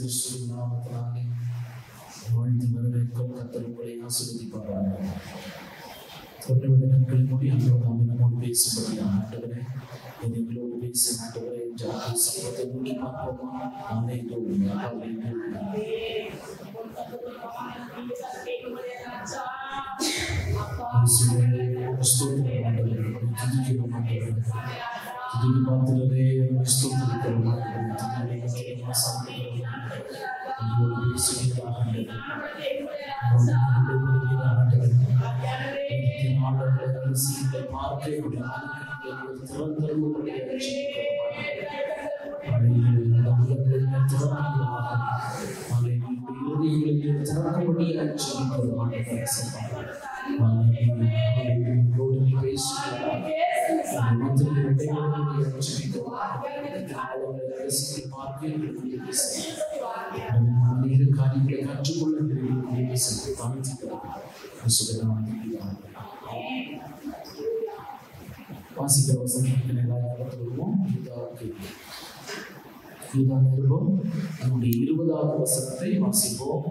கிறிஸ்துவின் நாமத்தினாலே வாழ்த்து வரவேற்கும். கர்த்தர் உங்களை ஆசீர்வதிப்பாராக. கண்களை மூடி ஆண்டவர் தாமே நம்மோடு பேசும்படியாக ஆண்டவரே எங்களோடு பேசி ஆண்டவரே ஜாதி சமூகத்தை நோக்கி பார்ப்போமா? ஹல்லேலூயா, ஹல்லேலூயா. ஸ்தோத்திரம் ஆண்டவரே, துதிக்கிறோம் ஆண்டவரே, துதி பாத்திரரே ஸ்தோத்திரிக்கிறோம் ஆண்டவரே, காரியங்களை கற்றுக்கொள்ள வாசிக்கிற வசனங்களை வருவோம். நம்முடைய 20வது வசனத்தை வாசிப்போம்.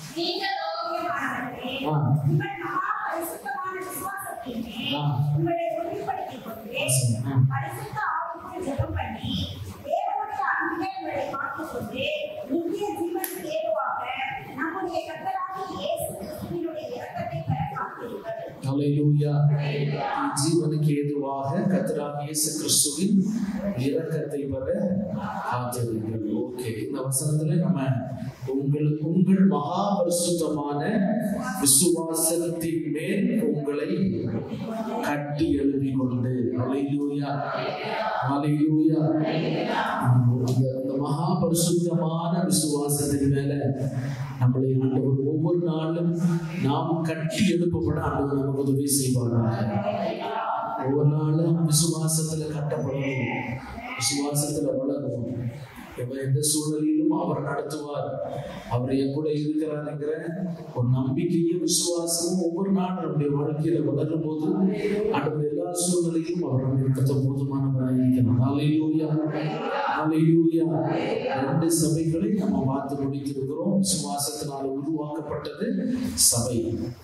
ஜீவனுக்கு ஏதுவாக கர்த்தராகிய இயேசு கிறிஸ்துவின் இரக்கத்தை பெற காத்திருங்கள். ஓகே, இந்த வசனத்துல நம்ம உங்கள் மகா பரிசுத்தமான விசுவாசத்தின் மேல் உங்களை கட்டி எழுதிக் கொண்டு, ஹல்லேலூயா, ஹல்லேலூயா, இந்த மகா பரிசுத்தமான விசுவாசத்தின் மேல நம்மளை ஆண்டவர் ஒவ்வொரு நாளும் நாம் கட்டி எழுப்பப்பட ஆண்டவர் நமக்கு உதவி செய்வாராக. ஒவ்வொரு நாளும் விசுவாசத்துல கட்டப்படணும், விசுவாசத்துல வளரணும். எந்த சூழலிலும் அவர் நடத்துவார், அவர் என் கூட இருக்கிறாருங்கிற ஒரு நம்பிக்கையும் விசுவாசமும் ஒவ்வொரு நாளும் நம்முடைய வாழ்க்கையில வளரும் போது ஆண்டவர் எல்லா சூழ்நிலையும் அவர் நம்மை நடத்த போதுமானவராக இருக்கிறார். ஹல்லேலூயா, ஹல்லேலூயா. 2 சபைகளை நம்ம பார்த்து முடித்திருக்கிறோம். விசுவாசத்தினால் உருவாக்கப்பட்டது சபை.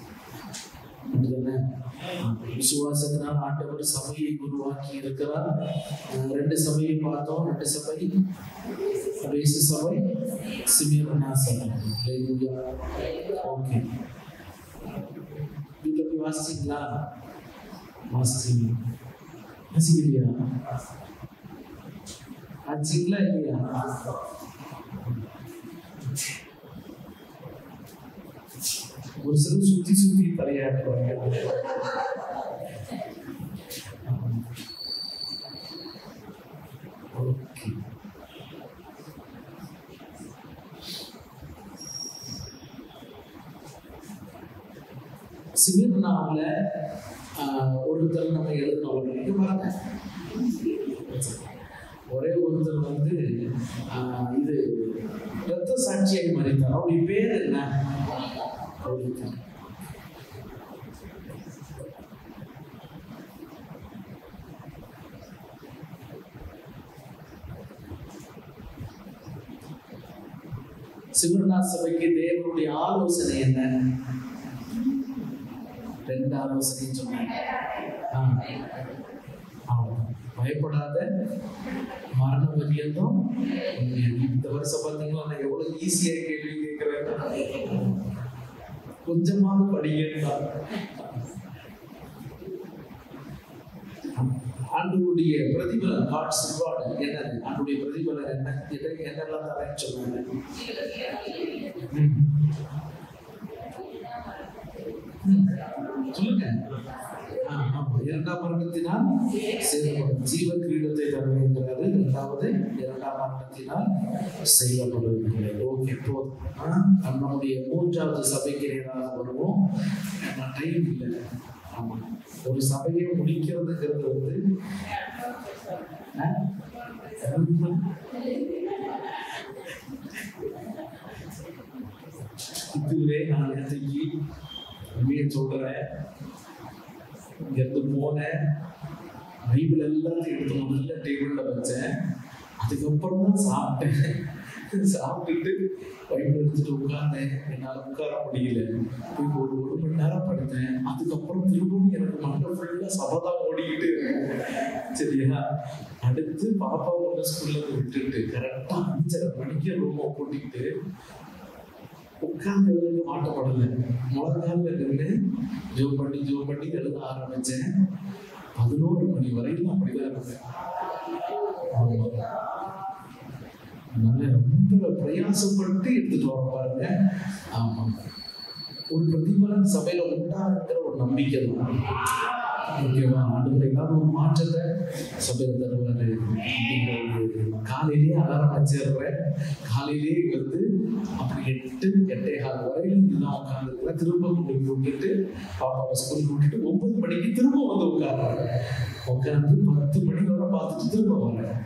விசுவாசத்தினால் ஆண்டவர் சபையை உருவாக்கி இருக்கிறார். 2 சபையை பார்த்தோம். 2 சபை, எபேசு சபை, சிமிர்னா சபை. ஓகே, இதுல போய் வாசிச்சீங்களா? வாசிக்கலையா? வாசிங்களா இல்லையா? ஒரு சிலர் சுத்தி சுத்தி தலையாட்டுவாங்க. சிமிர்னாவுல ஒருத்தர் நம்ம எழுதினவர்களுக்கு பாருங்க, ஒரே ஒருத்தர் இது ரத்த சாட்சியாக மறித்தார். அவருடைய பேர் என்ன? சிமிர்னா சபைக்கு தேவனுடைய ஆலோசனை என்ன? 2 ஆலோசனை சொன்னாங்க. பயப்படாத, மரண பரியந்தம். இந்த வருஷம் பார்த்தீங்கன்னா நான் எவ்வளவு ஈஸியா கேள்வி கேட்கிறேன். கொஞ்சமாவது படிக்கிறா. ஆண்டவருடைய பிரதிபலன், காட்ஸ் ரிவார்டு என்னது? ஆண்டவருடைய பிரதிபலன் என்ன? என்னெல்லாம் தரேன்னு சொன்னாங்க. சொல்லுங்க. 2ஆம் மரணத்தினால் ஜீவ கிரீடத்தை தருகிறாரு. 2வது 2ஆம் மரணத்தினால் செய்யப்படுகிறது. ஓகே, போதும். நம்முடைய 3வது சபைக்கு நேராக வருவோம். டைம் இல்லை. ஆமா, ஒரு சபையை முடிக்கிறதுங்கிறது இதுவே நான் நேற்றுக்கு உண்மையை சொல்றேன். இங்கிருந்து போனேன், பைபிள் எல்லாத்தையும் எடுத்து முதல்ல டேபிள்ல வச்சேன். அதுக்கப்புறம் தான் சாப்பிட்டேன். சாப்பிட்டுட்டு பைப் எடுத்துட்டு உட்கார்ந்தேன். என்னால் உட்கார முடியல. போய் ஒரு மணி நேரம் படுத்தேன். அதுக்கப்புறம் திரும்பவும் எனக்கு மண்டை ஃபுல்லா சபதம் ஓடிக்கிட்டு இருக்கும். சரியா, அடுத்து பாப்பா உள்ள ஸ்கூல்ல விட்டுட்டு கரெக்டா 5:30 மணிக்கு ரூமை கூட்டிக்கிட்டு உட்கார்ந்து எழுத மாட்டப்படல. முழங்கால நின்று ஜோம் பண்ணி எழுத ஆரம்பிச்சேன். 11 மணி வரைக்கும் அப்படிதான் இருந்தேன். ரொம்ப பிரயாசப்பட்டு எடுத்துட்டு வர பாருங்க. ஆமா, ஒரு பிரதிபலன் சபையில உண்டாகிற ஒரு நம்பிக்கை தான். ஓகேவா, ஆண்டுகளை ஏதாவது ஒரு மாற்றத்தை சபையில தருவாரு அப்படிங்கிறது. காலையிலேயே அலாரம் வச்சிடுறேன். காலையிலேயே அப்படி 8:30 வரையிலும் இதுதான் உட்காந்துருக்கேன். திரும்ப கொண்டு விட்டுட்டு பாப்பாவை ஸ்கூலுக்கு விட்டுட்டு 9 மணிக்கு திரும்ப வந்து உட்கார்றேன். உட்காந்து 10 மணி வரை பார்த்துட்டு திரும்ப வரேன்.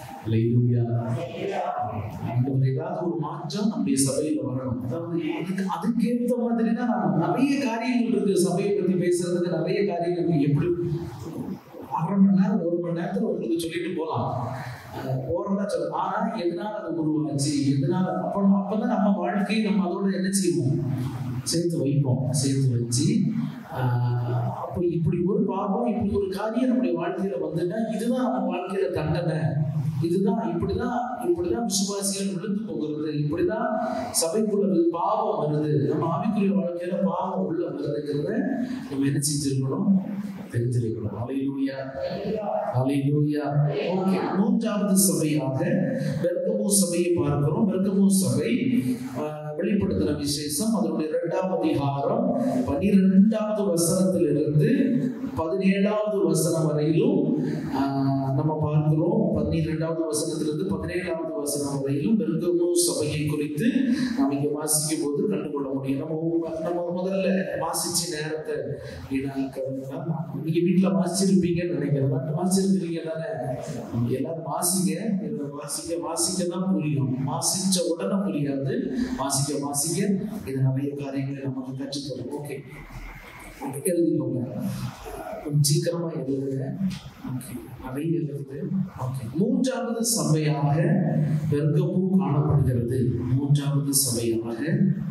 ஏதாவது ஒரு மாற்றம் நம்முடைய சபையில வரணும். அதாவது அதுக்கேற்ற மாதிரி தான் நிறைய காரியங்கள் இருக்கு. சபையை பத்தி பேசுறதுக்கு நிறைய காரியங்கள் இருக்கு. எப்படி 1/2 மணி நேரம் 1 மணி நேரத்துல உங்களுக்கு சொல்லிட்டு போலாம். ஓரளவு சொல்ல. ஆனா எதனால அது உருவாச்சு, எதனால அப்பதான் நம்ம வாழ்க்கையை நம்ம அதோட என்ன செய்வோம், சேர்த்து வைப்போம். சேர்த்து வச்சு அப்போ இப்படி ஒரு பாவம், இப்படி ஒரு காரியம் நம்முடைய வாழ்க்கையில வந்துட்டா இதுதான் நம்ம வாழ்க்கையில தண்டனை, இதுதான் இப்படிதான் விசுவாசிகள் விழுந்து போகிறது, இப்படிதான் சபைக்குள்ள பாவம் வருது, நம்ம ஆவிக்குரிய வாழ்க்கையில பாவம் உள்ள வருதுங்கிறத நம்ம என்ன செஞ்சிருக்கணும், தெரிஞ்சிருக்கணும். ஹல்லேலூயா, ஹல்லேலூயா. ஓகே, 3வது சபையாக பெர்கமு சபையை பார்க்கிறோம். பெர்கமு சபை வெளிப்படுத்தின விசேஷம் அதனுடைய 2ஆம் அதிகாரம் 12வது வசனத்திலிருந்து 17வது வசனம் வரையிலும் நம்ம பார்க்கிறோம். 12வது வசனத்திலிருந்து 17வது வசனம் வரையிலும் பெர்கமு சபையை குறித்து நாம் இங்க வாசிக்கும் போது கண்டுகொள்ள முடியும். நம்ம முதல்ல வாசிச்ச நேரத்தை நீங்க வீட்டுல வாசிச்சிருப்பீங்கன்னு நினைக்கிறேன். வாசிச்சிருக்கீங்க தானே? எல்லாரும் வாசிக்க தான் புரியும். வாசிச்ச உடனே புரியாது. வாசிக்க இது நிறைய காரியங்களை நமக்கு கற்றுத்தரும். ஓகே, எழுதிக்கோங்க, கொஞ்சம் சீக்கிரமா எழுதுங்க. நிறைய எழுதுது. ஓகே, 3வது சபையாக பெர்கமு காணப்படுகிறது. 3வது சபையாக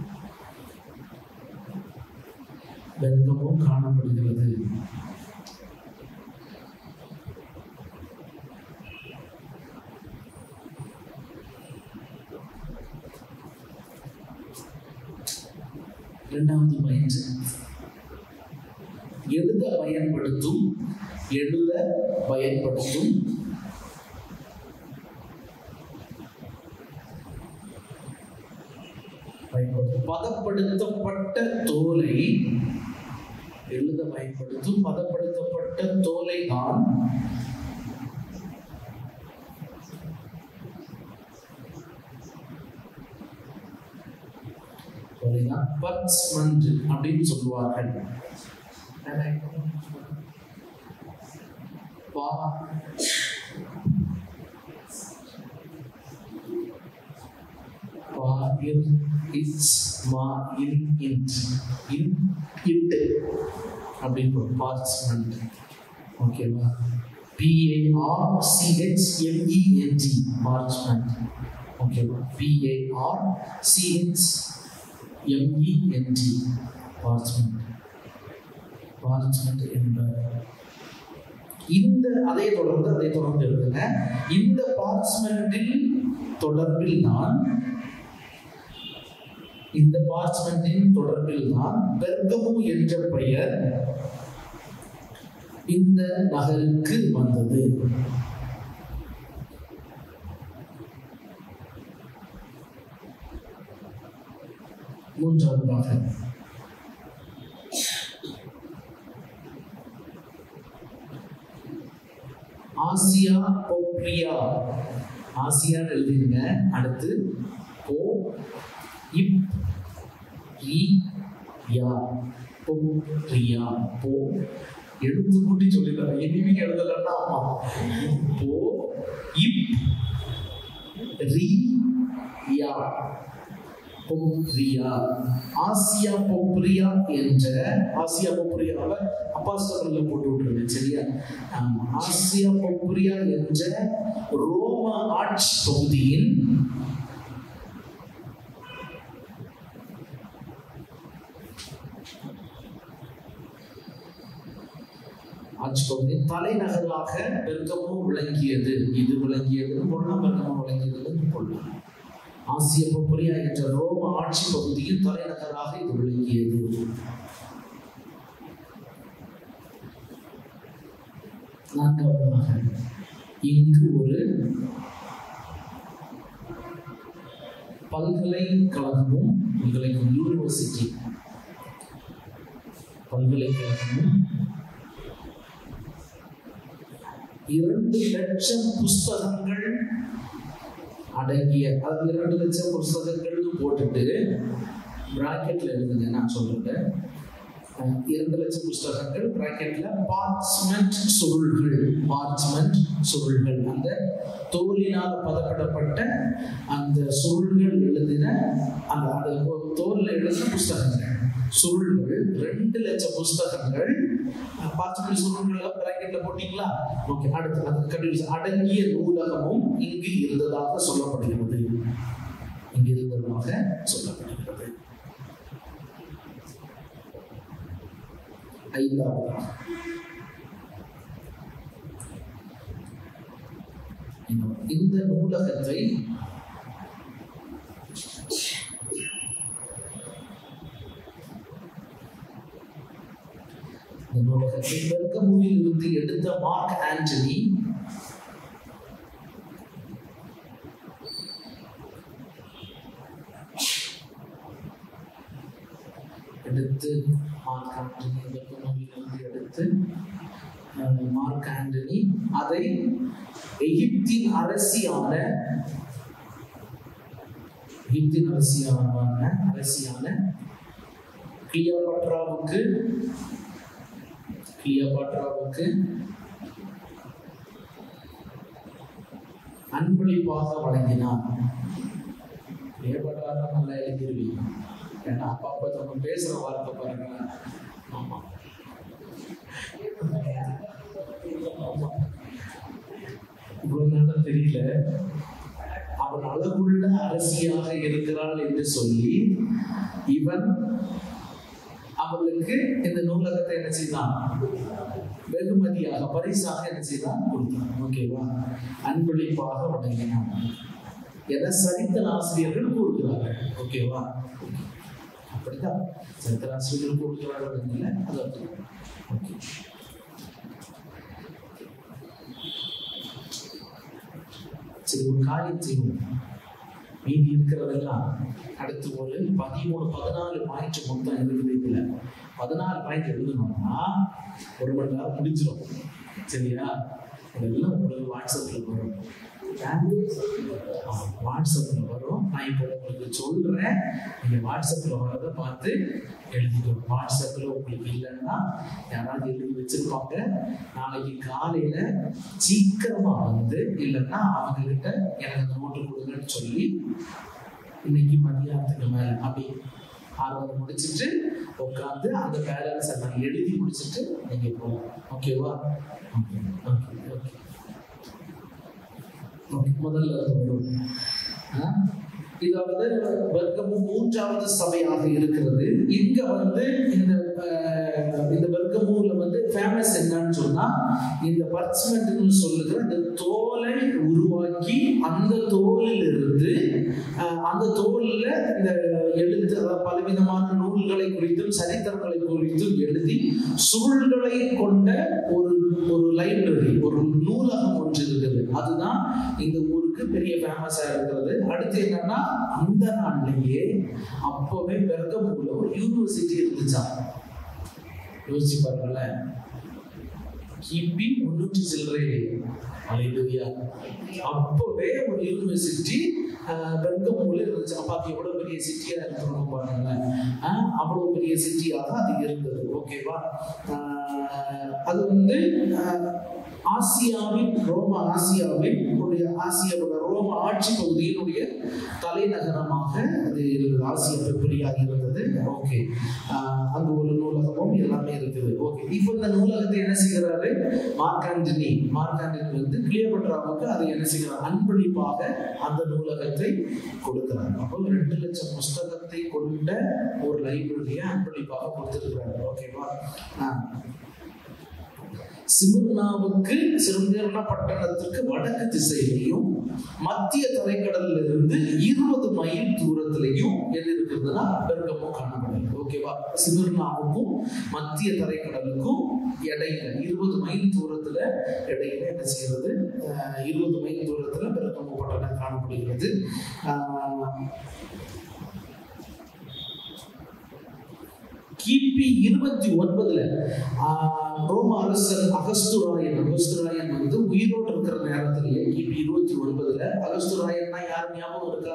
பெர்கமு காணப்படுகிறது. இரண்டாவது பயிற்சி எழுத பயன்படுத்தும் பதப்படுத்தப்பட்ட தோலை, எழுத பயன்படுத்தும் பதப்படுத்தப்பட்ட தோலை தான் பர்ச்மென்ட் அப்படின்னு சொல்லுவார்கள். அப்படின்னு பார்ச்மென்ட். ஓகேவா, PARCHMENT பார்ச்மென்ட். ஓகேவா, PARCHMENT பார்ச்மென்ட் என்பது இந்த அதை தொடர்ந்து எழுதுங்க. இந்த பார்ச்மென்ட்டின் தொடர்பில் தான் பெர்கமு என்ற பெயர் இந்த நகருக்கு வந்தது. மூன்றாவதாக ஆசியா பொப்ரியா, ஆசியா எழுதிருங்க. அடுத்து பொப்ரியா, எடுத்து கூட்டி சொல்லிடுறாங்க. இனிமே எழுதலன்னா ஆசியா பொப்ரியா என்ற ஆசியா பொப்ரியாவை அப்போஸ்தலர்ல போட்டு விட்டுருங்க. சரியா, ஆசியா பொப்ரியா என்ற ரோம ஆட்சி பகுதியின் ஆட்சி பகுதியின் தலைநகராக பெர்கமு விளங்கியது. இது விளங்கியது பொருளாம், பெர்கமு விளங்கியது பொருளாம். ஆசிய பப்புரியா என்ற ரோம ஆட்சி பகுதியின் தலைநகராக இது விளங்கியது. நான்காவதாக, இங்கு ஒரு பல்கலைக்கழகமும் யூனிவர்சிட்டி பல்கலைக்கழகமும் 2,00,000 புஸ்தகங்கள் அடங்கிய, அது 2,00,000 புஸ்தகங்கள்னு போட்டுட்டு பிராக்கெட்ல எழுதுங்க. நான் சொல்றேன் 2,00,000 புஸ்தகங்கள் பிராக்கெட்ல பார்ச்மெண்ட் சுருள்கள், அந்த தோலினால் பதப்படப்பட்ட அந்த சுருள்கள் எழுதின அந்த தோல்ல எழுதின புஸ்தகங்கள், சுருள்கள் 2,00,000 புஸ்தகங்கள். பார்ச்மெண்ட் சுருள்கள் பிராக்கெட்ல போட்டீங்களா? ஓகே. அடுத்து அது கண்டினியூ. அடங்கிய நூலகமும் இங்கு இருந்ததாக சொல்லப்படுகிறது. ஐந்தாவதாக, இந்த நூலகத்தை பெர்கமுவில் இருந்து எடுத்த மார்க் ஆண்டனி அதை எகிப்தின் அரசியான கிளியோபாட்ராவுக்கு அன்பளிப்பாக வழங்கினார். கிளியோபாட்ரா நல்லா எழுதிருவீங்க. ஏன்னா அப்பா நம்ம பேசுற வார்த்தை பாருங்க. ஆமா, இவ்வளவு நாள் தெரியல. அவன் அழகுள்ள அரசியாக இருக்கிறாள் என்று சொல்லி இவன் அவளுக்கு இந்த நூலகத்தை என்ன செய்தான்? வெகுமதியாக, பரிசாக என்ன செய்தான்? கொடுத்தான். ஓகேவா? அன்பளிப்பாக வழங்கினான் என சரித்திர ஆசிரியர்கள் கூறுகிறார்கள். ஓகேவா? அப்படிதான் சரித்திர ஆசிரியர்கள் கூறுகிறார்கள் இல்லை. அது ஓகே. சரி, ஒரு காரியம் செய்வோம். மீதி இருக்கிறதெல்லாம் அடுத்து ஒரு 13-14 பாயிண்ட் மொத்தம் இருக்குது. இதுல 14 பாயிண்ட் எழுதணும்னா 1 மணி நேரம் முடிஞ்சிடும். சரியா? இதெல்லாம் உங்களுக்கு வாட்ஸ்அப்ல வரும். நான் இப்போ உங்களுக்கு சொல்றேன், நீங்க வாட்ஸ்அப்ல வர்றதை பார்த்து எழுதிக்கணும். வாட்ஸ்அப்ல உங்களுக்கு இல்லைன்னா யாராவது எழுதி வச்சிருப்பாங்க. நாளைக்கு காலையில சீக்கிரமா வந்து இல்லைன்னா அவங்க கிட்ட எனக்கு நோட்டு கொடுங்கன்னு சொல்லி இன்னைக்கு மதியானத்துக்கு மேல அப்படி 6 முடிச்சுட்டு உட்காந்து அந்த பேலன்ஸ் நான் எழுதி முடிச்சுட்டு நீங்க போகலாம். ஓகேவா? முதல்ல இதாவது பெர்கமு 3வது சபையாக இருக்கிறது. இங்க வந்து இந்த பெர்கமுல வந்து ஃபேமஸ் என்னன்னு சொன்னா, இந்த பர்ச்மெண்ட்னு சொல்லுகிற இந்த தோலை உருவாக்கி அந்த தோலில் இருந்து அந்த தோல்ல இந்த எழுத்து, அதாவது பலவிதமான நூல்களை குறித்தும் சரித்திரங்களை குறித்தும் எழுதி சுருள்களை கொண்ட ஒரு லைப்ரரி, ஒரு நூலகம் ஒன்று இருக்குது. அதுதான் இந்த ஊருக்கு பெரிய ஃபேமஸா இருக்கிறது. அடுத்து என்னன்னா, அந்த நாட்டிலேயே அப்பவே பெர்கமுல ஒரு யூனிவர்சிட்டி இருந்துச்சா. யோசிச்சு பாருங்களேன். கிபி 300 சில்லறையிலே அப்பவே ஒரு யூனிவர்சிட்டி பெர்கமுல இருந்துச்சு. அப்ப அது எவ்வளவு பெரிய சிட்டியா இருக்கணும் பாருங்களேன். அவ்வளவு பெரிய சிட்டியாக அது இருந்தது. ஓகேவா? அது வந்து ஆசியாவின் ரோம ஆட்சி பகுதியினுடைய தலைநகரமாக அது இருந்தது. ஆசிய பெப்பரியாக இருந்தது. ஓகே. அந்த ஒரு நூலகமும் எல்லாமே இருக்குது. ஓகே. இப்போ இந்த நூலகத்தை என்ன செய்கிறாரு? மார்க் ஆண்டனி வந்து கிளியோபாட்ராவுக்கு அதை என்ன செய்கிறார்? அன்பளிப்பாக அந்த நூலகத்தை கொடுக்கிறார். அப்போ 2,00,000 புஸ்தகத்தை கொண்ட ஒரு லைப்ரரியை அன்பளிப்பாக கொடுத்திருக்கிறார். ஓகேவா? சிமிர்னா பட்டணத்திற்கு வடக்கு திசையிலையும் மத்திய தரைக்கடலில் இருந்து 20 மைல் தூரத்திலையும் எது இருக்குதுன்னா பெர்கமோ காணப்படுது. ஓகேவா? சிமிர்னாவுக்கும் மத்திய தரைக்கடலுக்கும் இடையில 20 மைல் தூரத்துல இடையில என்ன செய்யறது, 20 மைல் தூரத்துல பெர்கமோ பட்டணம் காணப்படுகிறது. கிபி 29 ரோம அரசன் அகஸ்துராயன் வந்து உயிரோடு இருக்கிற நேரத்திலேயே கிபி 29 அகஸ்துராயன்னா யார் ஞாபகம் இருக்கா?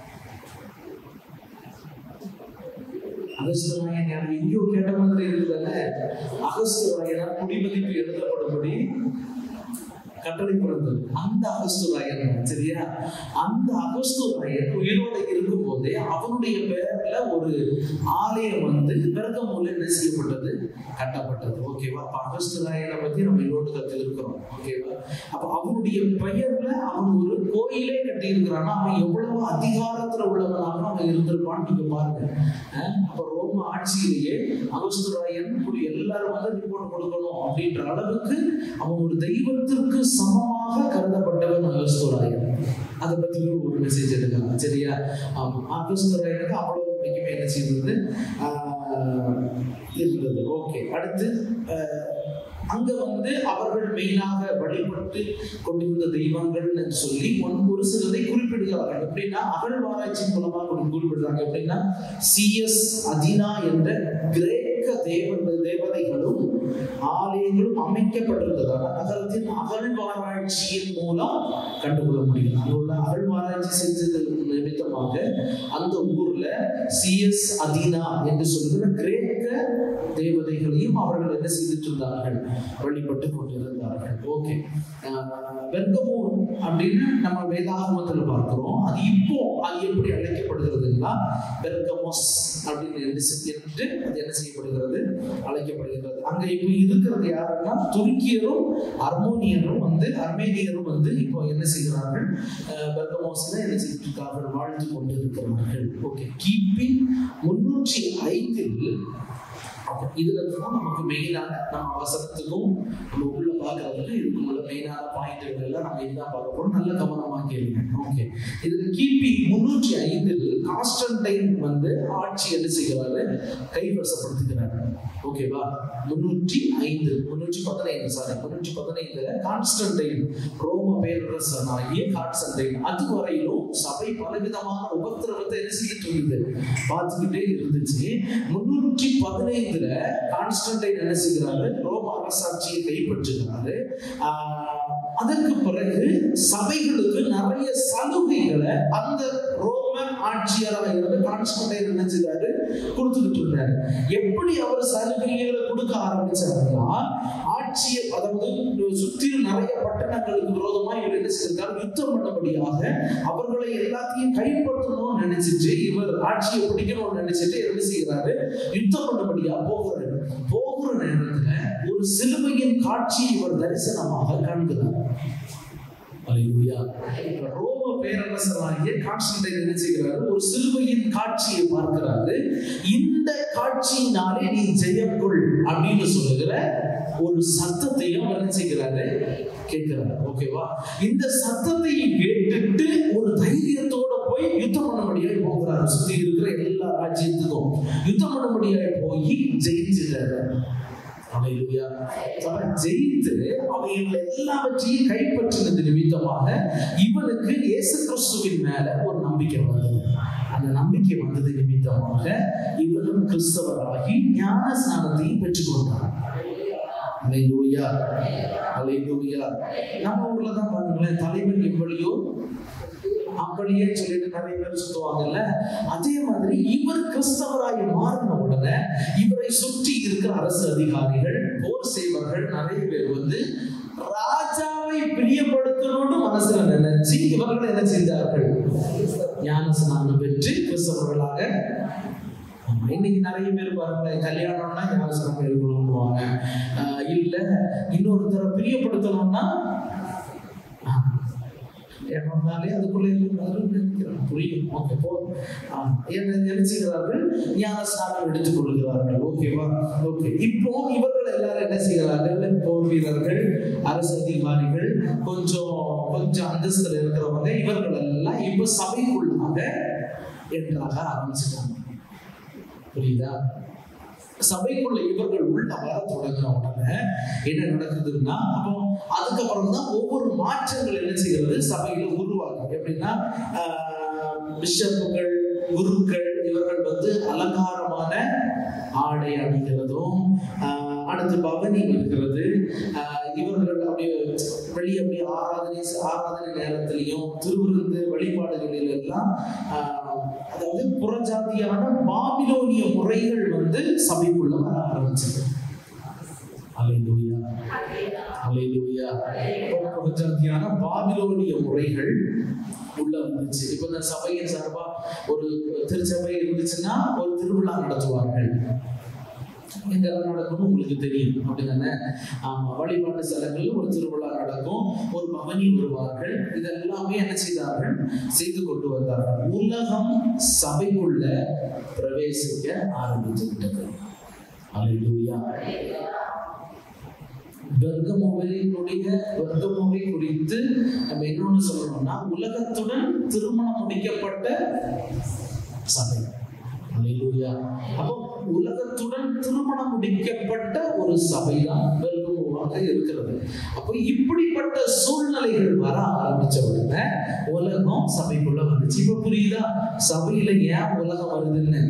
அகஸ்துராயன் யார்? எங்கேயோ கேட்ட மாதிரி இருக்குதுல்ல. அகஸ்துராயனா குடிமதிப்பு எழுதப்படும்படி கட்டளை பிறந்தது அந்த அகஸ்துராயன். சரியா? அந்த அகஸ்துராயன் உயிரோடு இருக்கும் போதே அவனுடைய பெயர்ல ஒரு ஆலயம் வந்து பெர்கமோல என்ன செய்யப்பட்டது, கட்டப்பட்டது. ஓகேவா? அப்ப அகஸ்துராயனை பத்தி நம்ம இன்னொரு கருத்தில் இருக்கிறோம். ஓகேவா? அப்ப அவனுடைய பெயர்ல அவன் ஒரு கோயிலே கட்டி இருக்கிறான்னா அவன் எவ்வளவு அதிகாரத்துல உள்ளவனாக அவன் இருந்திருப்பான்னு நீங்க பாருங்க. அப்ப ரோம ஆட்சியிலேயே அகஸ்துராயன் எல்லாரும் வந்து ரிப்போர்ட் கொடுக்கணும் அப்படின்ற அளவுக்கு அவன் ஒரு தெய்வத்திற்கு சமமாக கருதப்பட்டவன் அகஸ்துராயன். அதை பத்தி ஒரு மெசேஜ் எடுக்கலாம். சரியா? அகஸ்துராயனுக்கு அவ்வளவு முக்கியமே என்ன செய்வது இருந்தது. ஓகே, அடுத்து அங்க வந்து அவர்கள் மெயினாக வழிபட்டு கொண்டிருந்த தெய்வங்கள் சொல்லி ஒரு சிலதை குறிப்பிடுகிறார்கள். எப்படின்னா அகழ்வாராய்ச்சி மூலமாக குறிப்பிடுறாங்க. எப்படின்னா CS அதினா என்ற கிரேக்க தேவதைகளும் ஆலயங்களும் அமைக்கப்பட்டிருந்ததால் நகரத்தின் அகழ்வாராய்ச்சியின் மூலம் கண்டுகொள்ள முடியும். அதோட அகழ்வாராய்ச்சி செஞ்சது நிமித்தமாக அந்த ஊர்ல CS அதினா என்று சொல்கிற கிரேக்க தேவதைகளையும் அவர்கள் என்ன செய்துட்டு இருந்தார்கள், வழிபட்டு கொண்டிருந்தார்கள். ஓகே, பெர்கமோ அப்படின்னு நம்ம வேதாகமத்தில் பார்க்கிறோம். அது இப்போ அது எப்படி அழைக்கப்படுகிறதுன்னா பெர்கமோஸ் அப்படின்னு அது என்ன செய்யப்படுகிறது, அழைக்கப்படுகிறது. அங்க இப்போ இருக்கிறது யாருன்னா துருக்கியரும் அர்மேனியரும் வந்து இப்போ என்ன செய்கிறார்கள், பெர்கமோஸ்ல என்ன செய்துட்டு இருக்கார்கள், வாழ்ந்து கொண்டு இருக்கிறார்கள். ஓகே, கிபி 305 இதுல தான் நமக்கு மெயினான நம்ம அவசரத்துக்கும் நம்ம உள்ள பாக்குறதுக்கு இதுக்குள்ள மெயினான பாயிண்ட்கள் எல்லாம் நம்ம இதுதான் பார்க்க போறோம். நல்ல கவனமா கேளுங்க. ஓகே, இதுல கிபி 305 கான்ஸ்டன்டைன் வந்து ஆட்சி என்ன செய்கிறாரு, கைவசப்படுத்துகிறாரு. ஓகேவா? 315 கான்ஸ்டன்டைன் ரோம பேரரசனாகிய கான்ஸ்டன்டைன் அதுவரையிலும் சபை பலவிதமான உபத்திரவத்தை என்ன செய்துட்டு இருந்தது, பார்த்துக்கிட்டே இருந்துச்சு. 315 கான்ஸ்டன்டைன் என்ன செய்கிறாரு, ரோம அரசாட்சியை கைப்பற்றுகிறாரு. அதற்கு பிறகு சபைகளுக்கு நிறைய சலுகைகளை அந்த ரோமன் ஆட்சியராக இருந்த கான்ஸ்டன்டைன் என்ன செய்றாரு, கொடுத்துக்கிட்டு இருந்தாரு. எப்படி அவர் சலுகைகளை கொடுக்க ஆரம்பிச்சாருன்னா ஆட்சியை, அதாவது சுற்றி நிறைய பட்டணங்களுக்கு விரோதமா இவர் என்ன செய்திருக்காரு, யுத்தம் பண்ணபடியாக அவர்களை எல்லாத்தையும் கைப்பற்றணும்னு நினைச்சிட்டு இவர் ஆட்சியை பிடிக்கணும்னு நினைச்சிட்டு என்ன செய்கிறாரு, யுத்தம் பண்ணபடியா போகிற நேரத்துல ஒரு சிலுவையின் காட்சியை இவர் தரிசனமாக காண்கிறார். ரோம பேரரசராகிய கான்ஸ்டன்டைன் என்ன செய்கிறாரு, ஒரு சிலுவையின் காட்சியை பார்க்கிறாரு. இந்த காட்சியினாலே நீ ஜெயம் கொள் அப்படின்னு சொல்லுகிற ஒரு சத்தத்தையும் என்ன செய்கிறாரு, கேட்கிறாரு. ஓகேவா? இந்த சத்தத்தையும் கேட்டுட்டு ஒரு தைரியத்தோட போய் யுத்தம் பண்ணபடியாய் போகிறாரு. சுத்தி இருக்கிற எல்லா ராஜ்யத்துக்கும் யுத்தம் பண்ணபடியாய் போய் ஜெயிச்சுறாரு. ஜெயித்து அவைகளை எல்லாவற்றையும் கைப்பற்றினது நிமித்தமாக இவனுக்கு இயேசு கிறிஸ்துவின் மேல ஒரு நம்பிக்கை வந்தது. அந்த நம்பிக்கை வந்தது நிமித்தமாக இவனும் கிறிஸ்தவராகி ஞான ஸ்நானத்தையும் பெற்றுக்கொண்டான். அல்லேலூயா, அல்லேலூயா. நம்ம ஊர்ல தான் பாருங்களேன், தலைவன் எவ்வளியோ அப்படியே சொல்லிட்டு நிறைய பேர் சுத்துவாங்கல்ல. அதே மாதிரி இவர் கிறிஸ்தவராய் மாறின உடனே இவரை சுற்றி இருக்கிற அரசு அதிகாரிகள், போர் செய்வர்கள் நிறைய பேர் வந்து ராஜாவை பிரியப்படுத்தணும்னு மனசுல நினைச்சு இவர்கள் என்ன செஞ்சார்கள், ஞான ஸ்நானம் பெற்று கிறிஸ்தவர்களாக. இன்னைக்கு நிறைய பேர் பாருங்களேன், கல்யாணம்னா ஞான ஸ்நானம் எடுக்கணும்னுவாங்க, இல்ல இன்னொருத்தரை பிரியப்படுத்தணும்னா ஏன்னாலே அதுக்குள்ளே நினைக்கிறான், புரியும். ஓகே, போதும். என்ன நினைச்சுக்கிறார்கள்? ஞான ஸ்நானம் எடுத்துக் கொள்கிறார்கள். ஓகேவா? ஓகே. இப்போ இவர்கள் எல்லாரும் என்ன செய்கிறார்கள்? போர் வீரர்கள், அரசு அதிகாரிகள், கொஞ்சம் அந்தஸ்துல இருக்கிறவங்க, இவர்கள் எல்லாம் இப்ப சபைக்குள்ளாக என்றாக ஆரம்பிச்சுட்டாங்க. புரியுதா? சபைக்குள்ள இவர்கள் உள்ள வர தொடங்குற உடனே என்ன நடக்குதுன்னா, அப்போ அதுக்கப்புறம் தான் ஒவ்வொரு மாற்றங்கள் என்ன செய்கிறது? சபையில உருவாகும். எப்படின்னா, பிஷப்புகள், குருக்கள் இவர்கள் அலங்காரமான ஆடை அணிகிறதும், அடுத்து பவனி இருக்கிறது. இவர்கள் அப்படியே வெளியே அப்படியே ஆராதனை நேரத்திலையும் திருவிருந்து வழிபாடுகளில் எல்லாம் அதாவது புறஜாதியான பாபிலோனிய முறைகள் சபைக்குள்ள வர ஆரம்பிச்சது. அல்லேலூயா, அல்லேலூயா. புறஜாதியான பாபிலோனிய முறைகள் உள்ள வந்துச்சு. இப்ப இந்த சபையின் சார்பா ஒரு திருச்சபை இருந்துச்சுன்னா ஒரு திருவிழா நடத்துவார்கள். இதெல்லாம் நடக்கும் உங்களுக்கு தெரியும், அப்படிதானே? வழிபாட்டு ஸ்தலங்களில் ஒரு திருவிழா நடக்கும், ஒரு பவனி வருவார்கள். இதெல்லாமே என்ன செய்தார்கள்? செய்து கொண்டு வந்தார்கள். உலகம் சபைக்குள்ள பிரவேசிக்க ஆரம்பித்து விட்டது. அல்லேலூயா. பெர்கமோவை குறித்து நம்ம என்னன்னு சொல்லணும்னா, உலகத்துடன் திருமணம் முடிக்கப்பட்ட சபை. அல்லேலூயா. அப்போ உலகத்துடன் திருமணம் முடிக்கப்பட்ட ஒரு சபைதான் பெர்கமோவாக இருக்கிறது. அப்போ இப்படிப்பட்ட சூழ்நிலைகள் வர ஆரம்பிச்ச உடனே உலகம் சபைக்குள்ள வந்துச்சு. இப்ப புரியுதா சபையில ஏன் உலகம் வருதுன்னு?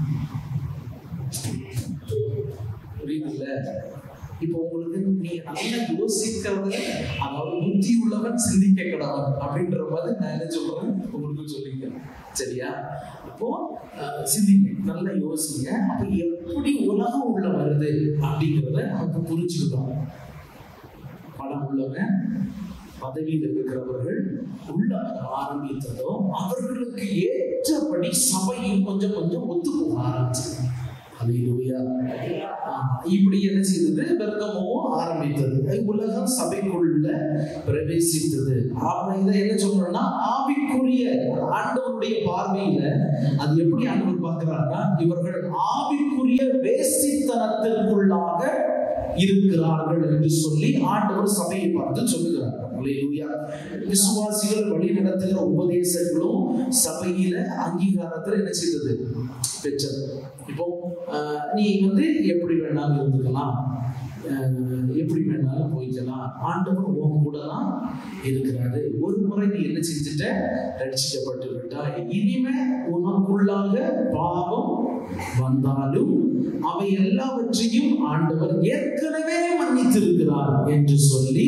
புரியுதுல்ல? இப்போ உங்களுக்கு நீங்க நல்லா யோசிக்கிறது, அதாவது புத்தி உள்ளவன் சிந்திக்க கடவன் அப்படின்ற மாதிரி நான் என்ன சொல்றேன் உங்களுக்கு சொல்லிக்கிறேன். சரியா? அப்போ சிந்திங்க, நல்லா யோசிங்க. அப்ப எப்படி உலகம் உள்ள வருது அப்படிங்கிறத நமக்கு புரிஞ்சுக்கிட்டோம். பணம் உள்ளவன், பதவியில் இருக்கிறவர்கள் உள்ள ஆரம்பித்ததோ அவர்களுக்கு ஏற்றபடி சபையும் கொஞ்சம் கொஞ்சம் ஒத்து போக ஆரம்பிச்சு. அல்லேலூயா. இப்படி என்ன செய்தது? பெர்கமோவும் ஆரம்பித்தது. உலகம் சபைக்குள்ள பிரவேசித்தது. இதை என்ன சொல்றோம்னா, ஆவிக்குரிய ஆண்டவருடைய பார்வையில அது எப்படி ஆண்டவர் பார்க்கிறார்னா, இவர்கள் ஆவிக்குரிய வேசித்தனத்திற்குள்ளாக இருக்கிறார்கள் என்று சொல்லி ஆண்டவர் சபையை பார்த்து சொல்லுகிறார். அல்லேலூயா. விசுவாசிகள் வழி நடத்துகிற உபதேசங்களும் சபையில அங்கீகாரத்தில் என்ன செய்தது? பெற்றது. இப்போ நீ எப்படி வேணாலும் இருந்துக்கலாம், எப்படி வேணாலும் போய்க்கலாம், ஆண்டவர் உன் கூட தான் இருக்கிறாரு. ஒரு முறை நீ என்ன செஞ்சுட்ட? ரட்சிக்கப்பட்டு விட்டாய். இனிமே உனக்குள்ளாக பாவம் வந்தாலும் அவை எல்லாவற்றையும் ஆண்டவர் ஏற்கனவே மன்னித்திருக்கிறார் என்று சொல்லி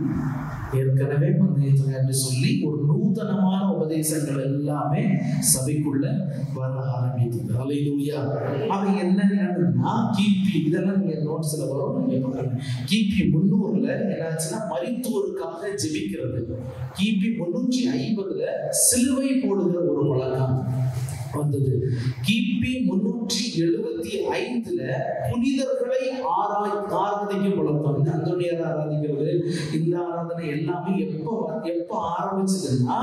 ஒரு நூதனமான உபதேசங்கள் எல்லாமே சபைக்குள்ள வர ஆரம்பித்தது. அல்லேலூயா. அவை என்னன்னா, கிபி இதெல்லாம் நீங்க நோட்ஸ்ல வரும், நீங்க பாருங்க. கிபி 300ல என்னாச்சுன்னா மரித்தோருக்காக ஜெபிக்கிறது. கிபி 350ல சிலுவை போடுகிற ஒரு பழக்கம் வந்தது. கிபி 375ல புனிதர்களை ஆராதிக்கும் பழக்கம். இந்த அந்தோனியார் ஆராதிக்கிறது, இந்த ஆராதனை எல்லாமே எப்ப ஆரம்பிச்சதுன்னா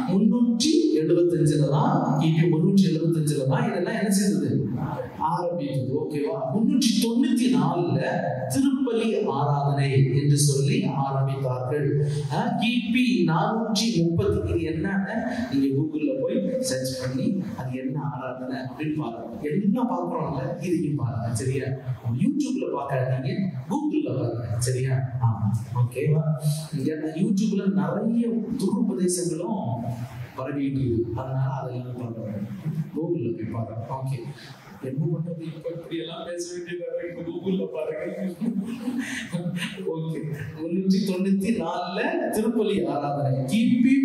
375ல தான், கிபி 375ல தான் இதெல்லாம் என்ன செய்தது? ஆரம்பித்தது. ஓகேவா? 394ல திருப்பலி ஆராதனை என்று சொல்லி ஆரம்பித்தார்கள். கிபி 430 இது என்னன்னு நீங்க கூகுள்ல போய் சர்ச் பண்ணி அது என்ன ஆராதனை அப்படின்னு பாருங்க. எல்லாம் பார்க்கறோம்ல, இதையும் பாருங்க. சரியா? யூடியூப்ல பார்க்காதீங்க, கூகுள்ல பாருங்க. சரியா? ஓகேவா? யூடியூப்ல நிறைய துருபதேசங்களும் பரவிட்டு இருக்கு. அதனால அதெல்லாம் பாருங்க, கூகுள்ல போய் பாருங்க. ஓகே, என்ன பண்றது? இப்படி எல்லாம் பேச வேண்டியது கூகுள்ல பாருங்க. ஓகே, 394ல திருப்பலி ஆராதனை. கிபி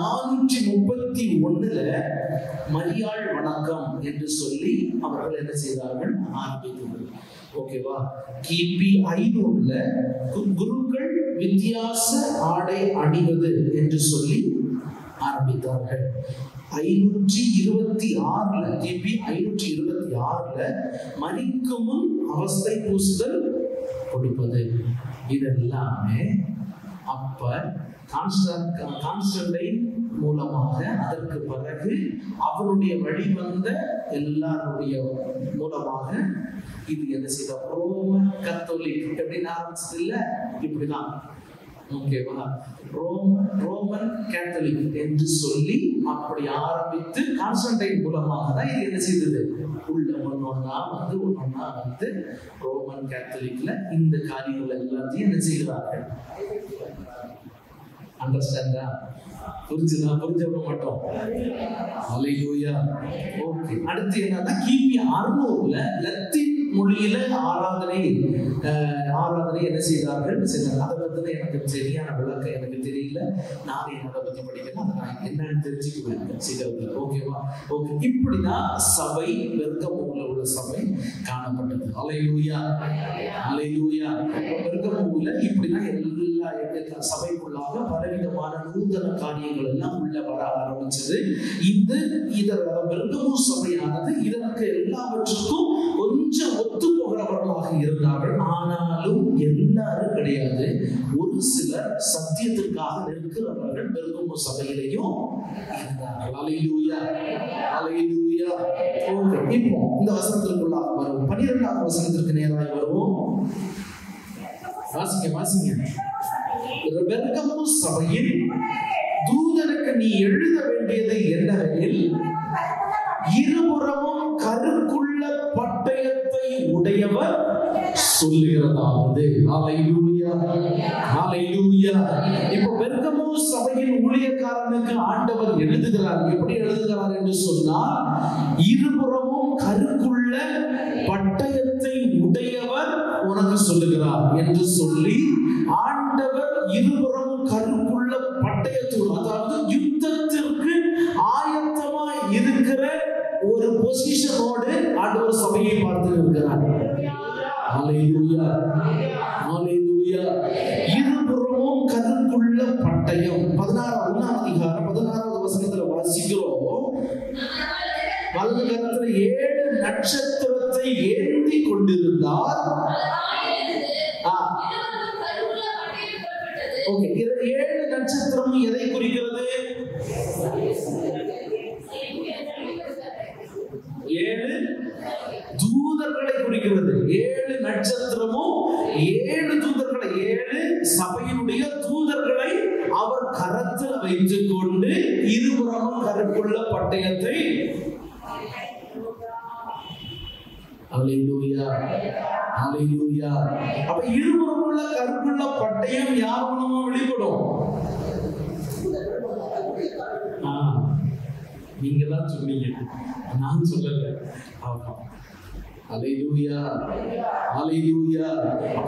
431ல மரியாள் வணக்கம் என்று சொல்லி அவர்கள் என்ன செய்தார்கள்? ஆரம்பித்தார்கள். ஓகேவா? கிபி 500ல குருக்கள் வித்தியாச ஆடை அணிவது என்று சொல்லி ஆரம்பித்தார்கள். 526ல கிபி 526ல மரிக்கு முன் அவஸ்தை பூசுதல் கொடுப்பது. இதெல்லாமே அப்ப கான்ஸ்டன்டைன் மூலமாக, அதற்கு பிறகு அவருடைய வழிவந்த எல்லாருடைய மூலமாக இது என்ன செய்த ரோமன் கத்தோலிக் எப்படின்னு ஆரம்பிச்சது இல்ல, இப்படிதான். ஓகேவா? ரோமன் கேத்தலிக் என்று சொல்லி அப்படி ஆரம்பித்து கான்ஸ்டன்டைன் மூலமாக தான் இது என்ன செய்தது உள்ள ஒன்னொன்னா வந்து ரோமன் கேத்தலிக்ல இந்த காரியங்கள் எல்லாத்தையும் என்ன செய்கிறார்கள். அண்டர்ஸ்டாண்டா? புரிஞ்சுதான்? புரிஞ்சவங்க மட்டும் ஹல்லேலூயா. ஓகே, அடுத்து என்னன்னா கிபி 600ல லத்தீன் மொழியில ஆராதனை என்ன செய்தார்கள். அதை பத்தி எனக்கு சரியான விளக்கம் எனக்கு தெரியல. நானே அதை பத்தி படிக்கிறேன், அதை நான் என்னன்னு தெரிஞ்சுக்குவேன். ஓகேவா? ஓகே, இப்படிதான் சபை பெர்கமுல உள்ள சபை காணப்பட்டது. ஹல்லேலூயா, ஹல்லேலூயா. பெர்கமுல இப்படிதான் எல்லா சபைக்குள்ளாக பலவிதமான நூதன காரியங்கள் எல்லாம் உள்ள வர ஆரம்பிச்சது. பெர்கமு சபையானது இதற்கு எல்லாவற்றுக்கும் கொஞ்சம் ஒத்து போகிறவர்களாக இருந்தார்கள். ஆனாலும் எல்லாரும் கிடையாது. ஒரு சிலர் சத்தியத்திற்காக நிற்கிறவர்கள் பெர்கமு சபையிலையும் இருந்தார்கள். ஹல்லேலூயா, ஹல்லேலூயா. ஓகே, இப்போ இந்த வசனத்திற்குள்ளாக வருவோம். 12வது வசனத்திற்கு நேராக வருவோம். வாசிங்க. பெர்கமு சபையில் தூதனுக்கு நீ எழுத வேண்டியது என்னவெனில், இருபுறமும் கருக்குள்ள பட்டயத்தை உடையவர் சொல்லுகிறதாவது. ஹல்லேலூயா, ஹல்லேலூயா. இப்போ பெர்கமு சபையின் ஊழியக்காரனுக்கு ஆண்டவர் எழுதுகிறார். எப்படி எழுதுகிறார் என்று சொன்னால், இருபுறமும் கருக்குள்ள பட்டயத்தை உடையவர் உனக்கு சொல்லுகிறார் என்று சொல்லி, ஆண்டவர் இருபுறமும் கருக்குள்ள பட்டயத்தோடு, அதாவது யுத்தத்திற்கு ஆயத்தமாய் இருக்கிற ஒரு பொசிஷனோடு ஆண்டவர் சபையை பார்த்து இருக்கிறார். ஹல்லேலூயா, ஹல்லேலூயா. இருபுறமும் கருக்குள்ள பட்டயம். 16வது அதிகாரம் 16வது வசனத்துல வாசிக்கிறோம். வலது கரத்துல 7 நட்சத்திரத்தை ஏந்தி கொண்டிருந்தார். ஓகே, 7 நட்சத்திரம் எதை குறிக்கிறது? 7 தூதர்களை குறிக்கிறது. 7 நட்சத்திரமும் 7 தூதர்களை, 7 சபையினுடைய தூதர்களை அவர் கரத்தில் வைத்துக் கொண்டு இருபுறமும் கருக்குள்ள பட்டயத்தை. ஹல்லேலூயா, ஹல்லேலூயா. அப்ப இருபுறமுள்ள கருக்குள்ள பட்டயம் யார் மூலமா வெளிப்படும்? நீங்க தான் சொன்னீங்க, நான் சொல்லல. ஹல்லேலூயா, ஹல்லேலூயா. அப்ப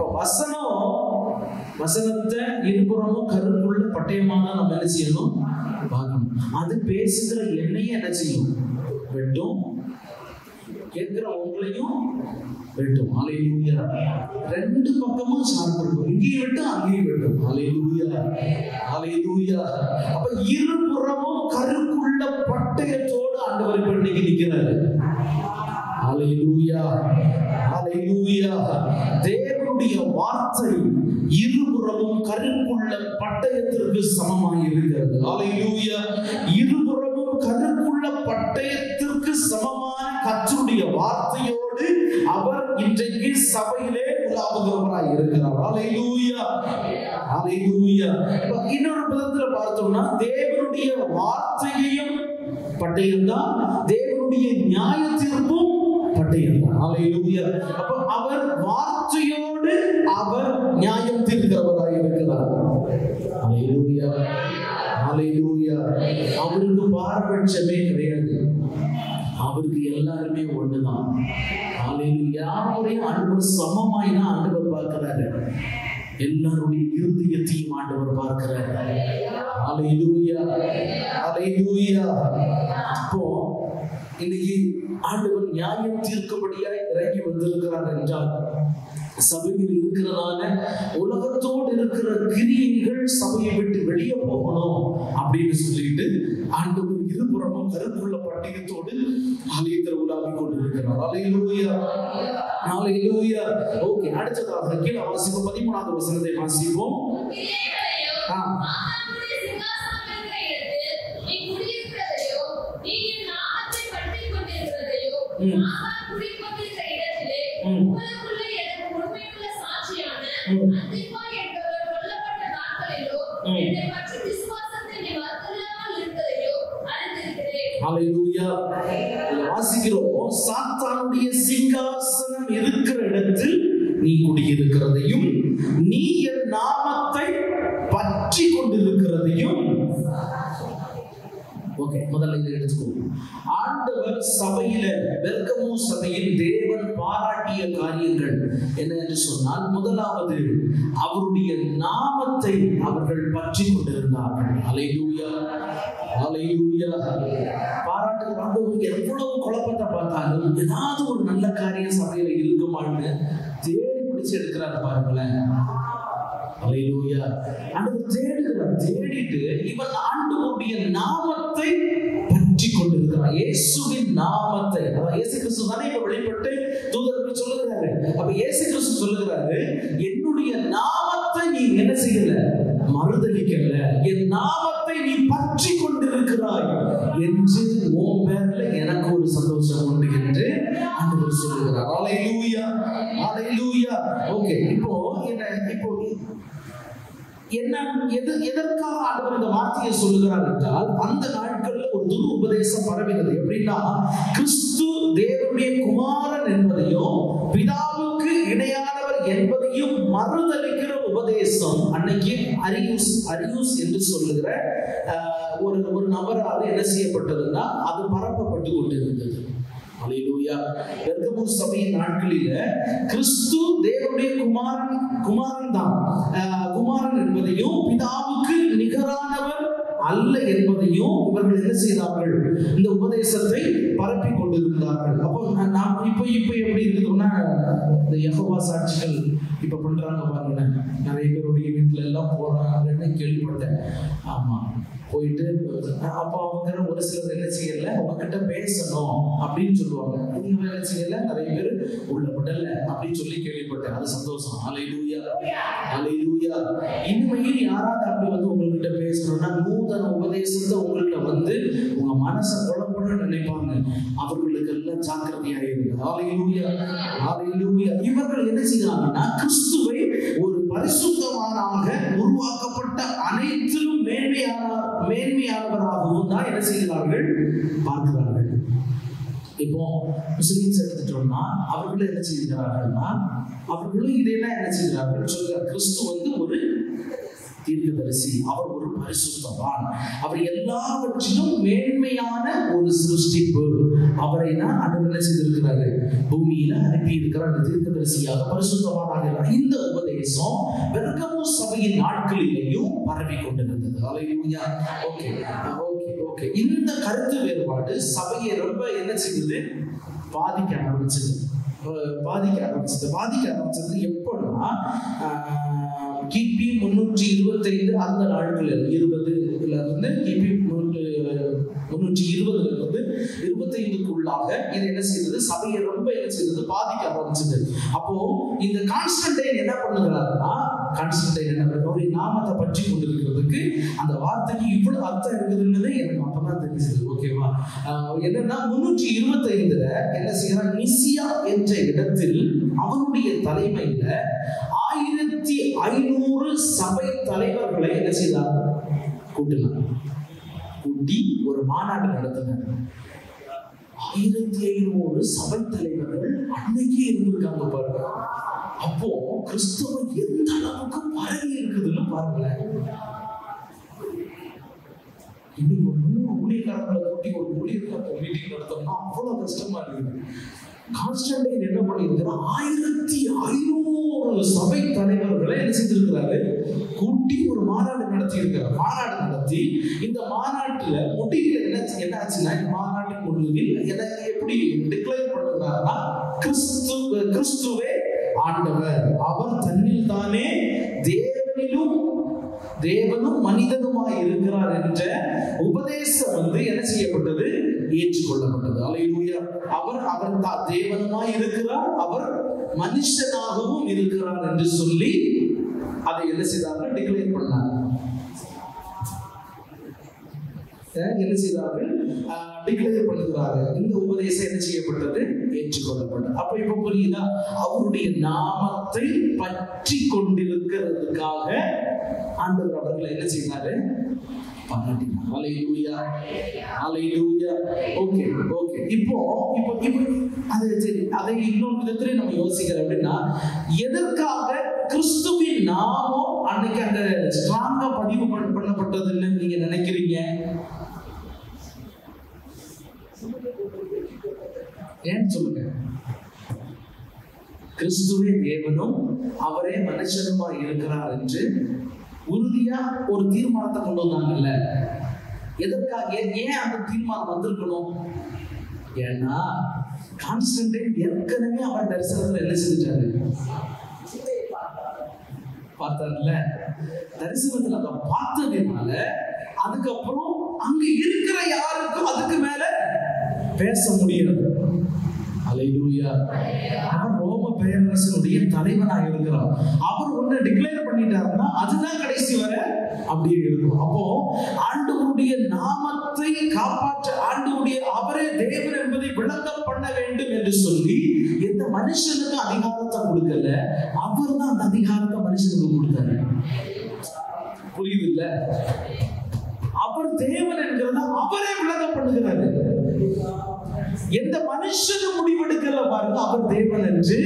வசனத்தை இருபுறமும் கருக்குள்ள பட்டயமான நம்ம என்ன செய்யணும்? பார்க்கணும். அது பேசுகிற என்னையும் என்ன செய்யும்? வெட்டும், கேட்கிற உங்களையும் வெட்டும். ஹல்லேலூயா. 2 பக்கமும் ஷார்ப் இருக்கும். இங்கேயும் வெட்டும், அங்கேயும் வெட்டும். ஹல்லேலூயா, ஹல்லேலூயா. அப்ப இருபுறமும் கருக்குள்ள பட்டயத்தோடு ஆண்டவர் இப்ப இன்னைக்கு நிற்கிறாரு. ஹல்லேலூயா, ஹல்லேலூயா. தேவனுடைய வார்த்தை இருபுறமும் கருக்குள்ள பட்டயத்திற்கு சமமாய் இருக்கிறது. ஹல்லேலூயா. இருபுறமும் கருக்குள்ள பட்டயத்திற்கு சமமான கர்த்தருடைய வார்த்தையோடு அவர் இன்றைக்கு சபையிலே உலாவுகிறவராய் இருக்கிறார். ஹல்லேலூயா, ஹல்லேலூயா. இன்னொரு பதத்துல பார்த்தோம்னா, தேவனுடைய வார்த்தையையும் பட்டயம் தான், தேவனுடைய நியாய தீர்ப்பும் பட்டயம் தான். ஹல்லேலூயா. அப்ப அவர் வார்த்தையோடு அவர் நியாயம் தீர்க்கிறவராய் இருக்கிறார். ஹல்லேலூயா, ஹல்லேலூயா. அவருக்கு பாரபட்சமே கிடையாது. அவருக்கு எல்லாருமே ஒண்ணுதான். யாருடைய ஆண்டவர் சமமாய் தான் ஆண்டவர் பார்க்கிறாரு. எல்லாருடைய இருதயத்தையும் ஆண்டவர் பார்க்கிறார். ஹல்லேலூயா, ஹல்லேலூயா. அப்போ இன்னைக்கு ஆண்டவர் நியாயம் தீர்க்கபடியாய் இறங்கி வந்திருக்கிறார் என்றால், சபையில் இருக்கிறதான உலகத்தோடு இருக்கிற கிரியைகள் சபையை விட்டு வெளியே போகணும் அப்படின்னு சொல்லிட்டு ஆண்டவர் இருபுறமும் கருக்குள்ள பட்டயத்தோடு ஆலயத்தில் உலாவிக் கொண்டிருக்கிறார். ஹல்லேலூயா, ஹல்லேலூயா. ஓகே, அடுத்ததாக கீழே வாசிப்போம். 13வது வசனத்தை வாசிப்போம். வாசிக்கிறோம், சாத்தானுடைய சிங்காசனம் இருக்கிற இடத்தில் நீ குடியிருக்கிறதையும் நீ என் நாமத்தை பற்றி கொண்டிருக்கிறதையும். ஓகே, முதல்ல இதை எடுத்துக்கோங்க. ஆண்டவர் சபையில, பெர்கமோ சபையில் தேவன் பாராட்டிய காரியங்கள் என்ன என்று சொன்னால், முதலாவது அவருடைய நாமத்தை அவர்கள் பற்றி கொண்டிருந்தார்கள். அல்லேலூயா, அல்லேலூயா. பாராட்டுகிற ஆண்டவர் எவ்வளவு குழப்பத்தை பார்த்தாலும் ஏதாவது ஒரு நல்ல காரியம் சபையில இருக்குமான்னு தேடி பிடிச்சு எடுக்கிறாரு பாருங்களேன். அல்லேலூயா. ஆண்டவர் தேடுகிறார். தேடிட்டு இவன் ஆண்டவருடைய நாமத்தை பற்றி கொண்டிருக்கிறார். இயேசுவின் நாமத்தை, அதாவது இயேசு கிறிஸ்து தானே இப்ப வெளிப்பட்டு தூதருக்கு சொல்லுகிறாரு. அப்ப இயேசு கிறிஸ்து சொல்லுகிறாரு, என்னுடைய நாமத்தை நீ என்ன செய்யல, மறுதலிக்கல, என் நாமத்தை நீ பற்றி கொண்டிருக்கிறாய் என்று உன் பேர்ல எனக்கு ஒரு சந்தோஷம் உண்டு என்று ஆண்டவர் சொல்லுகிறார். அல்லேலூயா, அல்லேலூயா. ஓகே, இப்போ என்ன எதற்காக ஆண்டவர் இந்த வார்த்தையை சொல்லுகிறார் என்றால், அந்த நாட்கள்ல ஒரு துரு உபதேசம் பரவினது. எப்படின்னா, கிறிஸ்து தேவனுடைய குமாரன் என்பதையும் பிதாவுக்கு இணையானவர் என்பதையும் மறுதலிக்கிற உபதேசம் அன்னைக்கு அரியூஸ் என்று சொல்லுகிற ஒரு நபரால் என்ன செய்யப்பட்டதுன்னா அது பரப்பப்பட்டு கொண்டிருந்தது. அல்லேலூயா. பெர்கமோ சபையின் நாட்களில கிறிஸ்து தேவனுடைய குமாரன் தான், குமாரன் என்பதையும் பிதாவுக்கு நிகரானவர் அல்ல என்பதையும் இவர்கள் என்ன செய்தார்கள், இந்த உபதேசத்தை பரப்பி கொண்டிருந்தார்கள். அப்போ நாம் இப்போ எப்படி இருக்குதுன்னா, இந்த யெகோவா சாட்சிகள் இப்ப பண்றாங்க பாருங்க, நிறைய பேருடைய வீட்டுல எல்லாம் போறாங்கன்னு கேள்விப்பட்டேன். ஆமா, போயிட்டு அப்போ அவங்க ஒரு சிலர் என்ன செய்யல, உங்ககிட்ட பேசணும் அப்படின்னு சொல்லுவாங்க. நீங்க வேலை செய்யல, நிறைய பேர் உள்ள விடல அப்படின்னு சொல்லி கேள்விப்பட்டேன். அது சந்தோஷம். அல்லேலூயா, அல்லேலூயா. இனிமேல் யாராவது அப்படி வந்து உங்ககிட்ட பேசணும்னா, நூதன உபதேசத்தை உங்கள்கிட்ட வந்து உங்க மனசை குழப்பணும்னு நினைப்பாங்க. அவர்களுக்கு எல்லாம் ஜாக்கிரதையாயிருங்க. அல்லேலூயா, அல்லேலூயா. இவர்கள் என்ன செய்யறாங்கன்னா, கிறிஸ்துவை ஒரு பரிசுத்தமானாக உருவாக்கப்பட்ட அனைத்திலும் மேன்மையானவராகவும் தான் என்ன செய்கிறார்கள், பார்க்கிறார்கள். இப்போ முஸ்லிம்ஸ் எடுத்துட்டோம்னா அவர்களும் என்ன செய்கிறார்கள்னா, அவர்களும் இதெல்லாம் என்ன செய்கிறார்கள் சொல்கிறார், கிறிஸ்து வந்து ஒரு தீர்க்கதரிசி, அவர் ஒரு பரிசுத்தவான், அவர் எல்லாவற்றிலும் மேன்மையான ஒரு சிருஷ்டிப்பு, அவரை தான் ஆண்டவர் என்ன செய்திருக்கிறாரு, பூமியில அனுப்பி இருக்கிற அந்த தீர்க்கதரிசியாக பரிசுத்தவானாக. இந்த உபதேசம் பெர்கமோ சபையின் நாட்களிலேயும் பரவி கொண்டிருந்தது. அல்லேலூயா. Okay okay okay. இந்த கருத்து வேறுபாடு சபையை ரொம்ப என்ன செய்யுது, பாதிக்க ஆரம்பிச்சது எப்போன்னா, கிபி 325 அந்த நாட்களில் 20ல இருந்து கிபி 320ல இருந்து 25க்குள்ளாக இது என்ன செய்தது, சபையை ரொம்ப என்ன செய்தது, பாதிக்க ஆரம்பிச்சது. அப்போ இந்த கான்ஸ்டன்டைன் என்ன பண்ணுகிறாருன்னா, அவருடைய நாமத்தை பற்றி கொண்டிருக்கிறதுக்கு அந்த வார்த்தைக்கு இவ்வளவு அர்த்தம் இருக்குதுன்னு எனக்கு அப்பதான் தெரிஞ்சது. ஓகேவா? என்னன்னா 325ல என்ன செய்யறார், நிசியா என்ற இடத்தில் அவனுடைய தலைமையில 1500 சபை தலைவர்களை என்ன செய்தார், கூட்டி ஒரு மாநாடு நடத்தினார். 1500 சபை தலைவர்கள் அன்னைக்கே இருந்திருக்காங்க பாருங்க. அப்போ கிறிஸ்துவ எந்த அளவுக்கு பரவி இருக்குதுன்னு பாருங்களேன். இன்னைக்கு ஒரு 100 ஊழியக்காரர்களை கூட்டி ஒரு ஊழியக்காரர் மீட்டிங் நடத்தோம்னா அவ்வளவு கஷ்டமா இருக்குது. கான்ஸ்டன்டைன் என்ன பண்ணியிருக்கிறார், 1500 சபை தலைவர்களை என்ன செய்திருக்கிறாரு, கூட்டி ஒரு மாநாடு நடத்தி இருக்கிறார். மாநாடு நடத்தி இந்த மாநாட்டுல முடிவில் என்ன ஆச்சுன்னா, இந்த மாநாட்டின் முடிவில் எப்படி டிக்ளேர் பண்ணுறாருன்னா, கிறிஸ்துவே ஆண்டவர், அவர் தன்னில் தானே தேவனும் மனிதனுமாய் இருக்கிறார் என்ற உபதேசம் வந்து என்ன செய்யப்பட்டது, ஏற்றுக்கொள்ளப்பட்டது. அல்லேலூயா. அவர் தேவனுமாய் இருக்கிறார், அவர் மனுஷனாகவும் இருக்கிறார் என்று சொல்லி அதை என்ன செய்தார்கள், டிக்ளேர் பண்ணார். என்ன செய்தார்கள்? டிக்ளேர் பண்ணுகிறார்கள். இந்த உபதேசம் என்ன செய்யப்பட்டது? ஏற்றுக்கொள்ளப்பட்டது. அப்ப இப்ப புரியுதா? அவருடைய நாமத்தை பற்றி கொண்டிருக்கிறதுக்காக ஆண்டவர் அவர்களை என்ன செய்தாரு? பாராட்டினார். ஹல்லேலூயா, ஹல்லேலூயா. ஓகே. இப்போ அது சரி, அதை இன்னொரு விதத்திலே நம்ம யோசிக்கிறோம். அப்படின்னா, எதற்காக கிறிஸ்துவின் நாமம் அன்னைக்கு அந்த ஸ்ட்ராங்கா பதிவு பண்ணப்பட்டதுன்னு நீங்க நினைக்கிறீங்க? ஏன் சொல்லுங்க? கிறிஸ்துவே தேவனும் அவரே மனுஷனுமா இருக்கிறார் என்று உறுதியா ஒரு தீர்மானத்தை கொண்டு வந்தாங்கல்ல. எதற்காக? ஏன் அந்த தீர்மானம் வந்திருக்கணும்? ஏன்னா கான்ஸ்டன்டைன் ஏற்கனவே அவர் தரிசனத்துல என்ன செஞ்சாரு? பார்த்தார்ல. தரிசனத்துல அதை பார்த்ததுனால அதுக்கப்புறம் அங்க இருக்கிற யாருக்கும் அதுக்கு மேல பேச முடியாது. ஹல்லேலூயா. அவர் ரோம பேரரசனுடைய தலைவனாக இருக்கிறார். அவர் ஒண்ணு டிக்ளேர் பண்ணிட்டாருன்னா அதுதான் கடைசி வரை அப்படியே இருக்கும். அப்போ ஆண்டவருடைய நாமத்தை காப்பாற்ற, ஆண்டவருடைய அவரே தேவன் என்பதை விளங்க பண்ண வேண்டும் என்று சொல்லி எந்த மனுஷனுக்கு அதிகாரத்தை கொடுக்கல, அவர் தான் அந்த அதிகாரத்தை மனுஷனுக்கு கொடுத்தாரு. புரியுது இல்ல? அவர் தேவன் என்கிறத அவரே விளங்க பண்ணுகிறாரு. எந்த மனுஷனும் முடிவெடுக்கல பாருங்க. அவர் தேவன் என்று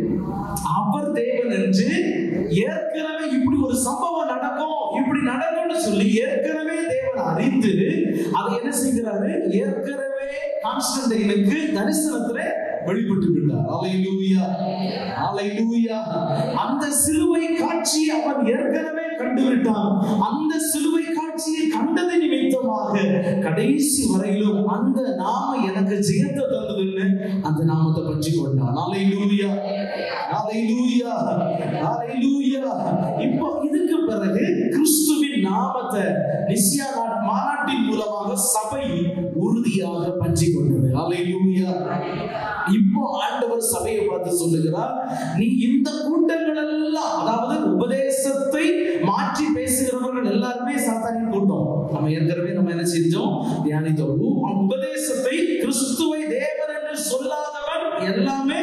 ஏற்கனவே இப்படி ஒரு சம்பவம் நடக்கும், இப்படி நடக்கும்னு சொல்லி ஏற்கனவே தேவன் அறிந்து அதை என்ன செய்கிறாரு? ஏற்கனவே கான்ஸ்டன்டைனுக்கு தரிசனத்துல வெளிப்பட்டு விட்டார். ஹல்லேலூயா, ஹல்லேலூயா. அந்த சிலுவை காட்சியை அவன் ஏற்கனவே கண்டுவிட்டான். அந்த சிலுவை காட்சியை கண்டது நிமித்தமாக கடைசி வரையிலும் அந்த நாம எனக்கு ஜெயத்தை தந்ததுன்னு அந்த நாமத்தை பற்றி கொண்டான். ஹல்லேலூயா, ஹல்லேலூயா, ஹல்லேலூயா. இப்போ இதுக்கு பிறகு கிறிஸ்துவின் நாமத்தை நிசியா மாநாட்டின் மூலமாக சபை உறுதியாக பற்றி கொண்டது. ஹல்லேலூயா. இப்போ ஆண்டவர் சபையை பார்த்து சொல்லுகிறார், நீ இந்த கூட்டங்கள் எல்லாம், அதாவது உபதேசத்தை மாற்றி பேசுகிறவர்கள் எல்லாருமே சாத்தானின் கூட்டம். நம்ம ஏற்கனவே என்ன செஞ்சோம்? தியானித்தோம். உபதேசத்தை கிறிஸ்துவை தேவன் என்று சொல்லாதவன் எல்லாமே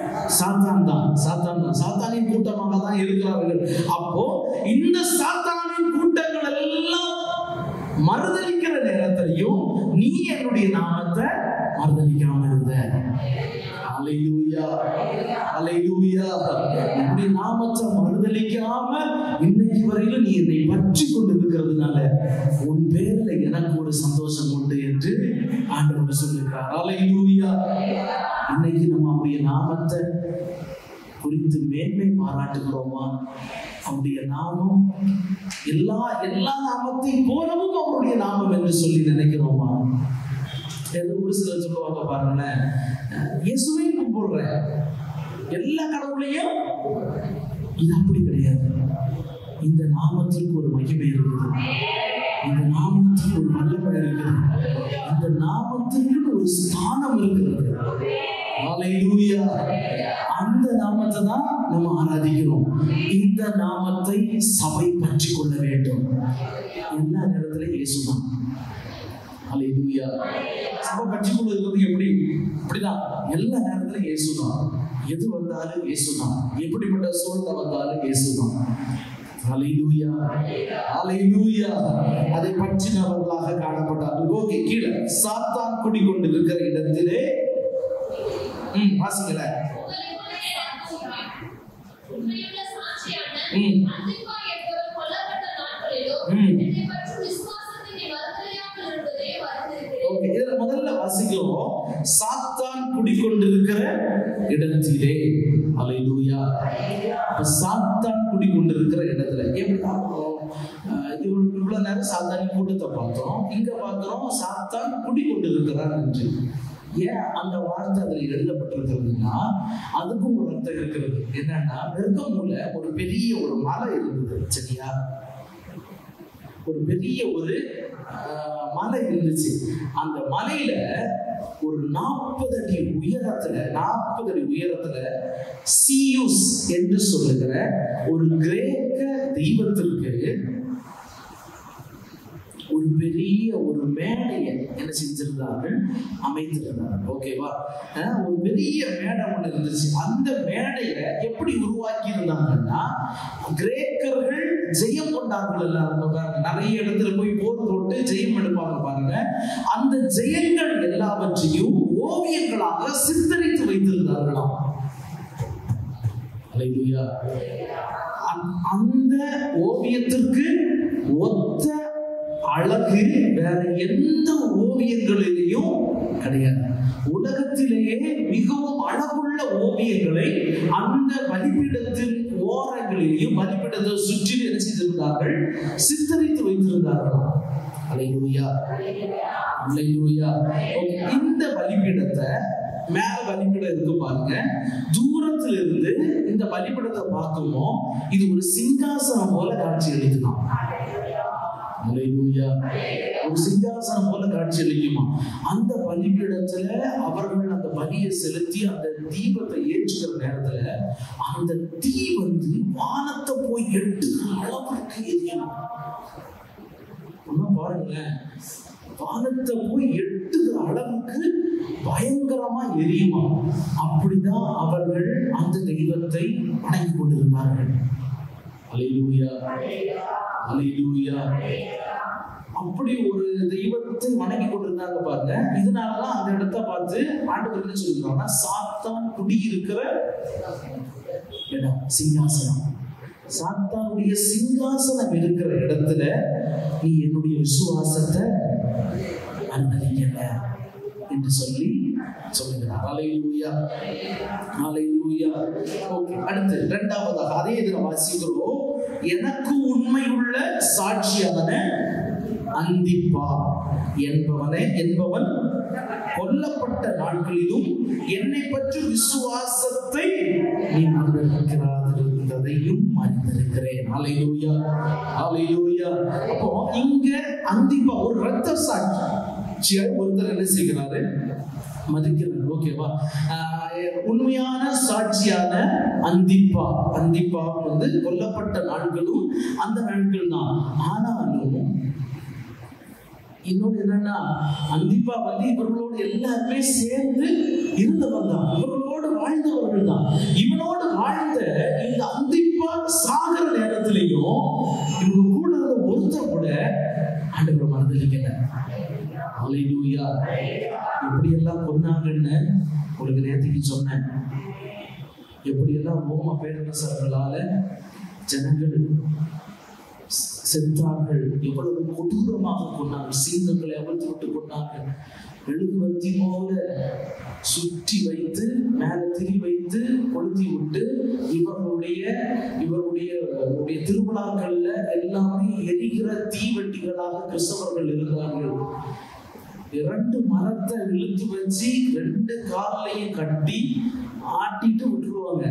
சாத்தானின் கூட்டமாக தான் இருக்கிறார்கள். அப்போ இந்த சாத்தானின் கூட்டங்கள் எல்லாம் மறுதலிக்கிற நேரத்திலையும் நீ என்னுடைய நாமத்தை மறுதலிக்காம இருந்த. ஹல்லேலூயா, ஹல்லேலூயா. என்னுடைய நாமத்தை மறுதலிக்காம இன்னைக்கு வரையிலும் நீ என்னை பற்றி கொண்டு இருக்கிறதுனால உன் பேர்ல எனக்கு ஒரு சந்தோஷம் உண்டு என்று ஆண்டவர் சொல்லுகிறார். ஹல்லேலூயா. இன்னைக்கு நம்ம அவருடைய நாமத்தை குறித்து மேன்மை பாராட்டுகிறோமா? அவருடைய நாமம் எல்லா நாமத்தையும் போலவும் அவருடைய நாமம் என்று சொல்லி நினைக்கிறோமா? ஒரு சிலர் சொல்லுவாங்க பாருங்களேன், இயேசுவை கும்பிடுறேன், எல்லா கடவுளையும். இது அப்படி கிடையாது. இந்த நாமத்திற்கு ஒரு மகிமை இருக்குது, இந்த நாமத்திற்கு ஒரு வல்லமை இருக்குது, இந்த நாமத்திற்கு ஒரு ஸ்தானம் இருக்கிறது. ஹல்லேலூயா. அந்த நாமத்தை தான் நம்ம ஆராதிக்கிறோம். இந்த நாமத்தை சபை பற்றி கொள்ள வேண்டும். எல்லா நேரத்திலும் இயேசுதான். ஹல்லேலூயா. சபை பற்றி கொள்வது எப்படி? அப்படிதான். எல்லா நேரத்திலும் இயேசுதான். எது வந்தாலும் இயேசுதான். எப்படிப்பட்ட சூழ்நிலை வந்தாலும் இயேசுதான். ஹல்லேலூயா, ஹல்லேலூயா. அதை பற்றினவர்களாக காணப்பட்டார்கள். ஓகே, கீழே சாத்தான் குடிகொண்டிருக்கிற இடத்திலே வாசிக்கல. முதல்ல வாசிக்கிறோம், சாத்தான் குடிகொண்டிருக்கிற இடத்திலே. ஹல்லேலூயா. சாத்தான் குடிகொண்டிருக்கிற இடத்துல இவ்வளவு நேரம் சாத்தானின் கூட்டத்தை பார்த்தோம். இங்க பார்க்கிறோம் சாத்தான் குடிகொண்டிருக்கிறார் என்று. ஏன் அந்த வார்த்தை அதில் எழுதப்பட்டிருக்கிறதுனா அதுக்கும் ஒரு அர்த்தம் இருக்கிறது. என்னன்னா, பெர்கமுல ஒரு பெரிய ஒரு மலை இருந்தது. சரியா? ஒரு பெரிய ஒரு மலை இருந்துச்சு. அந்த மலையில ஒரு 40 அடி உயரத்துல சியூஸ் என்று சொல்லுகிற ஒரு கிரேக்க தெய்வத்திற்கு ஒரு பெரிய ஒரு மேடையை என்ன செஞ்சிருந்தார்கள், அமைந்திருந்தார்கள். ஓகேவா? ஒரு பெரிய மேடை ஒன்று இருந்துச்சு. அந்த மேடையை எப்படி உருவாக்கி இருந்தாங்கன்னா, கிரேக்கர்கள் ஜெயம் கொண்டார்கள். நிறைய இடத்துல போய் போர் போட்டு ஜெயம் எடுப்பாங்க பாருங்க. அந்த ஜெயங்கள் எல்லாவற்றையும் ஓவியங்களாக சித்தரித்து வைத்திருந்தார்களாம். அல்லேலூயா. அந்த ஓவியத்திற்கு ஒத்த அழகு வேற எந்த ஓவியங்களிலேயும் கிடையாது. உலகத்திலேயே மிகவும் அழகுள்ள ஓவியங்களை அந்த பலிபீடத்தின் ஓரங்களிலேயும் பலிபீடத்தை சுற்றி என்ன செய்திருந்தார்கள், சித்தரித்து வைத்திருந்தார்களாம். அல்லேலூயா, அல்லேலூயா. இந்த பலிபீடத்தை மேல பலிபீடம் இருக்கு பாருங்க. தூரத்துல இருந்து இந்த பலிபீடத்தை பார்க்கும்போது இது ஒரு சிங்காசனம் போல காட்சி அளிக்கலாம். அல்லேலூயா. ஒரு சிங்காசனம் போல காட்சி அளிக்குமா? அந்த பலிபீடத்துல அவர்கள் அந்த பலியை செலுத்தி அந்த தீபத்தை ஏற்றுக்கிற நேரத்துல அந்த தீ வந்து வானத்தை போய் எட்டுகிற அளவுக்கு எரியும். பாருங்களேன், வானத்தை போய் எட்டுகிற அளவுக்கு பயங்கரமா எரியுமா? அப்படிதான் அவர்கள் அந்த தெய்வத்தை வணங்கி கொண்டிருந்தார்கள். அல்லேலூயா, அல்லேலூயா. அப்படி ஒரு தெய்வத்தை வணங்கி கொண்டிருந்தாங்க பாருங்க. இதனாலதான் அந்த இடத்தை பார்த்து ஆண்டவர் என்ன சொல்லிருக்காங்கன்னா, சாத்தான் குடியிருக்கிற இடம் சிங்காசனம். சாத்தானுடைய சிங்காசனம் இருக்கிற இடத்துல நீ என்னுடைய விசுவாசத்தை அனுமதிக்கல என்று சொல்லி சொல்லுகிறார். அல்லேலூயா, அல்லேலூயா. ஓகே, அடுத்து இரண்டாவதாக அதே இதில் வாசிக்கிறோம். எனக்கு உண்மையுள்ள சாட்சியான அந்திப்பா என்பவன் கொல்லப்பட்ட நாட்களிலும் என்னை பற்றி விசுவாசத்தை நீ மறந்திருக்கிறதையும் அறிந்திருக்கிறேன். அல்லேலூயா, அல்லேலூயா. அப்போ இங்க அந்திப்பா ஒரு இரத்த சாட்சியை ஒருத்தர் என்ன செய்கிறாரு, மதிக்கிறார். ஓகேவா? உண்மையான சாட்சியான அந்திப்பா வந்து கொல்லப்பட்ட நாட்களும் அந்த நாட்கள் தான். ஆனாலும் இன்னொன்று என்னன்னா, அந்திப்பா வந்து இவர்களோடு எல்லாருமே சேர்ந்து இருந்தவர் தான், இவர்களோடு வாழ்ந்தவர்கள் தான். இவனோடு வாழ்ந்த இந்த அந்திப்பா சாகர நேரத்திலையும் இவங்க கூட இருந்த ஒருத்தர் கூட ஆண்டவரை மறந்துலிக்கல. அல்லேலூயா. எப்படியெல்லாம் கொன்னாங்கன்னு உங்களுக்கு நேற்றுக்கு சொன்னேன். எப்படியெல்லாம் ரோம பேரரசர்களால ஜனங்கள் செத்தார்கள், எவ்வளவு கொடூரமாக கொண்டார்கள். சிங்கங்களை அவிழ்த்து விட்டு கொண்டார்கள். மெழுகுவர்த்தி போல சுற்றி வைத்து மேல திரி வைத்து கொளுத்தி விட்டு இவருடைய திருவிழாக்கள்ல எல்லாமே எரிகிற தீவெட்டிகளாக கிறிஸ்தவர்கள் இருந்தார்கள். 2 மரத்தை இழுத்து வச்சு 2 காலையும் கட்டி ஆட்டிட்டு விட்டுருவாங்க.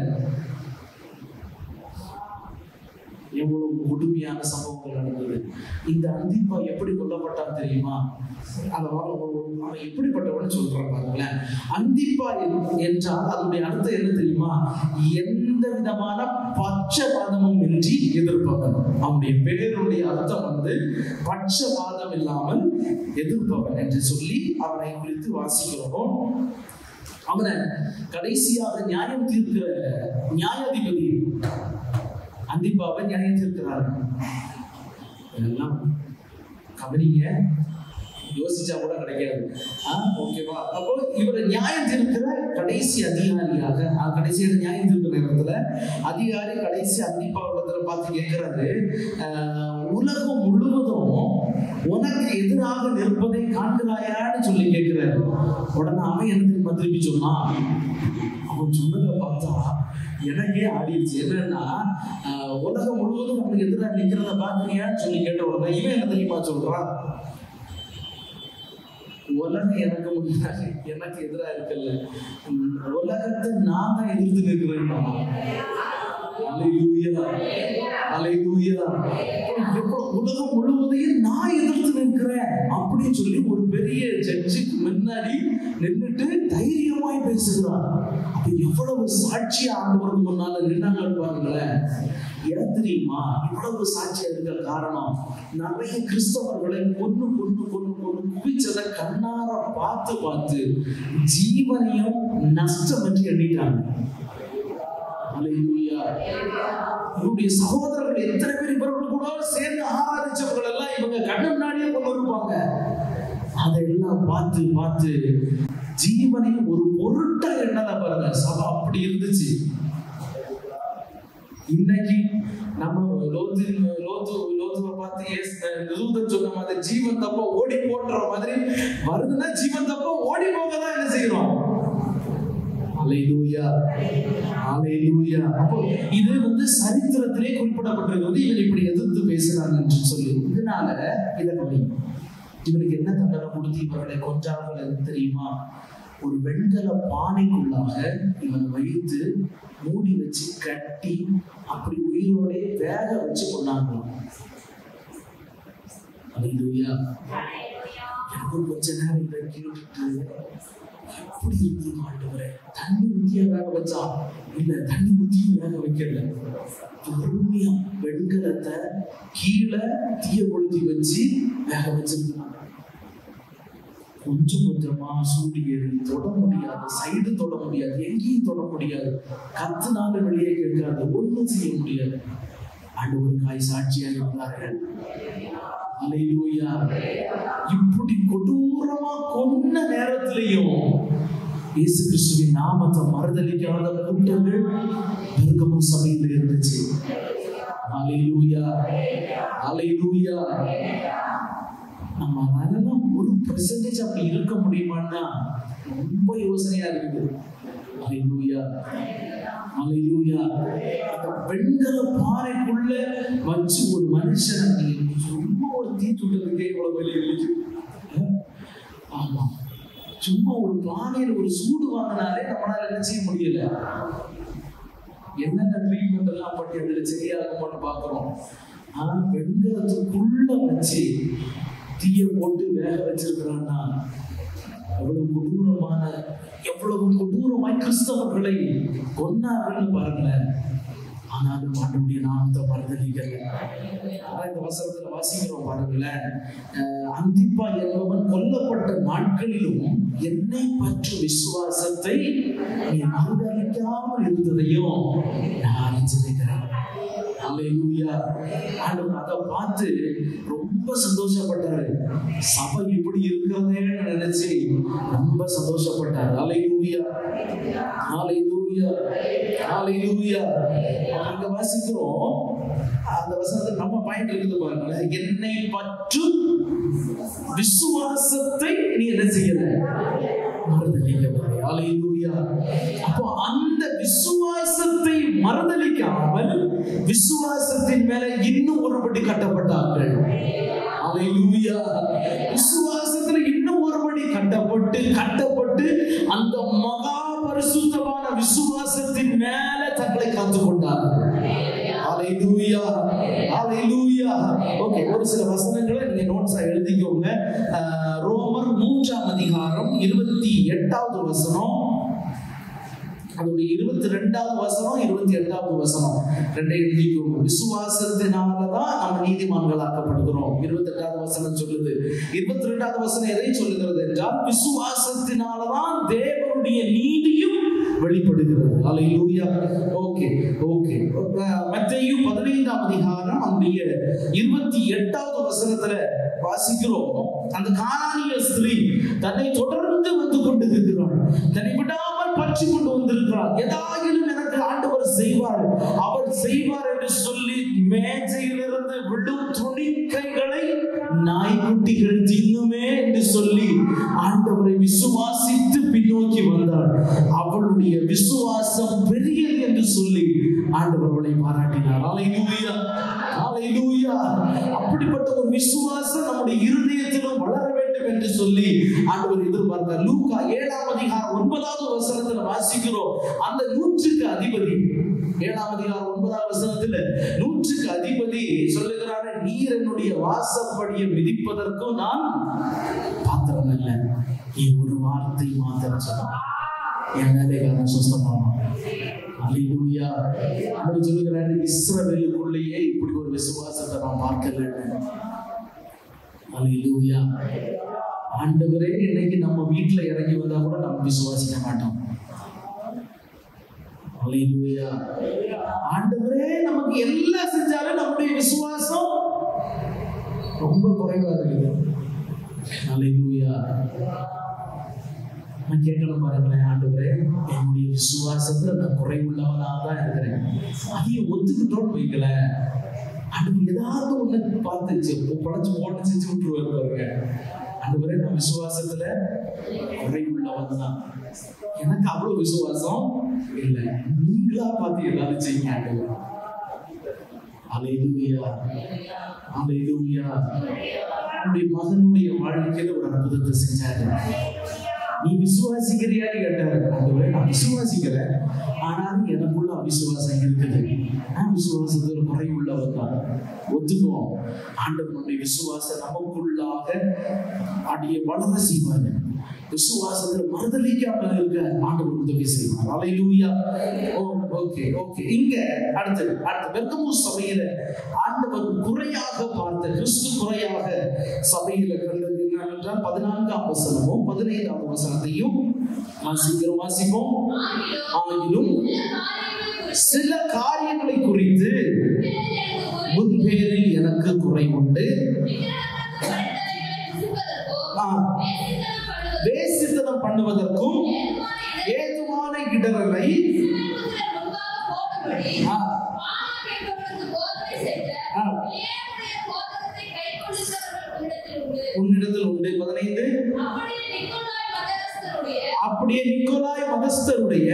எவ்வளவு கொடுமையான சம்பவங்கள் நடந்தது. இந்த அந்திப்பா எப்படி கொல்லப்பட்டான் தெரியுமா? அவன் எப்படிப்பட்டவன்னு சொல்றான் பாருங்களேன். அந்திப்பா என்றால் அதனுடைய அர்த்தம் என்ன தெரியுமா? எந்த விதமான பட்சபாதமும் இன்றி எதிர்ப்பவன். அவனுடைய பேருடைய அர்த்தம் வந்து பட்சபாதம் இல்லாமல் எதிர்ப்பவன் என்று சொல்லி அவனை குறித்து வாசிக்கிறோம். அவனை கடைசியாக நியாயம் தீர்க்கிற நியாயாதிபதி அந்திப்பாவை நியாயம் தீர்க்கிறார்கள். இதெல்லாம் கவனிங்க, யோசிச்சா கூட கிடைக்காது. ஓகேவா? அப்போ இவரை நியாயம் தீர்க்கிற கடைசி அதிகாரியாக, கடைசியாக நியாயம் தீர்க்கிற நேரத்துல அதிகாரி கடைசி அந்திப்பாவிடத்துல பார்த்து கேட்கிறாரு, உலகம் முழுவதும் உனக்கு எதிராக நிற்பதை காண்கிறாயான்னு சொல்லி கேட்கிறாரு. உடனே அவன் என்ன திருப்பி சொன்னான்? அவன் சொன்னதை பார்த்தா எனக்கே ஆடிடுச்சு. என்னன்னா, உலகம் முழுவதும் நமக்கு எதிராக நிக்கிறத பாக்குறியான்னு சொல்லி கேட்ட உடனே இவன் என்ன தெரியுமா சொல்றான்? உலகம் எனக்கு முன்னாடி எனக்கு எதிராக இருக்கல, உலகத்தை நான் தான் எதிர்த்து நிற்கிறேன். உலகம் முழுவதையும் நான் எதிர்த்து நிற்கிறேன் அப்படின்னு சொல்லி ஒரு பெரிய ஜட்ஜுக்கு முன்னாடி நின்றுட்டு தைரியமாய் பேசுகிறார். அப்ப எவ்வளவு சாட்சியா ஆண்டவருக்கு முன்னால நின்னாங்க பாருங்களேன். ஏன் தெரியுமா இவ்வளவு சாட்சியா இருக்க காரணம்? நிறைய கிறிஸ்தவர்களை கொன்னு குவிச்சதை கண்ணார பார்த்து ஜீவனையும் நஷ்டம் என்று எண்ணிட்டாங்க. இவருடைய சகோதரர்கள் எத்தனை பேர் இவர்கள் கூட சேர்ந்து ஆராதிச்சவர்கள் எல்லாம் இவங்க கண்ணு முன்னாடியே கொண்டு இருப்பாங்க. அதெல்லாம் பார்த்து ஜீவனையும் ஒரு பொருட்டா எண்ணல பாருங்க. சபை அப்படி இருந்துச்சு. இன்னைக்கு நம்ம லோத்துவை பார்த்து சொன்ன மாதிரி ஜீவன் தப்ப ஓடி போடுற மாதிரி வருதுன்னா ஜீவன் தப்ப ஓடி போகதான் என்ன செய்யறோம்? அல்லேலூயா, அல்லேலூயா. அப்போ இது சரித்திரத்திலே குறிப்பிடப்பட்டிருக்கிறது. இவன் இப்படி எதிர்த்து பேசுறாங்கன்னு சொல்லி. இதனால இதை கவனிங்க. இவனுக்கு என்ன தண்டனை கொடுத்து இவர்களை கொன்றார்கள் தெரியுமா? ஒரு வெண்கல பானைக்குள்ளாக இவனை வைத்து மூடி வச்சு கட்டி அப்படி உயிரோட வேக வச்சு கொண்டாங்களாம். அல்லேலூயா. எனக்கும் கொஞ்ச நேரம் இதை கேட்டுட்டு எப்படி இருந்து ஆண்டவரே, தண்ணி ஊத்தியா வேக வச்சா? இல்ல, தண்ணி ஊத்தியும் வேக வைக்கல. பொறுமையா வெண்கலத்தை கீழே தீய கொளுத்தி வச்சு வேக வச்சிருந்தாங்க. கொஞ்சமா சூடு ஏறி தொட முடியாது, சைடு தொட முடியாது, எங்கேயும் தொட முடியாது, கத்துனாலும் வெளியே கேட்காது, ஒண்ணும் செய்ய முடியாது. ஆண்டவருக்காய் சாட்சியா இருந்தார்கள். அல்லேலூயா. இப்படி கொடூரமா கொன்ன நேரத்திலையும் இயேசு கிறிஸ்துவின் நாமத்தை மறுதலிக்காத கூட்டங்கள் பெருகமும் சபையில் இருந்துச்சு. அல்லேலூயா, அல்லேலூயா. நம்ம அதெல்லாம் 1% அப்படி இருக்க முடியுமான்னா ரொம்ப யோசனையா இருக்குது. அல்லேலூயா, அல்லேலூயா. அந்த வெண்கல பாறைக்குள்ள வச்சு ஒரு மனுஷனை சும்மா ஒரு தீச்சுட்டதுக்கே இவ்வளவு வெளியே வெளிச்சு. ஆமா, சும்மா ஒரு பானையில ஒரு சூடு வாங்கினாலே நம்மளால என்ன செய்ய முடியல. என்னென்ன ட்ரீட்மெண்ட் எல்லாம் பண்ணி அதுல சரியாகும்னு பாக்குறோம். ஆனா வெண்கலத்துக்குள்ள வச்சு தீய போட்டு வேக வச்சிருக்கிறான்னா எவ்வளவு கொடூரமாய் கிறிஸ்தவர்களை கொன்னார்கள் பாருங்களேன். ஆனாலும் ஆண்டவருடைய நாமத்தை மறுதலிக்கல. இந்த வசனத்துல வாசிக்கிறோம் பாருங்களேன். அந்திப்பா என்பவன் கொல்லப்பட்ட நாட்களிலும் என்னை பற்றி விசுவாசத்தை நீ மறுதலிக்காமல் இருந்ததையும் நான் அறிஞ்சிருக்கிறேன். அல்லேலூயா. ஆண்டவர் அதை பார்த்து ரொம்ப சந்தோஷப்பட்டாரு. சபை இப்படி இருக்கிறதேன்னு நினைச்சு ரொம்ப சந்தோஷப்பட்டாரு. அல்லேலூயா, அல்லேலூயா, அல்லேலூயா. அங்க வாசிக்கிறோம் அந்த வசனத்துல நம்ம பாயிண்ட் இருக்குது பாருங்க. என்னை பற்றி விசுவாசத்தை நீ என்ன செய்யல, மறுதலிக்கவில்லை. அல்லேலூயா. அப்போ அந்த விசுவாசத்தை மறுதலிக்காமல் விசுவாசத்தின் மேல இன்னும் ஒருபடி கட்டப்பட்டார்கள். அல்லேலூயா. விசுவாசத்துல இன்னும் ஒருபடி கட்டப்பட்டு அந்த மகா பரிசுத்தமான விசுவாசத்தின் மேல தங்களை காத்துக் கொண்டார்கள். அல்லேலூயா, அல்லேலூயா. ஓகே, ஒரு சில வசனங்களை நீங்க நோட்ஸா எழுதிக்கோங்க. ரோமர் 3ஆம் அதிகாரம் 28வது வசனம், அதோடைய 22வது வசனம், 28வது வசனம் ரெண்டே எழுதிக்கோங்க. விசுவாசத்தினாலதான் நம்ம நீதிமான்களாக்கப்படுகிறோம். 28வது வசனம் சொல்லுது. 22வது வசனம் எதை சொல்லுகிறது என்றால், விசுவாசத்தினாலதான் தேவனுடைய நீதியும் வெளிப்படுகிறது. அல்லேலூயா. Okay, okay. மத்தேயு 15ஆம் அதிகாரம் அதனுடைய 28வது வசனத்துல வாசிக்கிறோம். அந்த கானானிய ஸ்திரீ தன்னை தொடர்ந்து வந்து கொண்டிருக்கிறாள். தன்னை விடாமல் பற்றி கொண்டு வந்திருக்கிறாள். ஏதாயிலும் எனக்கு ஆண்டவர் செய்வார், அவர் செய்வார் என்று சொல்லி மேஜையிலிருந்து விடும் துணிக்கைகளை நாய்க்குட்டிகள் தின்னுமே என்று சொல்லி ஆண்டவரை விசுவாசித்து பின்னோக்கி வந்தாள். அவளுடைய விசுவாசம் பெரியது என்று சொல்லி ஆண்டவர் அவளை பாராட்டினார். அல்லேலூயா, அல்லேலூயா. அப்படிப்பட்ட ஒரு விசுவாசம் நம்முடைய இருதயத்திலும் வளர வேண்டும் என்று சொல்லி ஆண்டவர் எதிர்பார்த்தார். லூக்கா 7ஆம் அதிகாரம் 9வது வசனத்துல வாசிக்கிறோம். அந்த 100க்கு அதிபதி 7ஆம் அதிகாரம் 9வது வசனத்துல 100க்கு அதிபதி சொல்லுகிறாரு, நீர் என்னுடைய வாசப்படியை மிதிப்பதற்கும் நான் பாத்திரம் அல்ல, நீ ஒரு வார்த்தை மாத்திரம் சொன்னார். என் வேலைக்காரன் சுஸ்தமாவான். அல்லேலூயா. ஆண்டவர் சொல்லுகிறாரு, இஸ்ரவேலுக்குள்ளேயே இப்படி ஒரு விசுவாசத்தை நான் பார்க்கல. அல்லேலூயா. ஆண்டவரே இன்னைக்கு நம்ம வீட்டுல இறங்கி வந்தா கூட நம்ம விசுவாசிக்க மாட்டோம். அல்லேலூயா. ஆண்டவரே நமக்கு எல்லாம் செஞ்சாலும் நம்முடைய விசுவாசம் ரொம்ப குறைவா இருக்குது. அல்லேலூயா. நான் கேட்கணும் பாருங்களேன், ஆண்டவரே என்னுடைய விசுவாசத்துல நான் குறைவுள்ளவனாக தான் இருக்கிறேன், அதையும் ஒத்துக்கிட்டோன்னு வைக்கல. ஆண்டவர் ஏதாவது ஒண்ணு பார்த்துச்சு படைச்சு போட்டு செஞ்சு விட்டுருவாரு பாருங்க. ஆண்டவரே நான் விசுவாசத்துல குறைவுள்ளவன் தான், எனக்கு அவ்வளவு விசுவாசம் இல்லை, நீங்களா பார்த்து ஏதாவது செய்யுங்க ஆண்டவர். அல்லேலூயா. அல்லேலூயா. அவருடைய மகனுடைய வாழ்க்கையில ஒரு அற்புதத்தை செஞ்சாரு. நீ விசுவாசிக்கிறியான்னு கேட்டாரு. ஆண்டவரே நான் விசுவாசிக்கிறேன், ஆனாலும் எனக்குள்ள அவிசுவாசம் இருக்குது, நான் விசுவாசத்தில் குறைவுள்ளவன் தான், ஒத்துக்குவோம். ஆண்டவனுடைய விசுவாசம் நமக்குள்ளாக அடிய வளர செய்வாரு. விசுவாசத்தில் மறுதலிக்காம இருக்க ஆண்டவர் உதவி செய்வார். அல்லேலூயா. Okay okay. இங்க அடுத்து பெர்கமு சபையில ஆண்டவர் குறையாக பார்த்த, கிறிஸ்து குறையாக சபையில கண்டது என்னவென்றால் 14ஆம் வசனமும் 15ஆம் வசனத்தையும் வாசிப்போம். ஆகிலும் சில காரியங்களை குறித்து முன்பேரில் எனக்கு குறை உண்டு, வேசித்தனம் பண்ணுவதற்கும் ஏதுவான இடரலை உன்னிடத்தில் உண்டு. 15 அப்படியே நிக்கோலாய் மதஸ்தருடைய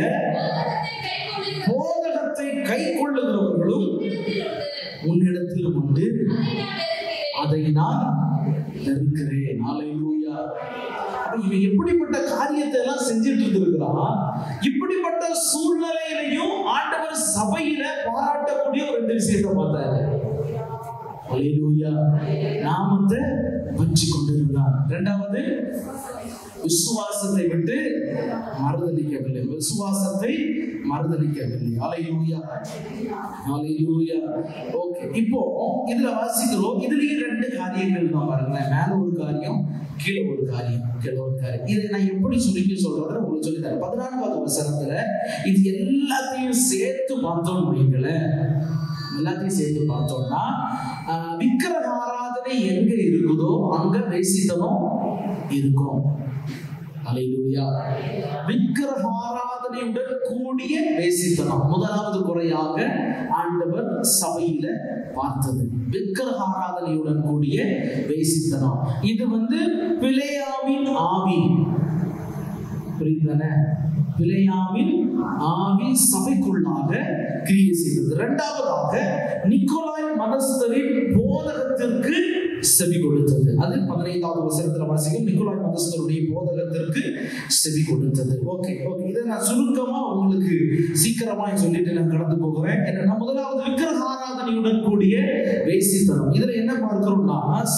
போதகத்தை கை கொள்ளுகிறவர்களும் உன்னிடத்தில் உண்டு, அதை நான் வெறுக்கிறேன். அல்லேலூயா. இவன் எப்படிப்பட்ட காரியத்தை எல்லாம் செஞ்சிட்டு இருக்கிறான். இப்படிப்பட்ட சூழ்நிலையிலையும் ஆண்டவர் சபையில பாராட்டக்கூடிய ஒரு 2 விஷயத்தை பார்த்தாரு. அல்லேலூயா. நாமத்தை வச்சு கொண்டிருந்தான். 2வது, விசுவாசத்தை விட்டு மறுதலிக்கவில்லை. விசுவாசத்தை மறுதலிக்கவில்லை. அல்லேலூயா. அல்லேலூயா. ஓகே. இப்போ இதுல வாசிக்கிறோம். இதுலயே 2 காரியங்கள் தான் பாருங்களேன். மேல ஒரு காரியம், கீழே ஒரு காரியம். இதை நான் எப்படி சுருக்கி சொல்றேன் உங்களுக்கு சொல்லி தரேன். 14வது வசனத்துல இது எல்லாத்தையும் சேர்த்து பார்த்தோம்னு வைங்களேன். எல்லாத்தையும் சேர்த்து பார்த்தோம்னா, விக்கிரக ஆராதனை எங்க இருக்குதோ அங்க வேசித்தனம் இருக்கும். அல்லேலூயா. விக்கிரக ஆராதனையுடன் கூடிய வேசித்தனம் முதலாவது குறையாக ஆண்டவர் சபையில பார்த்தது. விக்கிரக ஆராதனையுடன் கூடிய வேசித்தனம். இது பிலேயாமின் ஆவி. புரியுதானே? பிலேயாமின் ஆவி சபைக்குள்ளாக கிரியை செய்தது. 2வதாக நிக்கோலாய் மதஸ்தரின் போதகத்திற்கு செவி கொடுத்தது. அது 15வது வசனத்துல வாசிக்கும். நிக்கோலாய் மதஸ்தருடைய போதகத்திற்கு செவி கொடுத்தது. Okay okay. இதை நான் சுருக்கமா உங்களுக்கு சீக்கிரமா சொல்லிட்டு நான் கடந்து போகிறேன். என்னன்னா, முதலாவது விக்கிரக ஆராதனையுடன் கூடிய வேசித்தனம். இதுல என்ன பார்க்கிறோம்னா,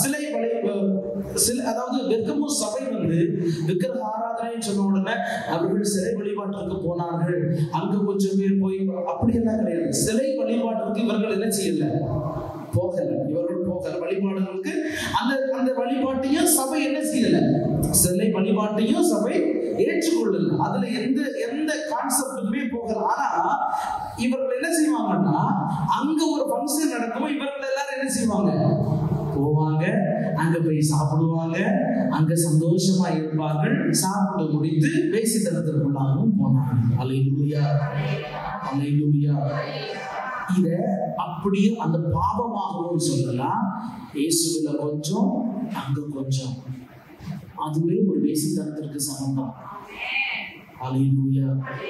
அதாவது பெர்கமு சபை விக்கிரக ஆராதனை சொன்ன உடனே அவர்கள் சிலை வழிபாட்டிற்கு போனார்கள். அங்க கொஞ்சம் பேர் போய் அப்படி எல்லாம் கிடையாது. சிலை வழிபாட்டிற்கு இவர்கள் என்ன செய்யல, போகல. இவர்கள் போகல வழிபாடுகளுக்கு. அந்த வழிபாட்டையும் சபை என்ன செய்யல, சிலை வழிபாட்டையும் சபை ஏற்றுக்கொள்ளல. அதுல எந்த கான்செப்டுமே போகல. ஆனா இவர்கள் என்ன செய்வாங்கன்னா, அங்க ஒரு ஃபங்க்ஷன் நடக்கும், இவர்கள் எல்லாரும் என்ன செய்வாங்க, போவாங்க, அங்க போய் சாப்பிடுவாங்க, அங்க சந்தோஷமா இருப்பார்கள். சாப்பிட்டு முடித்து வேசித்தனத்திற்குள்ளாகவும் போனாங்க. அல்லேலூயா. அல்லேலூயா. இத அப்படியே அந்த பாவமாகவும் சொல்லலாம். இயேசுவில கொஞ்சம், அங்க கொஞ்சம், அதுவே ஒரு வேசித்தனத்திற்கு சமம். அல்லேலூயா.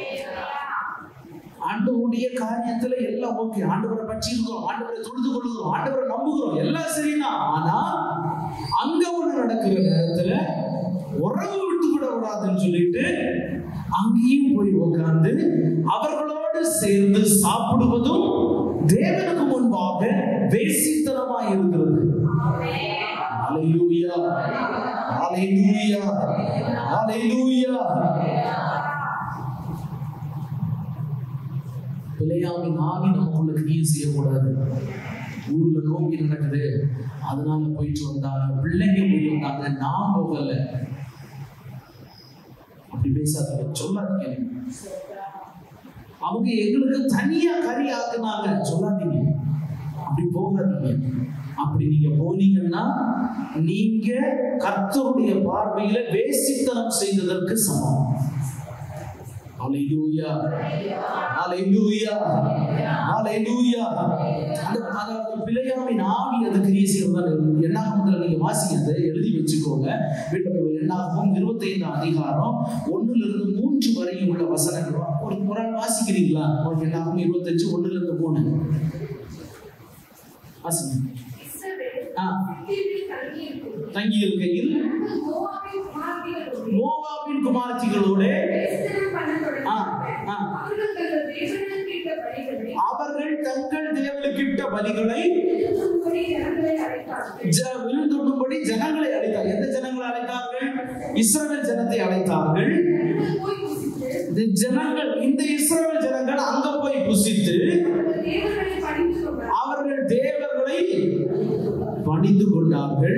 ஆண்டவருடைய காரியத்துல எல்லாம் ஓகே, ஆண்டவரை பற்றி இருக்கிறோம், ஆண்டவரை தொழுது கொள்கிறோம், ஆண்டவரை நம்புகிறோம், எல்லாம் சரிதான். ஆனா அங்க ஒண்ணு நடக்கிற நேரத்துல உறவு விட்டு விட கூடாதுன்னு சொல்லிட்டு அங்கேயும் போய் உட்கார்ந்து அவர்களோடு சேர்ந்து சாப்பிடுவதும் தேவனுக்கு முன்பாக வேசித்தனமா இருக்கிறது. அல்லேலூயா. அல்லேலூயா. அல்லேலூயா. பிள்ளையாவின் ஆவி நமக்குள்ள கிரியை செய்யக்கூடாது. ஊர்ல நோக்கி நடக்குது, அதனால போயிட்டு வந்தாங்க, பிள்ளைங்க போயிட்டு வந்தாங்க, நான் போகல. அப்படி பேசாதீங்க, சொல்லாதீங்க. அவங்க எங்களுக்கு தனியா கறி ஆக்குனாங்க, சொல்லாதீங்க. அப்படி போகாதீங்க. அப்படி நீங்க போனீங்கன்னா நீங்க கர்த்தருடைய பார்வையில வேசித்தனம் செய்ததற்கு சமம். ஹல்லேலூயா, ஹல்லேலூயா, ஹல்லேலூயா. அந்த பிள்ளையாவின் ஆவி அது கிரியை செய்யறதா என்னாகமத்துல நீங்க வாசிங்க, எழுதி வச்சுக்கோங்க. என்னாகும் 25ஆம் அதிகாரம் 1-3 வரையும் உள்ள வசனங்கள் ஒரு முறை வாசிக்கிறீங்களா? என்னாகும் 25 1-3 வாசிங்க. தங்கி இருக்கையில் மோவாபின் குமாரத்திகளோடு அவர்கள் தங்கள் தேவனுக்கிட்ட பலிகளை விழுந்துடும்படி ஜனங்களை அழைத்தார்கள். எந்த ஜனங்களை அழைத்தார்கள்? இஸ்ரவேல் ஜனத்தை அழைத்தார்கள். ஜனங்கள், இந்த இஸ்ரவேல் ஜனங்கள் அங்க போய் புசித்து அவர்கள் தேவர்களை பணிந்து கொண்டார்கள்.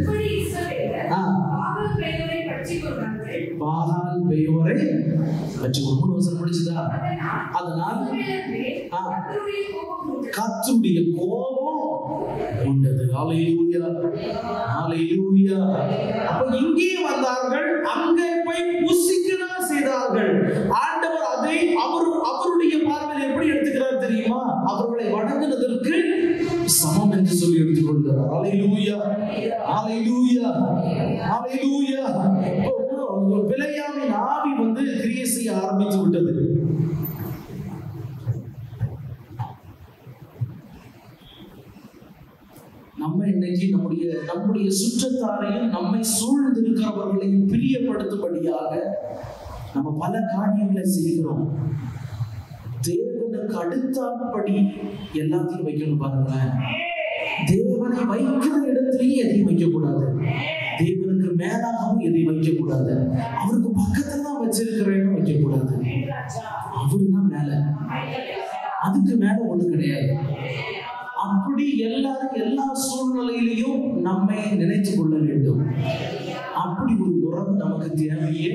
பாகால் பெயோரை பற்றி 3 வசனம் முடிச்சுதா? அதனால் கர்த்தருடைய கோபம் உண்டது. ஹல்லேலூயா, ஹல்லேலூயா. அப்ப இங்கே வந்தார்கள், அங்கே போய் புசிக்கதான் செய்தார்கள். ஆண்டவர் அதை அவருடைய பார்வையில் எப்படி எடுத்துக்கிறார் தெரியுமா? அவர்களை வணங்குவதற்கு சமம் என்று சொல்லி எடுத்துக்கொள்கிறார். ஹல்லேலூயா, ஹல்லேலூயா, ஹல்லேலூயா. பிள்ளையாவின் ஆவி கிரியை செய்ய ஆரம்பித்து விட்டது. நம்ம இன்னைக்கு நம்முடைய சுற்றத்தாரையும் நம்மை சூழ்ந்திருக்கிறவர்களையும் பிரியப்படுத்தும்படியாக நம்ம பல காரியங்களை செய்கிறோம். தேவனுக்கு அடுத்தபடி எல்லாத்தையும் வைக்கணும். பாருங்களேன், தேவனை வைக்கிற இடத்திலேயே எதையும் வைக்கக்கூடாது. தேவனுக்கு மேலாகவும் எதையும் வைக்கக்கூடாது. அவருக்கு பக்கத்துல தான் வச்சிருக்கிறேன்னு வைக்கக்கூடாது. அவருதான் மேல, அதுக்கு மேல ஒண்ணு கிடையாது. அப்படி எல்லா சூழ்நிலையிலையும் நம்மை நினைத்து கொள்ள வேண்டும். அப்படி ஒரு உறவு நமக்கு தேவையே.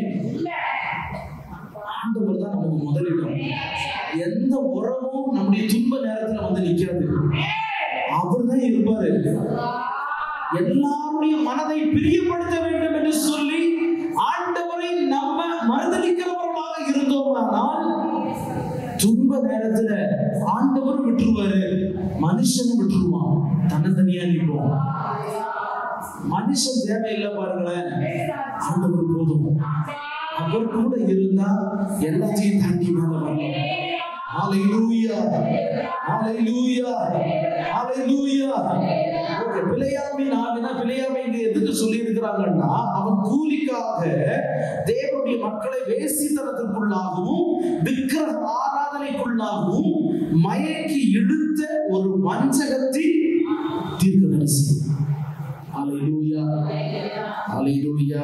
ஆண்டவர் தான் நமக்கு முதலிடம். எந்த உறவும் நம்முடைய துன்ப நேரத்துல நிக்கிறது. அவர் தான் இருப்பாரு. எல்லாருடைய மனதை பிரியப்படுத்த வேண்டும் என்று சொல்லி ஆண்டவரை நம்ம மறுதலிக்கிறவர்களாக இருந்தோமானால் துன்ப நேரத்துல ஆண்டவர் விட்டுருவாரு, மனுஷன் விட்டுருவான், தன்னந்தனியா நிற்போம். மனுஷன் தேவையில்லை. பாருங்களேன், ஆண்டவர் போதும். அவர் கூட இருந்தா எல்லாத்தையும் தாண்டி மேல வரலாம். ஹல்லேலூயா, ஹல்லேலூயா, ஹல்லேலூயா. பிள்ளையாவின் ஆவினா பிள்ளையாவை எதுக்கு சொல்லி இருக்கிறாங்கன்னா, அவன் கூலிக்காக தேவனுடைய மக்களை வேசித்தனத்திற்குள்ளாகவும் விக்கிரக ஆராதனைக்குள்ளாகவும் மயக்கி இழுத்த ஒரு வஞ்சகத்தின் தீர்க்கதரிசி. ஹல்லேலூயா, ஹல்லேலூயா.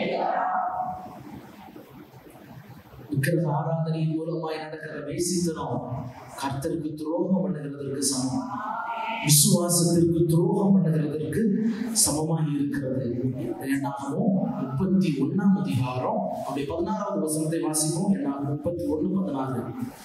விக்கிரக ஆராதனையின் மூலமாய் நடக்கிற வேசித்தனம் கர்த்தருக்கு துரோகம் பண்ணுகிறதற்கு சமம், விசுவாசத்திற்கு துரோகம் பண்ணுகிறதற்கு சமமாய் இருக்கிறது. என்னாகும் 31ஆம் அதிகாரம் அப்படி 16வது வசனத்தை வாசிப்போம். என்னாகும் 31:16.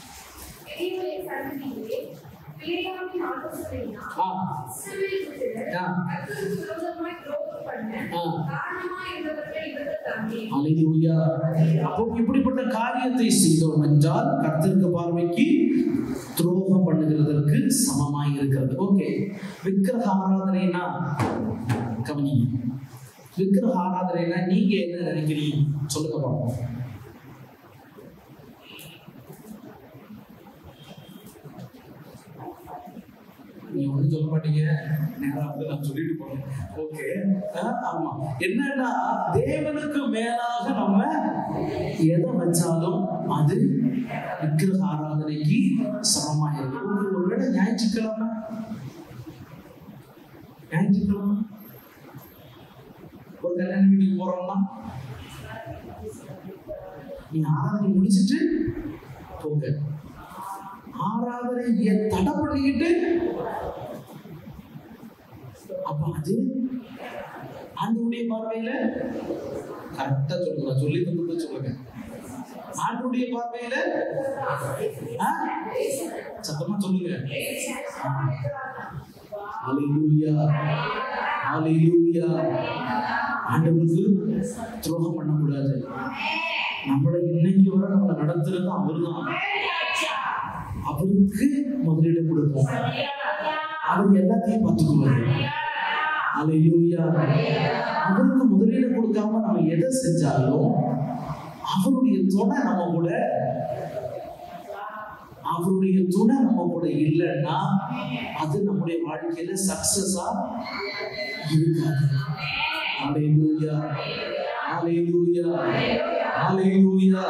இப்படிப்பட்ட காரியத்தை செய்தோம் என்றால் கர்த்தருக்கு பார்வைக்கு துரோகம் பண்ணுகிறதற்கு சமமாய் இருக்கிறது. ஓகே, விக்கிரக ஆராதனைனா கவனிங்க. விக்கிரக ஆராதனைனா நீங்க என்ன நினைக்கிறீங்க சொல்லுங்க பாப்போம். நீங்க ஒன்றும் சொல்ல மாட்டீங்க, நேரம் நான் சொல்லிட்டு போறேன். ஓகே, ஆமா, என்னன்னா தேவனுக்கு மேலாக நம்ம எதை வச்சாலும் அது விக்கிரக ஆராதனைக்கு சமமா இருக்கும். ஒருவேளை ஞாயிற்றுக்கிழமை ஒரு கல்யாண வீட்டுக்கு போறோம்னா நீ ஆராதனை முடிச்சுட்டு போங்க. 6 ஆராதனையை தடை பண்ணிக்கிட்டு அப்ப அது ஆண்டவருடைய பார்வையில கரெக்டா சொல்லுங்க, சொல்லி தந்து சொல்லுங்க. ஆண்டவருடைய பார்வையில சத்தமா சொல்லுங்க. ஹல்லேலூயா, ஹல்லேலூயா. ஆண்டவருக்கு துரோகம் பண்ணக்கூடாது. நம்மளை இன்னைக்கு வரை நம்மளை நடத்துறது அவர்தான். அவருக்கு முதலிடம் கொடுப்போம். அவர் எல்லாத்தையும் பார்த்துக்குவாரு. ஹல்லேலூயா. அவருக்கு முதலிடம் கொடுக்காம நம்ம எதை செஞ்சாலும் அவருடைய துணை நம்ம கூட, அவருடைய துணை நம்ம கூட இல்லைன்னா அது நம்முடைய வாழ்க்கையில சக்சஸா இருக்காது. ஹல்லேலூயா, ஹல்லேலூயா, ஹல்லேலூயா.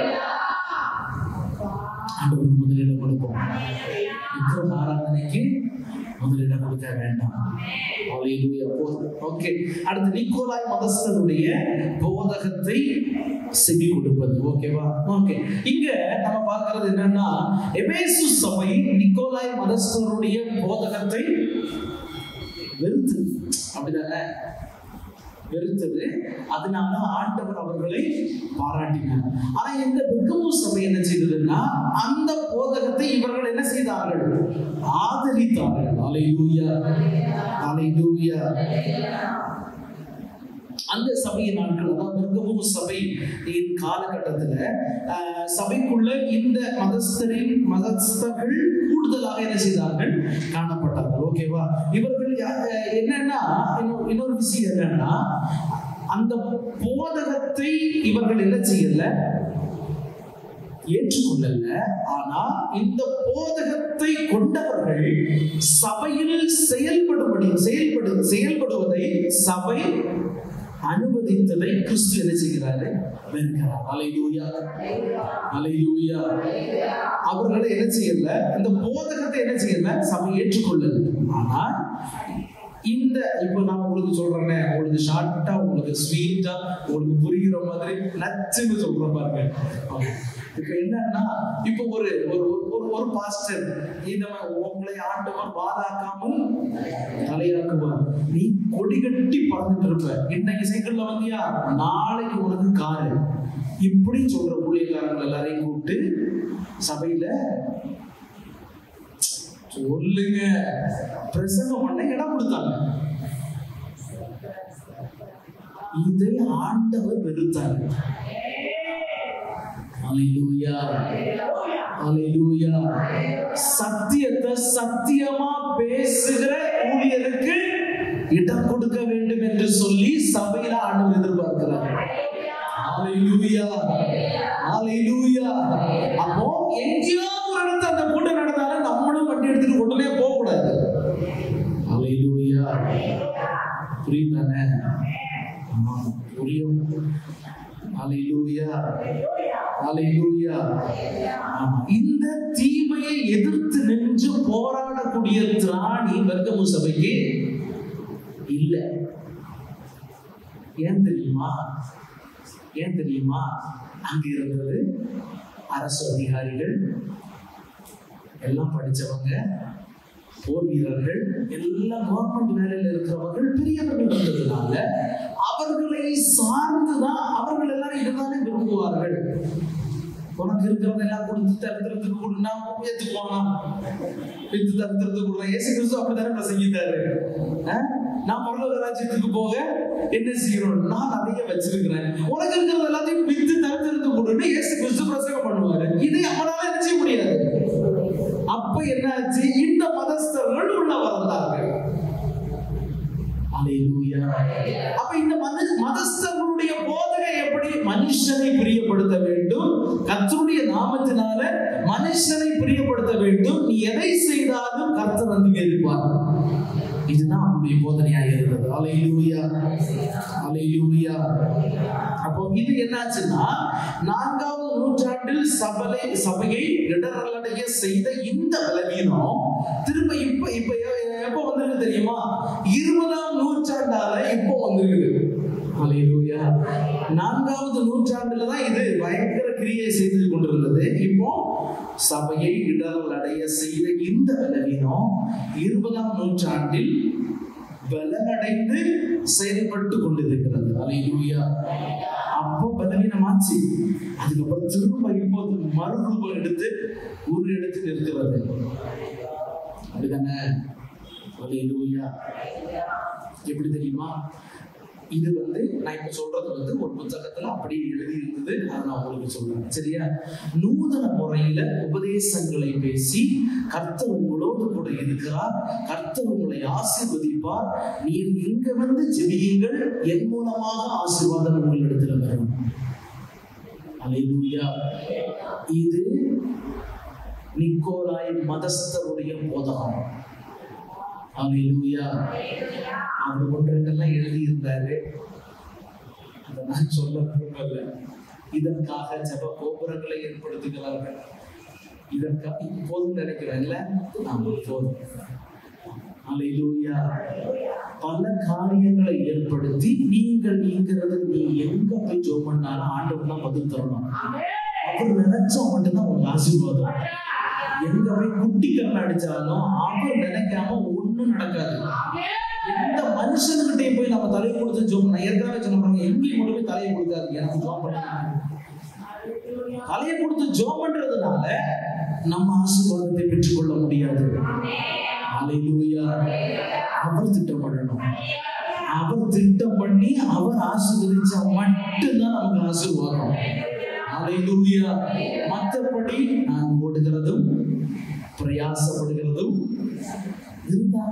ஆண்டவருக்கு முதலிடம் கொடுப்போம். விக்கிரக ஆராதனைக்கு முதலிடம் கொடுக்க வேண்டாம். ஹல்லேலூயா. ஓகே, அடுத்து நிக்கோலாய் மதஸ்தருடைய போதகத்தை செவி கொடுப்பது. ஓகேவா? ஓகே, இங்க நம்ம பார்க்கிறது என்னன்னா, எபேசு சபை நிக்கோலாய் மதஸ்தருடைய போதகத்தை வெறுத்து, அப்படிதானே? வெறுத்தது. அதனால ஆண்டவர் அவர்களை பாராட்டினார். ஆனா இந்த பெர்கமு சபை என்ன செய்ததுன்னா, அந்த போதகத்தை இவர்கள் என்ன செய்தார்கள்? ஆதரித்தார்கள். ஹல்லேலூயா, ஹல்லேலூயா. அந்த சபையின் நாட்கள், அதாவது பெர்கமு சபையின் காலகட்டத்துல சபைக்குள்ள இந்த மதஸ்தர்கள் கூடுதலாக என்ன செய்தார்கள்? காணப்பட்டார்கள். ஓகேவா? இவர்கள் என்னன்னா, இன்னொரு விஷயம் என்னன்னா, அந்த போதகத்தை இவர்கள் என்ன செய்யல, ஏற்றுக்கொள்ளல. ஆனா இந்த போதகத்தை கொண்டவர்கள் சபையில் செயல்படுவதை சபை அனுமதித்ததை கிறிஸ்து என்ன செய்கிறாரு? வெறுக்கிறார். ஹல்லேலூயா, ஹல்லேலூயா. அவர்களை என்ன செய்யல, இந்த போதகத்தை என்ன செய்யல, சபை ஏற்றுக்கொள்ளல. ஆனா இந்த இப்ப நான் உங்களுக்கு சொல்றேன், உங்களுக்கு ஷார்ட்டா, உங்களுக்கு ஸ்வீட்டா, உங்களுக்கு புரிகிற மாதிரி நச்சுன்னு சொல்றேன் பாருங்க. இப்ப என்னன்னா, இப்ப ஒரு பாஸ்டர் உங்களை ஆண்டவர் வாதாக்காமல் தலையாக்குவார். நீ கொடி கட்டி பறந்துட்டு இருப்ப. இன்னைக்கு சைக்கிள்ல வந்தியா, நாளைக்கு உனக்கு காரு. இப்படி சொல்ற ஊழியக்காரர்கள் எல்லாரையும் கூப்பிட்டு சபையில சொல்லுங்க பிரசங்கம் பண்ண இடம் கொடுத்தாங்க. இதை ஆண்டவர் வெறுத்தார். ஹல்லேலூயா, ஹல்லேலூயா. சத்தியத்தை சத்தியமா பேசுகிற ஊழியருக்கு இடம் கொடுக்க வேண்டும் என்று சொல்லி சபையில ஆண்டவர் எதிர்பார்க்கிறார். ஹல்லேலூயா, ஹல்லேலூயா. அப்போ எங்கேயோ ஒரு இடத்துல அந்த கூட்டம் நடந்தாலும் நம்மளும் வண்டி எடுத்துட்டு உடனே போக கூடாது. ஹல்லேலூயா. புரியுதானே? புரியும். ஹல்லேலூயா, ஹல்லேலூயா. இந்த தீமையை எதிர்த்து நின்று போராடக்கூடிய திராணி பெர்கமு சபைக்கு இல்ல. ஏன் தெரியுமா? ஏன் தெரியுமா? அங்க இருந்தது அரசு அதிகாரிகள், எல்லாம் படிச்சவங்க, போர் வீரர்கள், எல்லாம் கவர்மெண்ட் வேலையில இருக்கிறவர்கள், பெரியவர்கள் இருந்ததுனால அவர்களை சார்ந்துதான் அவர்கள் எல்லாரும் இதுதானே விரும்புவார்கள். உனக்கு இருக்கிறத எல்லாம் கொடுத்து தரித்திரத்துக்கு கொடுனா ஏத்துக்குவானா? வித்து தரித்திரத்துக்கு கொடுக்கலாம். இயேசு கிறிஸ்து அப்படித்தானே பிரசங்கித்தாரு. நான் பரலோக ராஜ்யத்துக்கு போக என்ன செய்யணும்? நான் நிறைய வச்சிருக்கிறேன், உனக்கு இருக்கிறது எல்லாத்தையும் வித்து தரித்திரத்துக்கு கொடுன்னு இயேசு கிறிஸ்து பிரசங்கம் பண்ணுவாரு. இதை அவனால என்ன செய்ய முடியாது. அப்ப என்னாச்சு? இந்த மதஸ்தர்கள் உள்ள வந்தார்கள். ஹல்லேலூயா. அப்ப இந்த மதஸ்தர்களுடைய போதனை எப்படி? மனுஷனை பிரியப்படுத்த வேண்டும், கர்த்தருடைய நாமத்தினால மனுஷனை பிரியப்படுத்த வேண்டும். நீ எதை செய்தாலும் கர்த்தர் அங்கீகரிப்பார். இதுதான் அவருடைய போதனையாக இருந்தது. ஹல்லேலூயா, ஹல்லேலூயா. அப்போ இது என்னாச்சுன்னா, 4ஆவது நூற்றாண்டில் சபையை இடரலடைய செய்த இந்த பலவீனம் திரும்ப இப்ப எப்போ வந்திருக்கு தெரியுமா? 20ஆம் நூற்றாண்டால இப்போ வந்திருக்குது. ஹல்லேலூயா. 4ஆவது நூற்றாண்டுல தான் இது பயங்கர கிரியை செய்து கொண்டிருந்தது. இப்போ சபையை இடரல் அடைய செய்த இந்த பலவீனம் 20ஆம் நூற்றாண்டில் பலனடைந்து செயல்பட்டு கொண்டிருக்கிறது. அல்லேலூயா. அப்போ பலவீனமாச்சு, அதுக்கப்புறம் திரும்ப இப்போது மறுரூபம் எடுத்து ஒரு இடத்தில் இருக்கிறது. அப்படிதானே? அல்லேலூயா. எப்படி தெரியுமா? இது நான் இப்ப சொல்றது ஒரு புத்தகத்துல அப்படியே எழுதி இருந்தது. அதை நான் உங்களுக்கு சொல்றேன், சரியா? நூதன முறையில உபதேசங்களை பேசி கர்த்தர் உங்களோடு கூட இருக்கிறார், கர்த்தர் உங்களை ஆசீர்வதிப்பார், நீர் இங்க ஜெபியுங்கள், என் மூலமாக ஆசீர்வாதம் உங்களிடத்துல வரும். அல்லேலூயா. இது நிக்கோலாய் மதஸ்தருடைய போதகம். அல்லேலூயா. அவர் ஒன்றெல்லாம் எழுதி இருந்தாரு, அதை நான் சொல்ல விரும்பல. இதற்காக ஜெப கோபுரங்களை ஏற்படுத்துகிறார்கள். இதற்காக இப்போதும் நினைக்கிறேன்ல, போதும். அல்லேலூயா. பல காரியங்களை ஏற்படுத்தி நீங்கள் நீங்கிறது, நீ எங்க போய் ஜெபம் பண்ணாலும் ஆண்டவர் தான் பதில் தரணும். அவர் நினைச்சா மட்டும்தான் உங்களுக்கு ஆசீர்வாதம். எங்க போய் குட்டி கண்ண அடிச்சாலும் அவர் நினைக்காம ஒண்ணும் நடக்காது. எந்த மனுஷன்கிட்டையும் போய் நம்ம தலையை கொடுத்து ஜோம், நான் ஏற்கனவே சொன்ன, எங்கேயும் கொண்டு போய் தலையை கொடுக்காது. எனக்கு ஜோம் பண்ண தலையை கொடுத்து ஜோம் பண்றதுனால நம்ம ஆசீர்வாதத்தை பெற்றுக்கொள்ள முடியாது. அல்லேலூயா. அவர் திட்டம் பண்ணணும். அவர் திட்டம் பண்ணி அவர் ஆசீர்வதிச்சா மட்டும்தான் நமக்கு ஆசீர்வாதம். அல்லேலூயா. மற்றபடி நான் ஓடுகிறதும் பிரயாசப்படுகிறதும் இருந்தா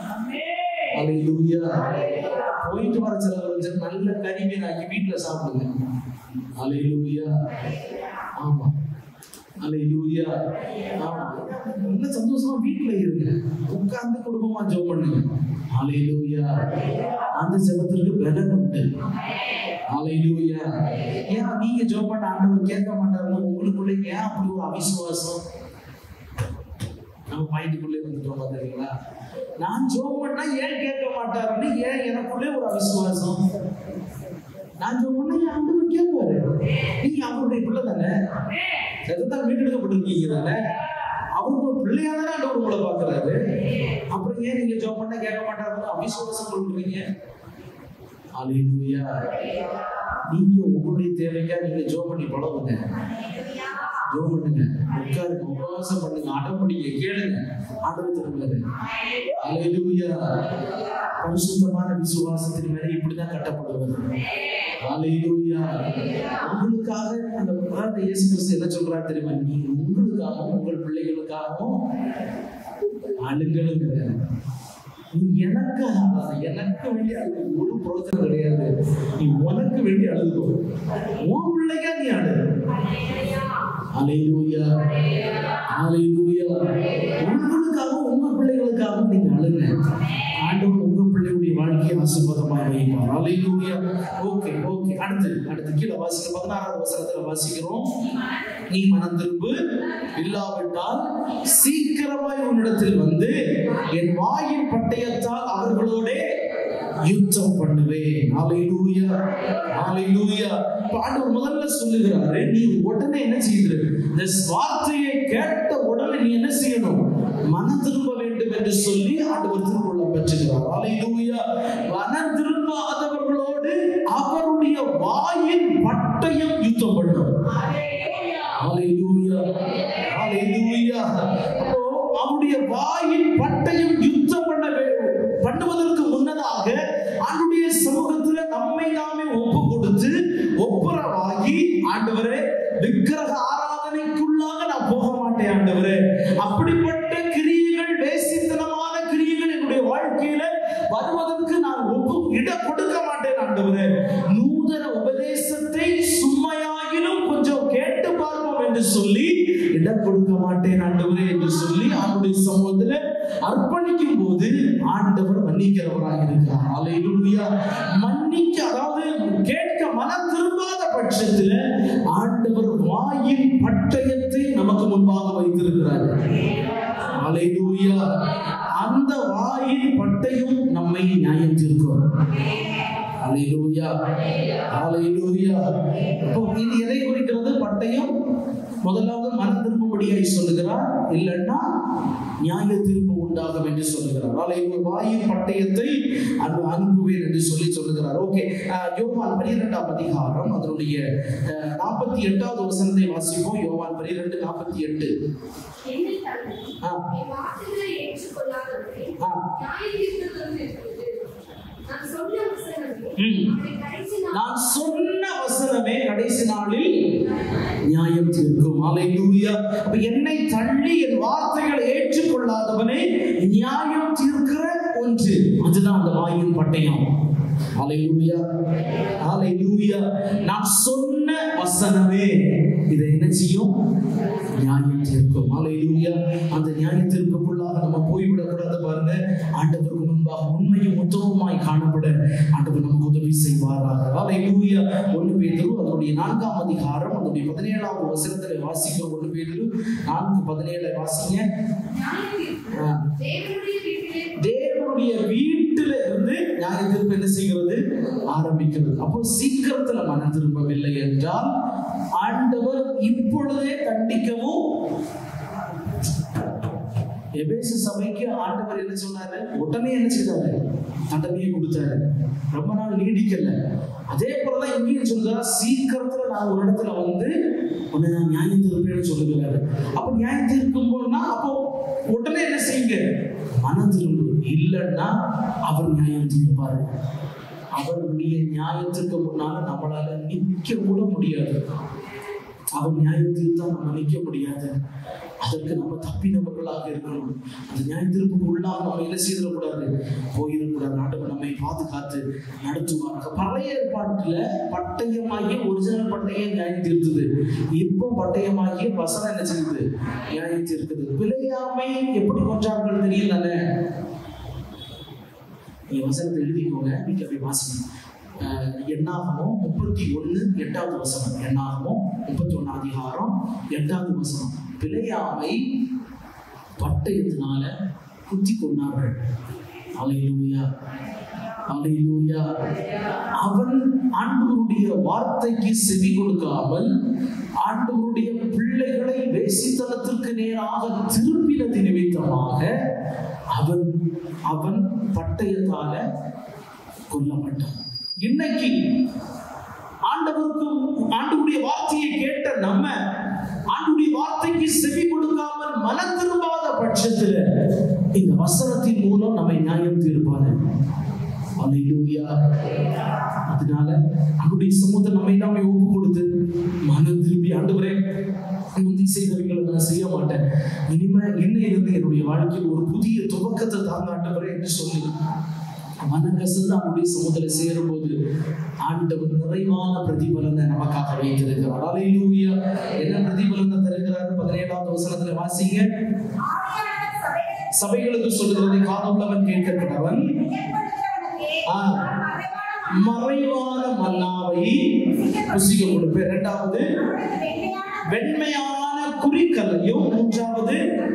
அல்லேலூயா. போயிட்டு வர செலவு நல்ல கறிமீன் ஆக்கி வீட்டுல சாப்பிடுங்க. அல்லேலூயா. ஆமா. அல்லேலூயா. ஆமா. நல்ல சந்தோஷமா வீட்டுல இருங்க, உட்கார்ந்து குடும்பமா ஜெபம் பண்ணுங்க. அல்லேலூயா. அந்த ஜெபத்திற்கு பலன் உண்டு. அல்லேலூயா. ஏன் நீங்க ஜெபம் பண்ண ஆண்டவர் கேட்க மாட்டாருன்னு உங்களுக்குள்ள ஏன் அப்படி ஒரு அவிசுவாசம்? நம்ம மைண்டுக்குள்ள இருந்துட்டோம் பாத்தீங்களா? நான் ஜெபம் பண்ணா ஏன் கேட்க மாட்டாருன்னு ஏன் எனக்குள்ளே ஒரு அவிசுவாசம்? நான் ஜெபம் பண்ணா ஏன் ஆண்டவர் கேட்பாரு? நீங்க அவருடைய பிள்ளை தானே, எதான் மீட்டெடுக்கப்பட்டிருக்கீங்க தானே, அவருக்கு ஒரு பிள்ளையா தானே ஆண்டவர் உங்களை பாக்குறாரு. அப்புறம் ஏன் நீங்க ஜெபம் பண்ணா கேட்க மாட்டாருன்னு அவிசுவாசம் சொல்றீங்க? அல்லேலூயா. நீங்க உங்களுடைய தேவைக்கா நீங்க ஜெபம் பண்ணி பழகுங்க, ஜெபம் பண்ணுங்க, உட்காருங்க, உபவாசம் பண்ணுங்க, அடம் படிங்க, கேளுங்க, ஆண்டவர் திரும்புங்க. அல்லேலூயா. பரிசுத்தமான விசுவாசத்தின் மேல இப்படிதான் கட்டப்படுவது. அல்லேலூயா. உங்களுக்காக அந்த இயேசு கிறிஸ்து என்ன சொல்றாரு தெரியுமா? நீங்க உங்களுக்காகவும் உங்கள் பிள்ளைகளுக்காகவும் அழுங்களுங்கிற, நீ எனக்காக, எனக்கு வேண்டிய அழுது ஒரு பிரோஜனம் கிடையாது. நீ உனக்கு வேண்டிய அழுது, உன் பிள்ளைக்கா நீ அழு. அல்லேலூயா. அல்லேலூயா. உங்களுக்காகவும் உங்க பிள்ளைகளுக்காகவும் நீங்க அழுங்க. ஆண்டவர் உங்க பிள்ளையுடைய வாழ்க்கையை ஆசீர்வாதமாக வைப்பார். அல்லேலூயா. Okay okay. அடுத்து கீழே வாசிக்கிறோம். 16வது வசனத்துல வாசிக்கிறோம். நீ மனம் திரும்பு, இல்லாவிட்டால் சீக்கிரமாய் உன்னிடத்தில் வந்து என் வாயின் பட்டயத்தால் அவர்களோட யுத்தம் பண்ணுவேன். அல்லேலூயா. அல்லேலூயா. ஆண்டவர் முதல்ல சொல்லுகிறாரு, நீ உடனே என்ன செய்யுது? இந்த வார்த்தையை கேட்ட உடனே நீ என்ன செய்யணும்? மனம் திரும்ப வேண்டும் என்று சொல்லி ஆண்டவர் திருக்குள்ள பெற்றுகிறார். அல்லேலூயா. மனம் திரும்பாதவர்களோடு அவருடைய வாயின் பட்டயம் யுத்தம் பண்ணும். அல்லேலூயா. அல்லேலூயா. அப்போ அவருடைய வாயின் பட்டயம் யுத்தம் பண்ணுவதற்கு முன்னதாக ஆண்டுடைய சமூகத்துல நம்மை நாமே ஒப்பு கொடுத்து ஒப்புரவாகி, ஆண்டவரே விக்கிரக ஆராதனைக்குள்ளாக நான் போக மாட்டேன் ஆண்டவரே, அப்படிப்பட்ட கிரியைகள், வேசித்தனமான கிரியைகள் என்னுடைய வாழ்க்கையில வருவதற்கு நான் இடம் கொடுக்க மாட்டேன் ஆண்டவரே. நூதன உபதேசத்தை சும்மையாகிலும் கொஞ்சம் கேட்டு பார்ப்போம் என்று சொல்லி இடம் கொடுக்க மாட்டேன் ஆண்டவரே என்று சொல்லி அவருடைய சமூகத்துல அர்ப்பணிக்கும் போது ஆண்டவர் மன்னிக்கிறவராக இருக்கிறார். அல்லேலூயா. மன்னிக்க, அதாவது கேட்க மனம் திரும்பாத பட்சத்துல ஆண்டவர் வாயின் பட்டயத்தை நமக்கு முன்பாக வைத்திருக்கிறார். அல்லேலூயா. அந்த வாயின் பட்டயம் நம்மை நியாயம் தீர்க்கும். ஹல்லேலூயா, ஹல்லேலூயா. அப்போ இது எதை குறிக்கிறது? பட்டயம். முதலாவது மனம் திரும்பும்படியாய் சொல்லுகிறார், இல்லைன்னா நியாய தீர்ப்பு உண்டாகும் என்று சொல்லுகிறார். வாயின் பட்டயத்தை அனுப்புவேன் என்று சொல்லுகிறார். ஓகே, யோவான் 12ஆம் அதிகாரம் அதனுடைய 48வது வசனத்தை வாசிப்போம். யோவான் 12:48. நான் சொன்ன வசனமே கடைசி நாளில் நியாயம் தீர்க்கும். ஹல்லேலூயா. அப்ப என்னை தள்ளி என் வார்த்தைகளை ஏற்றுக்கொள்ளாதவனை நியாயம் தீர்க்கிற ஒன்று, அதுதான் அந்த வாயின் பட்டயம். ஹல்லேலூயா, ஹல்லேலூயா. நான் சொன்ன வசனமே இதை என்ன செய்யும்? நியாயம் தீர்க்கும். ஹல்லேலூயா. அந்த நியாய தீர்ப்புக்குள்ளாக நம்ம போய்விடக்கூடாது. பாருங்க, ஆண்டவருக்கு முன்பாக உண்மையும் உத்தமமாய் காணப்பட ஆண்டவர் நமக்கு உதவி செய்வாராக. ஹல்லேலூயா. 1 பேதுரு அதனுடைய 4ஆம் அதிகாரம் அதனுடைய 17ஆவது வசனத்தை வாசிக்கிறோம். 1 பேதுரு 4:17 வாசிங்க. தேவனுடைய வீட்டில இருந்து நியாய தீர்ப்பு என்ன செய்கிறது? ஆரம்பிக்கிறது. அப்போ சீக்கிரத்துல மனம் திரும்பவில்லை என்றால் ஆண்டவர் இப்பொழுதே தண்டிக்கவும். எபேசு சபைக்கு ஆண்டவர் என்ன சொன்னாரு? உடனே என்ன செய்தாரு? தண்டனையை கொடுத்தாரு. ரொம்ப நாள் நீடிக்கல. அதே போலதான் இங்கேயும் சொல்றாரு, சீக்கிரத்துல நான் ஒரு இடத்துல வந்து உன்னை நான் நியாயம் தீர்ப்பேன்னு சொல்லுகிறாரு. அப்ப நியாயம் தீர்க்கும் போதுனா அப்போ உடனே என்ன செய்யுங்க? மனம் திரும்ப. இல்லைன்னா அவர் நியாயம் தீர்ப்பாரு. அவருடைய நியாயத்திற்கு முன்னால நம்மளால நிற்க கூட முடியாது. அவர் நியாயம் தீர்த்தா நம்ம நிற்க முடியாது. அதற்கு நம்ம தப்பினவர்களாக இருக்கணும். அந்த நியாய தீர்ப்புக்கு உள்ளாக நம்ம என்ன செய்திடக்கூடாது? போயிடக்கூடாது. ஆண்டவர் நம்மை பாதுகாத்து நடத்துவாங்க. பழைய ஏற்பாட்டுல பட்டயமாகிய ஒரிஜினல் பட்டயம் நியாயம் தீர்த்தது. இப்போ பட்டயமாகிய வசனம் என்ன செய்யுது? நியாயம் தீர்க்குது. பிழையாமை எப்படி கொஞ்சார்கள் தெரியும் தானே? நீங்க வசனத்தை எழுதிக்கோங்க, வீட்டில் போய் வாசிங்க. என்னாகமோ 31:8 வசனம். என்னாகமோ 31 அதிகாரம் 8 வசனம். பிழையாமை பட்டயத்தினால குத்தி கொண்டார்கள். ஹல்லேலூயா, ஹல்லேலூயா. அவன் ஆண்டவருடைய வார்த்தைக்கு செவி கொடுக்காமல் ஆண்டவருடைய பிள்ளைகளை வேசித்தனத்திற்கு நேராக திருப்பினது நிமித்தமாக அவன் பட்டயத்தால கொல்லப்பட்டான். இன்னைக்கு ஆண்டவருடைய வார்த்தையை கேட்ட நம்ம ஆண்டவருடைய வார்த்தைக்கு செவி கொடுக்காமல் மனம் திரும்பாத பட்சத்துல இந்த வசனத்தின் மூலம் நம்மை நியாயம் தீர்ப்பாரு. ஹல்லேலூயா. அதனால அவருடைய சமூகத்தை நம்மை நாமே ஒப்பு கொடுத்து மனம் திரும்பி, ஆண்டவரே முந்தி செய்தவைகளை நான் செய்ய மாட்டேன், இன்னையிலிருந்து என்னுடைய வாழ்க்கையில் ஒரு புதிய துவக்கத்தை தாங்க ஆண்டவரே என்று சொல்லி மனங்கசந்து அவருடைய சமூகத்தில் சேரும் போது ஆண்டவர் நிறைவான பிரதிபலனை நமக்காக வைத்திருக்கிறார். ஹல்லேலூயா. என்ன பிரதிபலனை தருகிறார்? 17வது வசனத்துல வாசிங்க. சபைகளுக்கு சொல்லுகிறதை காதுள்ளவன் கேட்கிறவன் மறைவான மன்னாவை ருசிக்க கொடுப்பேன். 2வது வெண்மையான குறிக்கல்லையும். 3வது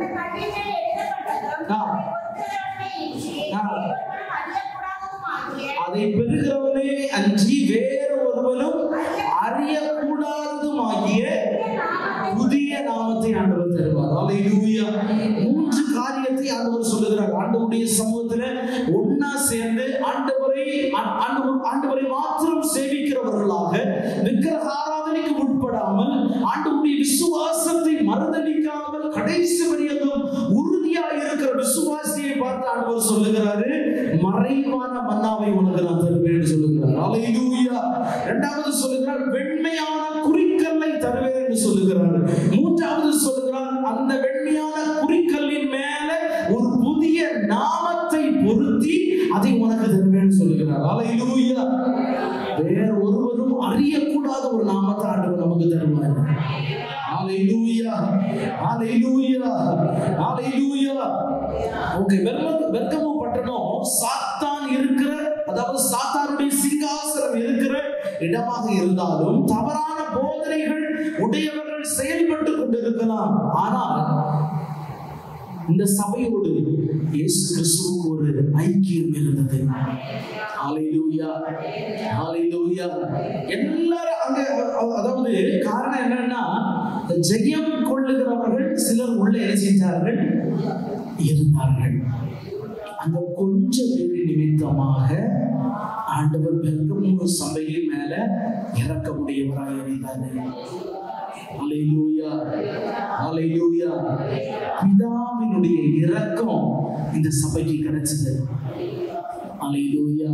அதை பெறுகிறவனே அன்றி வேறு ஒருவனும் அறியக்கூடாததும் ஆகிய புதிய நாமத்தை ஆண்டவர் தருவார். ஹல்லேலூயா. 3 காரியத்தை ஆண்டவர் சொல்லுகிறார். ஆண்டவருடைய சமூகத்துல ஒன்னா சேர்ந்து ஆண்டவரை மாத்திரம் சேவிக்கிறவர்களாக, விக்கிரக ஆராதனைக்கு உட்படாமல், ஆண்டவருடைய விசுவாசத்தை மறுதளிக்காமல் கடைசி வரையிலும் உறுதியாக இருக்கிற விசுவாசியை பார்த்து ஆண்டவர் சொல்லுகிறாரு, மறைவான மன்னாவை உனக்கு நான் தருவேன் சொல்லுகிறார். ஹல்லேலூயா. 2வது சொல்லுகிறார், வெண்மையான குறிக்கல்லை தருவேன் என்று சொல்லுகிறார். 3வது சொல்லுகிறார், அந்த வெண்மையான குறிக்கல்லின் மேல ஒரு புதிய நாமத்தை பொருத்தி அதை உனக்கு தருவேன் சொல்லுகிறார். ஹல்லேலூயா. வேற ஒருவரும் அறியக்கூடாத ஒரு நாமத்தை ஆண்டவர் நமக்கு தருவார். ஹல்லேலூயா, ஹல்லேலூயா, ஹல்லேலூயா. ஓகே, பெர்கமு பட்டணம் சாத்தான் இருக்கிற, அதாவது சாத்தானுடைய சிங்காசனம் இருக்கிற இடமாக இருந்தாலும் தவறான போதனைகள் உடையவர்கள் செயல்பட்டு கொண்டிருக்கலாம். ஆனால் இந்த சபையோடு இயேசு கிறிஸ்துவுக்கு ஒரு ஐக்கியம் இருந்தது. ஹல்லேலூயா, ஹல்லேலூயா. எல்லாரும் அங்க, அதாவது காரணம் என்னன்னா, ஜெயம் கொள்ளுகிறவர்கள் சிலர் உள்ள என்ன செஞ்சார்கள், இருந்தார்கள். அந்த கொஞ்சம் பேர் நிமித்தமாக ஆண்டவர் பெருக சபையின் மேல இறக்க முடியவராக இருந்தார்கள். ஹல்லேலூயா, ஹல்லேலூயா. பிதாவினுடைய இரக்கம் இந்த சபைக்கு கிடைச்சது. ஹல்லேலூயா.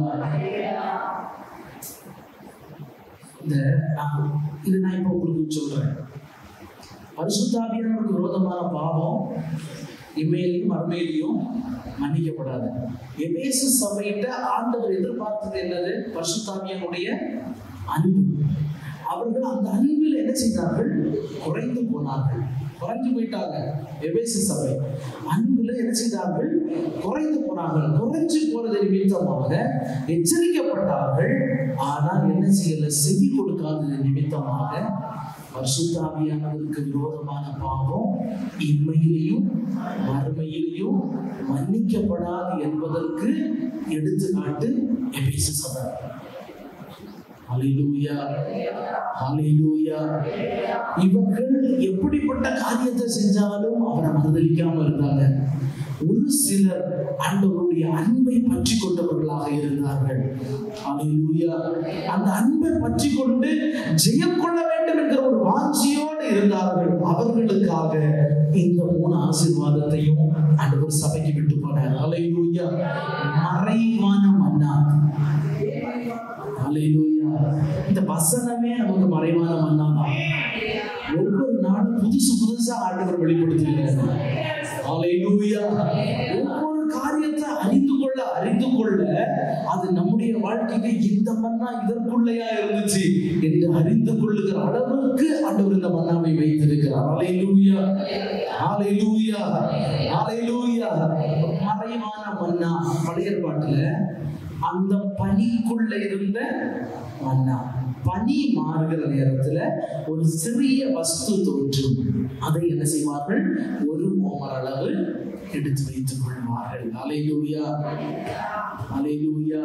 இது நான் இப்ப உங்களுக்கு சொல்றேன். பரிசுத்த ஆவியானவருக்கு விரோதமான பாவம் இம்மையிலையும் மறுமையிலையும் மன்னிக்கப்படாது. எபேசு சபையிட்ட ஆண்டவர் எதிர்பார்த்தது என்னது? பரிசுத்த ஆவியானுடைய அன்பு. அவர்கள் அந்த அன்பில் என்ன செய்தார்கள்? குறைந்து போனார்கள், குறைஞ்சு போயிட்டாங்க. எபேசு சபை அன்புல என்ன செய்தார்கள்? குறைந்து போனார்கள். குறைஞ்சு போறது நிமித்தமாக எச்சரிக்கப்பட்டார்கள். ஆனால் என்ன செய்யல? செவி கொடுக்காதது நிமித்தமாக பரிசுத்த ஆவியானவருக்கு விரோதமான பாவம் இம்மையிலையும் மறுமையிலையும் மன்னிக்கப்படாது என்பதற்கு எடுத்துக்காட்டு எபேசு சபை. ஹல்லேலூயா, ஹல்லேலூயா. இவர்கள் எப்படிப்பட்ட காரியத்தை செஞ்சாலும் அவரை மறுதலிக்காம இருந்தாங்க. ஒரு சிலர் ஆண்டவருடைய அன்பை பற்றி கொண்டவர்களாக இருந்தார்கள். ஹல்லேலூயா. அந்த அன்பை பற்றி கொண்டு ஜெயம் கொள்ள வேண்டும் என்கிற ஒரு வாஞ்சியோடு இருந்தார்கள். அவர்களுக்காக இந்த 3 ஆசீர்வாதத்தையும் ஆண்டவர் சபைக்கு விட்டு போனார். ஹல்லேலூயா. மறைவான மன்னா. ஹல்லேலூயா. இந்த வசனமே நமக்கு மறைவான மன்னா தான். ஒவ்வொரு நாளும் புதுசு புதுசா ஆண்டவர் வெளிப்படுத்துகிறார். ஹல்லேலூயா. ஒவ்வொரு காரியத்தை அறிந்து கொள்ள அது நம்முடைய வாழ்க்கைக்கு இந்த மன்னா இதற்குள்ளையா இருந்துச்சு என்று அறிந்து கொள்ளுகிற அளவுக்கு ஆண்டவர் இந்த மன்னாவை வைத்திருக்கிறார். ஹல்லேலூயா, ஹல்லேலூயா, ஹல்லேலூயா. மறைவான மன்னா பழைய ஏற்பாட்டுல அந்த பனிக்குள்ள இருந்த மன்னா. பனி மாறுகிற நேரத்துல ஒரு சிறிய வஸ்து தோன்றும். அதை என்ன செய்வார்கள்? ஒரு ஓமர் அளவு எடுத்து வைத்துக் கொள்வார்கள். ஹல்லேலூயா, ஹல்லேலூயா.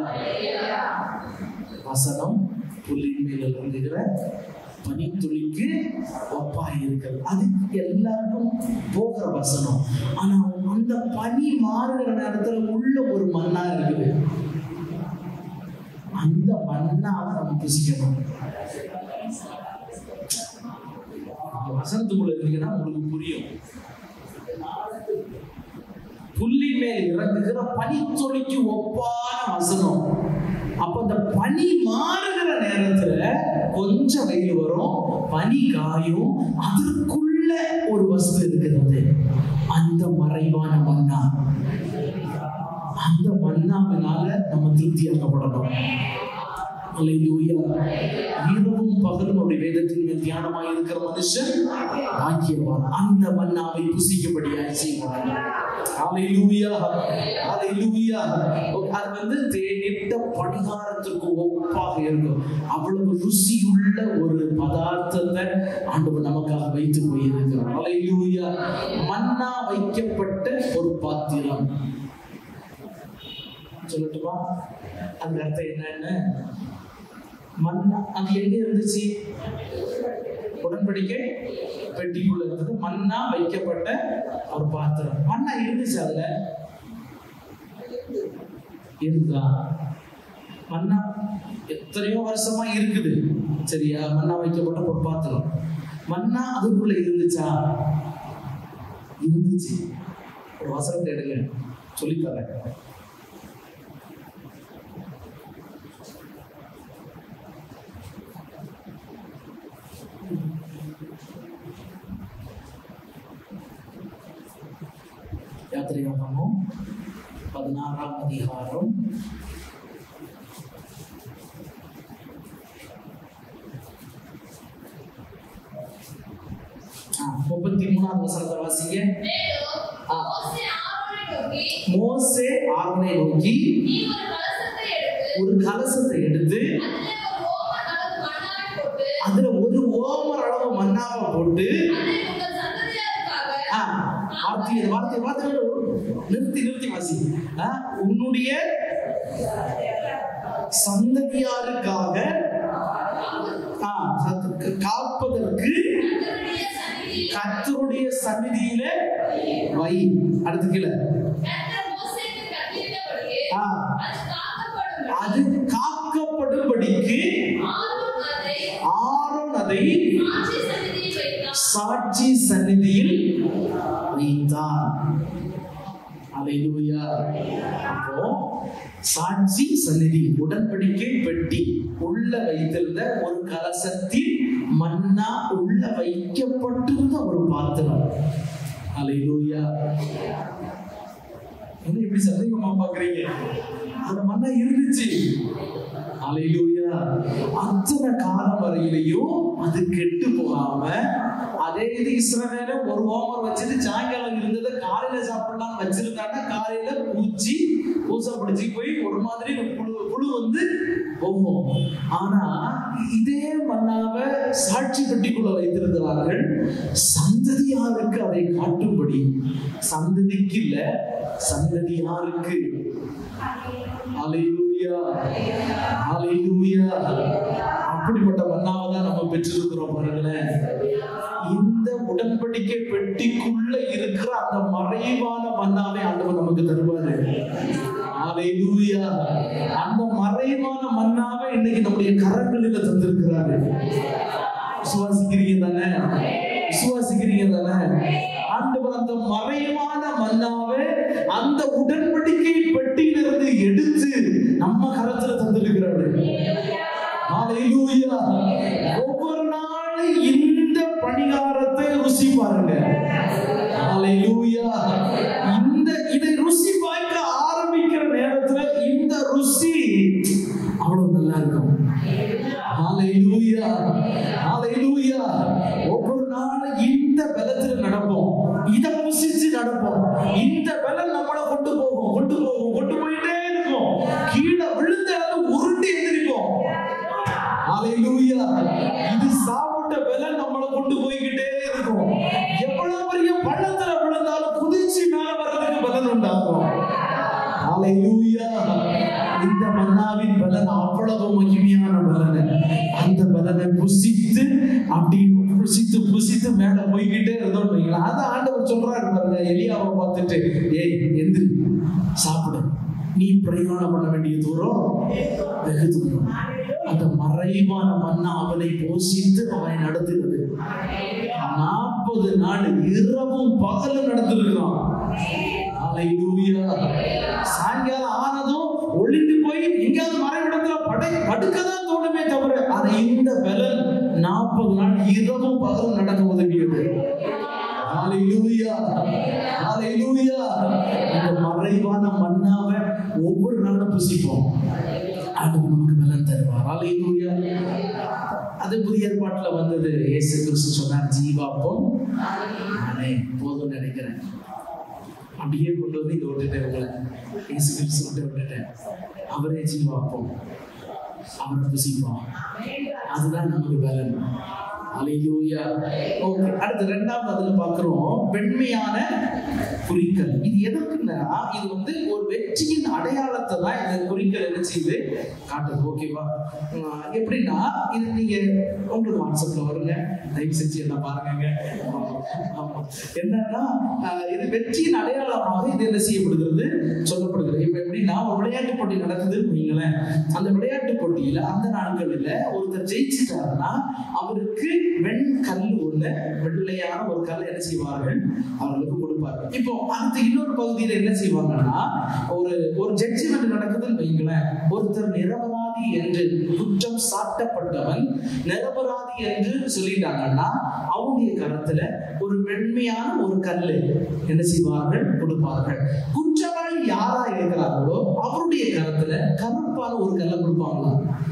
வசனம் புல்லின் மேல் இறங்குகிற பனித்துளிக்கு ஒப்பாய் இருக்கிறது. அது எல்லாருக்கும் போகிற வசனம். ஆனா அந்த பனி மாறுகிற நேரத்துல உள்ள ஒரு மன்னா இருக்குது. அந்த மன்னாவை நம்ம புசிக்கணும். வசனத்துக்குள்ள இருந்தீங்கன்னா உங்களுக்கு புரியும். புள்ளி மேல் இறங்குகிற பனித்துளிக்கு ஒப்பான வசனம். அப்ப அந்த பனி மாறுகிற நேரத்துல கொஞ்சம் வெயில் வரும், பனி காயும், அதற்குள்ள ஒரு வஸ்து இருக்கிறது. அந்த மறைவான மன்னா. அந்த மன்னாவினால நம்ம திருப்தியாக்கப்படணும். ஹல்லேலூயா. இரவும் பகலும் அப்படி வேதத்தின் மேல் தியானமாய் இருக்கிற மனுஷன் பாக்கியவான். அந்த மன்னாவை புசிக்கும்படியாய் செய்வார். ஹல்லேலூயா, ஹல்லேலூயா. அது தேனிட்ட பணிகாரத்திற்கு ஒப்பாக இருக்கும். அவ்வளவு ருசியுள்ள ஒரு பதார்த்தத்தை ஆண்டவர் நமக்காக வைத்து போயிருக்கிறார். ஹல்லேலூயா. மன்னா வைக்கப்பட்ட ஒரு பாத்திரம். சொல்லட்டுமா? அந்த அர்த்தம் என்னன்னு? மன்னா அது எங்க இருந்துச்சு? உடன்படிக்கை பெட்டிக்குள்ள இருந்தது. மன்னா வைக்கப்பட்ட ஒரு பாத்திரம். மன்னா இருந்துச்சு, அதுல இருந்தா. மன்னா எத்தனையோ வருஷமா இருக்குது, சரியா? மன்னா வைக்கப்பட்ட ஒரு பாத்திரம். மன்னா அதுக்குள்ள இருந்துச்சா? இருந்துச்சு. ஒரு வசனத்தை எடுங்க, சொல்லித்தரேன். யாத்திரையாகமம் 16ஆம் அதிகாரம் 33ஆம் வசனத்தை வாசிங்க. மோசே ஆரோனை நோக்கி ஒரு கலசத்தை எடுத்து அதுல ஒரு ஓமர் அளவு மன்னாவை போட்டு வார்த்தை நிறுத்தி வாசி. உன்னுடைய சந்ததியாருக்காக காப்பதற்கு கர்த்தருடைய சந்நிதியில வை. அடுத்து கீழே அது காக்கப்படும்படிக்கு ஆரோன் அதை சாட்சி சந்நிதியில் வைத்தார். அல்லேலூயா. அப்போ சாட்சி சந்நிதி, உடன்படிக்கை பெட்டி உள்ள வைத்திருந்த ஒரு கலசத்தில் மன்னா உள்ள வைக்கப்பட்டிருந்த ஒரு பாத்திரம். அல்லேலூயா. என்ன இப்படி சந்தேகமா பாக்குறீங்க? அந்த மன்னா இருந்துச்சு. அல்லேலூயா. அத்தனை காலம் வரையிலையும் அது கெட்டு போகாம, அதே இது இஸ்ரவேல ஒரு ஓமர் வச்சுட்டு சாயங்காலம் இருந்ததை காலையில சாப்பிடலாம் வச்சிருந்தாங்க. காலையில பூசை பிடிச்சி போய் ஒரு மாதிரி புழு வந்து போகும். ஆனா இதே மன்னாவை சாட்சி பெட்டிக்குள்ள வைத்திருக்கிறார்கள், சந்ததியாருக்கு அதை காட்டும்படி. சந்ததிக்கு இல்ல, சந்ததியாருக்கு. அல்லேலூயா, அல்லேலூயா. அப்படிப்பட்ட மன்னாவை தான் நம்ம பெற்றிருக்கிறோம். பாருங்களேன், இந்த உடன்படிக்கை பெட்டிக்குள்ள இருக்கிற அந்த மறைவான மன்னாவை ஆண்டவர் நமக்கு தருவாரு. அல்லேலூயா. அந்த மறைவான மன்னாவை இன்னைக்கு நம்முடைய கரங்களில தந்திருக்கிறாரு. விசுவாசிக்கிறீங்க தானே? விசுவாசிக்கிறீங்க தானே? ஆண்டவர் அந்த மறைவான மன்னாவை அந்த உடன்படிக்கை பெட்டியிலிருந்து எடுத்து நம்ம கரத்துல தந்திருக்கிறாரு. அல்லேலூயா. ஒவ்வொரு நாளும் இந்த பணிகாரத்தை ருசி பாருங்க. அல்லேலூயா. இதை ருசி பார்க்க ஆரம்பிக்கிற நேரத்துல இந்த ருசி அவ்வளவு நல்லா இருக்கும். அல்லேலூயா, அல்லேலூயா. ஒவ்வொரு நாளும் இந்த பலத்துல நடப்போம், இதை ருசிச்சு நடப்போம். இந்த பலம் நம்மளை கொண்டு போயிட்டே இருக்கும். கீழே விழுந்த உருட்டி எந்திரிப்போம். அல்லேலூயா. இது சாப்பிட்ட பலம் நம்மளை கொண்டு போய்கிட்டே இருக்கும். எவ்வளவு பெரிய பள்ளத்துல விழுந்தாலும் குதிச்சு மேல வர்றதுக்கு பலன் உண்டாகும். அல்லேலூயா. இந்த மன்னாவின் பலன் அவ்வளவு மகிமையான பலன். அந்த பலனை புசித்து அப்படி புசித்து மேல போய்கிட்டே இருந்தோம். அதான் ஆண்டவர் சொல்றாரு பாருங்க, எலியாவை பார்த்துட்டு, ஏய் எந்திரி, சாப்பிடு, நீ பிரயாணம் பண்ண வேண்டிய தூரம் வெகு தூரம். அந்த மறைவான மன்னா அவனை போஷித்து அவனை நடத்துகிறது. 40 நாள் இரவும் பகலும் நடத்திருக்கிறான். அல்லேலூயா. சாயங்காலம் ஆனதும் ஒளிந்து போய் எங்கேயாவது மறைவிடத்துல படுக்கதான் தோணுமே தவிர, அதை இந்த பலன் 40 நாள் இரவும் பகலும் நடக்க உதவியது. அல்லேலூயா, அல்லேலூயா. இந்த மறைவான மன்னாவை ஒவ்வொரு நாளும் புசிப்போம். அது நமக்கு பலன் தருவார். அல்லேலூயா. அது புதிய ஏற்பாட்டுல வந்தது. இயேசு கிறிஸ்து சொன்னார், ஜீவாப்பம் நானே. போதும் நினைக்கிறேன். அப்படியே கொண்டு வந்து இங்க விட்டுட்டேன். உங்களை இயேசு கிறிஸ்து விட்டுட்டேன். அவரே ஜீவாப்பம், அவரை புசிப்போம். அதுதான் நமக்கு பலன். அல்லேலூயா. ஓகே, அடுத்து இரண்டாவது அதுல பார்க்கிறோம், வெண்மையான குறிக்கல். இது எதற்குன்னா, இது வந்து ஒரு வெற்றியின் அடையாளத்தை தான் இந்த குறிக்கல் என்ன செய்யுது காட்டுது. ஓகேவா? எப்படின்னா, இது நீங்க உங்களுக்கு வாட்ஸ்அப்ல வருங்க, தயவு செஞ்சு என்ன பாருங்க. என்னன்னா, இது வெற்றியின் அடையாளமாக இது என்ன செய்யப்படுகிறது, சொல்லப்படுகிறது. இப்ப எப்படின்னா, ஒரு விளையாட்டு போட்டி நடக்குதுன்னு வைங்களேன். அந்த விளையாட்டு போட்டியில அந்த நாட்களில் ஒருத்தர் ஜெயிச்சுட்டாருன்னா அவருக்கு வெண்கல் ஒண்ணு, வெள்ளையான ஒரு கல் என்ன செய்வார்கள், அவர்களுக்கு கொடுப்பார்கள். இப்போ அடுத்த இன்னொரு பகுதியில என்ன செய்வாங்கன்னா, ஒரு ஜட்ஜ்மெண்ட் நடக்குதுன்னு வைங்களேன். ஒருத்தர் நிரபராதி என்று குற்றம் சாட்டப்பட்டவன் நிரபராதி என்று சொல்லிட்டாங்கன்னா, அவங்களுடைய கரத்துல ஒரு வெண்மையான ஒரு கல் என்ன செய்வார்கள், கொடுப்பார்கள். குற்றவாளி யாரா இருக்கிறார்களோ அவருடைய கரத்துல கருப்பான ஒரு கல்லை கொடுப்பாங்களா?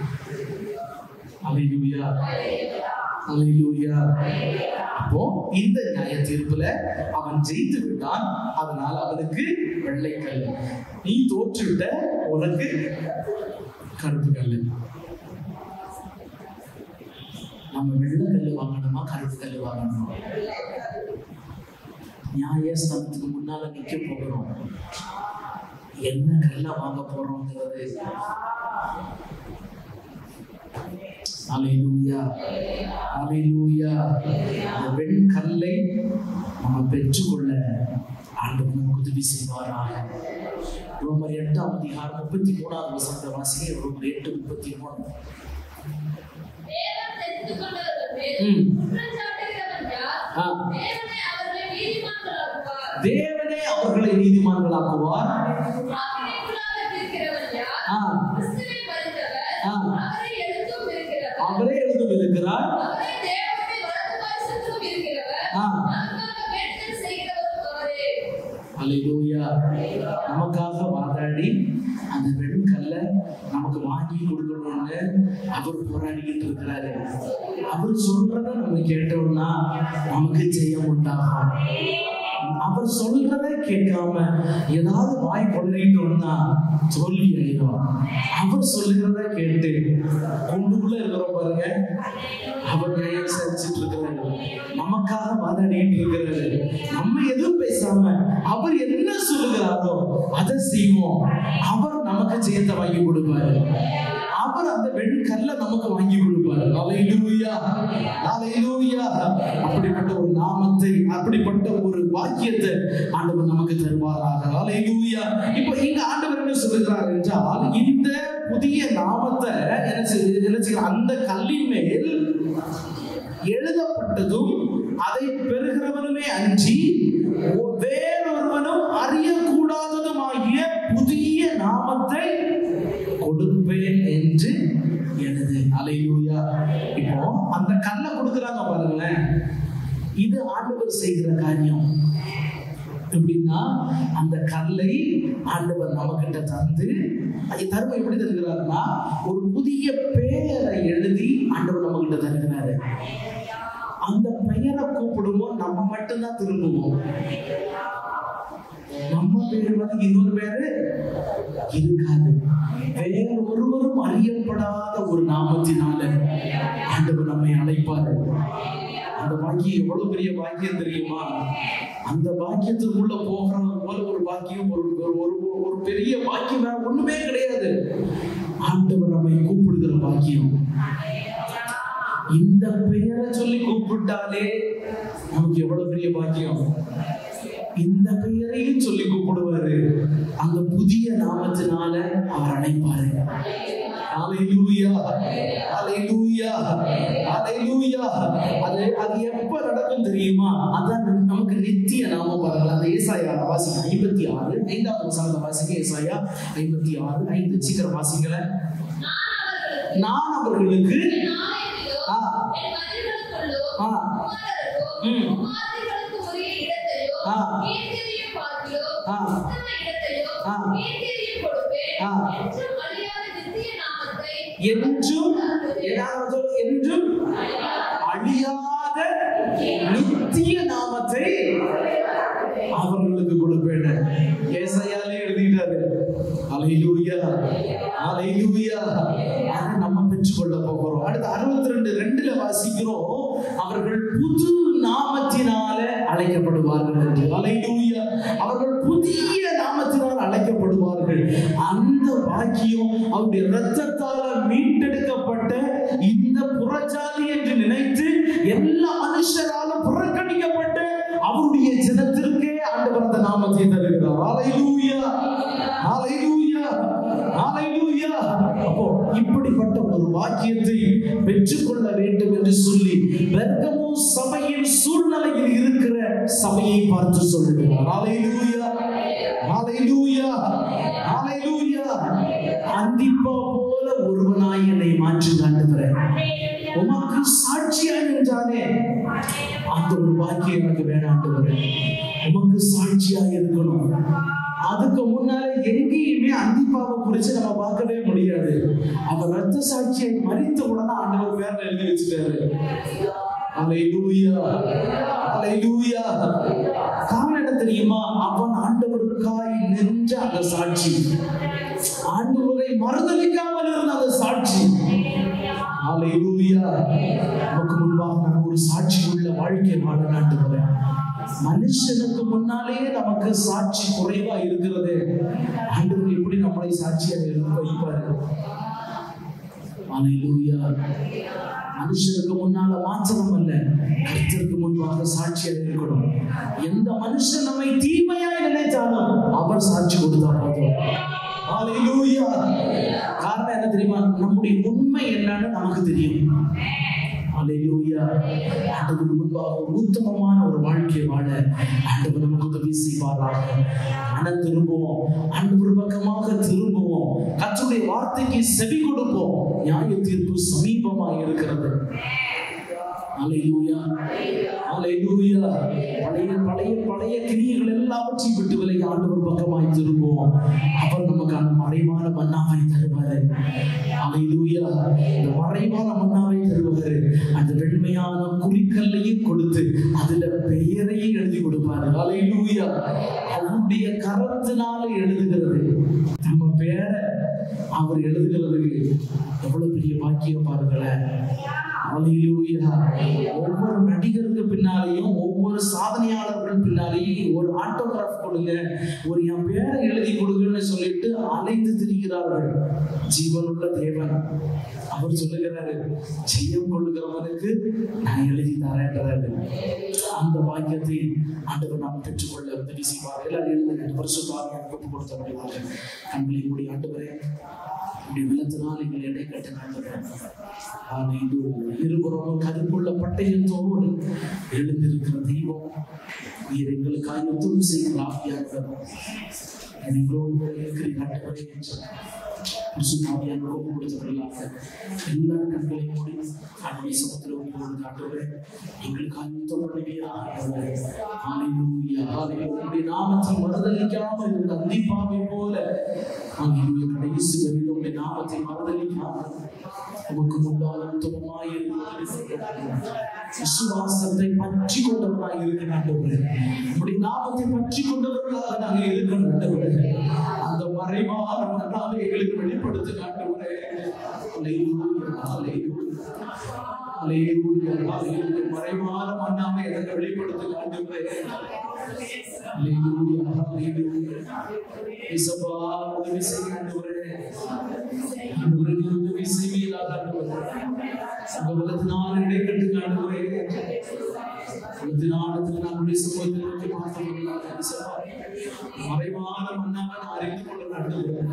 அல்லேலூயா, அல்லேலூயா. அப்போ இந்த நியாய தீர்ப்புல அவன் ஜெயித்து விட்டான், அதனால அவனுக்கு வெள்ளைக்கல். நீ தோற்றுவிட்ட, உனக்கு கருப்பு கல். நம்ம வெள்ளை கல் வாங்கணுமா, கருப்பு கல் வாங்கணுமா? நியாயஸ்தானத்துக்கு முன்னால நிக்க போகிறோம். என்ன கல்ல வாங்க போறோம்ங்கிறது. ஹல்லேலூயா, ஹல்லேலூயா. அந்த வெண்கல்லை நம்ம பெற்றுக்கொள்ள ஆண்டவர் நமக்கு உதவி செய்வாராக. ரோமர் 8ஆம் அதிகாரம் 33ஆவது வசனத்தை வாசிங்க. ரோமர் 8:33. தேவனே அவர்களை நீதிமான்களாக்குவார். அவரே எழுதும் இருக்கிறார். ஹல்லேலூயா. நமக்காக வாதாடி அந்த வெண்கல்ல நமக்கு வாங்கி கொடுக்கணும்னு அவர் போராடிக்கிட்டு இருக்கிறாரு. அவர் சொல்றத நம்ம கேட்டோம்னா நமக்கு ஜெயம் உண்டாகும். அவர் சொல்றத கேட்காம ஏதாவது வாய் கொள்ளிட்டோம்னா தோல்வி ஆயிடும். அவர் சொல்லுகிறத கேட்டு கொண்டுக்குள்ள இருக்கிறோம் பாருங்க, அவர் நியாயம் விசாரிச்சுட்டு இருக்கிறாரு, நமக்காக வாதாடிட்டு இருக்கிறாரு. நம்ம எதுவும் பேசாம அவர் என்ன சொல்லுகிறாரோ அதை செய்வோம். அவர் நமக்கு ஜெயத்தை வாங்கி கொடுப்பாரு. அவர் அந்த வெண்கல்ல நமக்கு வாங்கி கொடுப்பாரு. ஹல்லேலூயா, ஹல்லேலூயா. அப்படிப்பட்ட ஒரு நாமத்தை, அப்படிப்பட்ட ஒரு வாக்கியத்தை ஆண்டவர் நமக்கு தருவாராக. ஹல்லேலூயா. இப்போ இங்க ஆண்டவர் என்ன சொல்லுகிறார் என்றால், இந்த புதிய நாமத்தை அந்த கல்லின் மேல் எழுதப்பட்டதும் அதை பெறுகிறவனுமே அன்றி வேறொருவனும் அறியக்கூடாததுமாகிய புதிய நாமத்தை கொடுப்பேன் என்று எழுது. ஹல்லேலூயா. இப்போ அந்த கல்லை கொடுக்குறாங்க பாருங்களேன். இது ஆண்டவர் செய்கிற காரியம். எப்படின்னா, அந்த கல்லை ஆண்டவர் நமக்கிட்ட தந்து தருமை எப்படி தருகிறாருன்னா, ஒரு புதிய பெயரை எழுதி ஆண்டவர் நம்ம கிட்ட தருகிறாரு. அந்த பெயரை கூப்பிடுவோம், நம்ம மட்டும்தான் திரும்புவோம். நம்ம பேர் வந்து இன்னொரு பேரு இருக்காது. வேற ஒருவரும் அறியப்படாத ஒரு நாமத்தினால ஆண்டவர் நம்மை அழைப்பாரு. அந்த பாக்கியம் எவ்வளவு பெரிய பாக்கியம் தெரியுமா? அந்த பாக்கியத்துக்குள்ள போகிறது போல ஒரு பாக்கியம், ஒரு பெரிய பாக்கியம் வேற ஒண்ணுமே கிடையாது. ஆண்டவர் நம்மை கூப்பிடுகிற பாக்கியம். இந்த பெயரை சொல்லி கூப்பிட்டாலே நமக்கு எவ்வளவு பெரிய பாக்கியம். இந்த பெயரையும் சொல்லி கூப்பிடுவாரு. அந்த புதிய நாமத்தினால அவர் அழைப்பாரு. ஹல்லேலூயா, ஹல்லேலூயா, ஹல்லேலூயா. அது எப்ப நடக்கும் தெரியுமா? அதான் நமக்கு நித்திய நாமம். பாருங்கள், அந்த ஏசாயா வாசிங்க 56 5வது வசனத்தை வாசிங்க. ஏசாயா 56:5. சீக்கிரம் வாசிங்கள. நான் அவர்களுக்கு என்றும் அழியாத நித்திய நாமத்தை அவர்களுக்கு கொடுப்பேன். ஏசாயாலே எழுதிட்டாரு. ஹல்லேலூயா, ஹல்லேலூயா. அதை நம்ம பெற்றுக்கொள்ள போகிறோம். அடுத்து 62:2 வாசிக்கிறோம், அவர்கள் புது நாமத்தினால அழைக்கப்படுவார்கள் என்று. ஹல்லேலூயா. அவர்கள் புதிய நாமத்தினால் அழைக்கப்படுவார்கள். அந்த வாக்கியம் அவருடைய இரத்தத்தால் மீட்டெடுக்கப்பட்ட இந்த புறஜாதி என்று நினைத்து எல்லா மனுஷராலும் புறக்கணிக்கப்பட்ட அவருடைய ஜனத்திற்கே ஆண்டவர் அந்த நாமத்தை தருகிறார். ஹல்லேலூயா, ஹல்லேலூயா, ஹல்லேலூயா. அப்போ இப்படிப்பட்ட ஒரு வாக்கியத்தை பெற்றுக்கொள்ள வேண்டும் என்று சொல்லி பெர்கமு சபையின் சூழ்நிலையில் இருக்கிற சபையை பார்த்து சொல்லுகிறார். ஹல்லேலூயா, ஹல்லேலூயா, ஹல்லேலூயா. அந்திப்பா போல ஒருவனாய் என்னை மாற்றி காட்டுகிறேன், உமக்கு சாட்சியாய் நின்றானே. அந்த ஒரு வாக்கியம் எனக்கு வேணாண்டுகிறேன். உமக்கு சாட்சியாக இருக்கணும். அதுக்கு முன்னால எங்கேயுமே அந்திப்பாவை குறிச்சு நம்ம பார்க்கவே முடியாது. அவர் ரத்த சாட்சியை மரித்த உடனே ஆண்டவர் பேர்ல எழுதி வச்சுட்டாரு. ஹல்லேலூயா, ஹல்லேலூயா. காரணம் என்ன தெரியுமா? அவன் ஆண்டவருக்காய் நின்ற அந்த சாட்சி, ஆண்டவரை மறுதலிக்காமல் இருந்த அந்த சாட்சி. ஹல்லேலூயா. நமக்கு முன்பாக நான் ஒரு சாட்சி உள்ள வாழ்க்கை வாழ ஆண்டவரே, மனுஷனுக்கு முன்னாலே நமக்கு சாட்சி குறைவா இருக்கிறது. ஆண்டவர் எப்படி நம்மளை சாட்சியா வைப்பாரு? அல்லேலூயா. மனுஷனுக்கு முன்னால மாத்திரம் அல்ல, கர்த்தருக்கு முன்பாக சாட்சியாக இருக்கணும். எந்த மனுஷன் நம்மை தீமையாய் நினைத்தாலும் அவர் சாட்சி கொடுத்தா போதும். அல்லேலூயா. காரணம் என்ன தெரியுமா? நம்முடைய உண்மை என்னன்னு நமக்கு தெரியும். அல்லேலூயா. ஆண்டவருக்கு முன்பாக உத்தமமான ஒரு வாழ்க்கையை வாழ ஆண்டவர் நமக்கு உதவி செய்வாராக. மனம் திரும்புவோம், ஆண்டவர் பக்கமாக திரும்புவோம், கர்த்தருடைய வார்த்தைக்கு செவி கொடுப்போம். நியாய தீர்ப்பு சமீபமாக இருக்கிறது. அல்லேலூயா. அல்லேலூயா. பழைய கிரியைகள் எல்லாவற்றையும் விட்டு விலகி ஆண்டவர் பக்கமாய் திரும்புவோம். அவர் நமக்கான மறைவான மன்னாவை தருவாரு. அல்லேலூயா. இந்த மறைவான மன்னாவை தருவாரு. அந்த வெண்மையான குறிக்கல்லையும் கொடுத்து அதுல பெயரையும் எழுதி கொடுப்பாரு. அல்லேலூயா. அவருடைய கரத்தினால எழுதுகிறது நம்ம பேரை அவர் எழுதுகிறதுக்கு எவ்வளவு பெரிய பாக்கியம் பாருங்களேன். அல்லேலூயா. ஒவ்வொரு நடிகருக்கு பின்னாலேயும் ஒவ்வொரு சாதனையாளர்கள் பின்னாலேயும் ஒரு ஆட்டோகிராஃப் கொடுங்க, ஒரு என் பேரை எழுதி கொடுங்கன்னு சொல்லிட்டு அலைந்து திரிகிறார்கள். ஜீவனுள்ள தேவன் அவர் சொல்லுகிறாரு, ஜெயம் கொள்ளுகிறவனுக்கு நான் எழுதி தரேன்றாரு. அந்த பாக்கியத்தை ஆண்டவர் நாம் பெற்றுக்கொள்ள உதவி செய்வார். எல்லாரும் எழுந்து பரிசுத்தாவியை ஒப்பு கொடுத்தவர்களாக கண்களை மூடி ஆண்டவரே உள்ளத்தினால் எங்கள் எடை கட்ட இருபுறமும் கருப்புள்ள பட்டயத்தோடு எழுந்திருக்கிற தெய்வம் நீர் எங்களுக்காக உதவி செய்கிறார். எங்களோடு இருக்கிறீர்கள் கொடுத்தவர்களாக எல்லா கண்களையும் மூடி அன்னை சமுத்திரம் காட்டுகிறேன். எங்களுக்காக நாமத்தை மறுதளிக்காமல் இருந்த அந்திப்பாவை போல கடைசி வரையில் நாமத்தை மறுதளிக்காமல் உமக்கு முன்பாக விசுவாசத்தை பற்றி கொண்டவர்களாக இருக்க ஆண்டவரே, உம்முடைய நாமத்தை பற்றி கொண்டவர்களாக நாங்கள் இருக்க ஆண்டவரே. அந்த மறைவான மன்னாவை எங்களுக்கு வெளிப்படுத்த ஆண்டவரே. மறைவான மன்னாவை எங்களுக்கு வெளிப்படுத்த ஆண்டவரே. உதவி செய்ய ஆண்டவரே. உதவி செய்வீராக ஆண்டவரே. சகலத்தினால் இடைக்கட்டு ஆண்டவரே. நம்முடைய சமூகத்தை மறைவான மன்னாவை நான் அறிந்து கொள்ள ஆண்டவரே.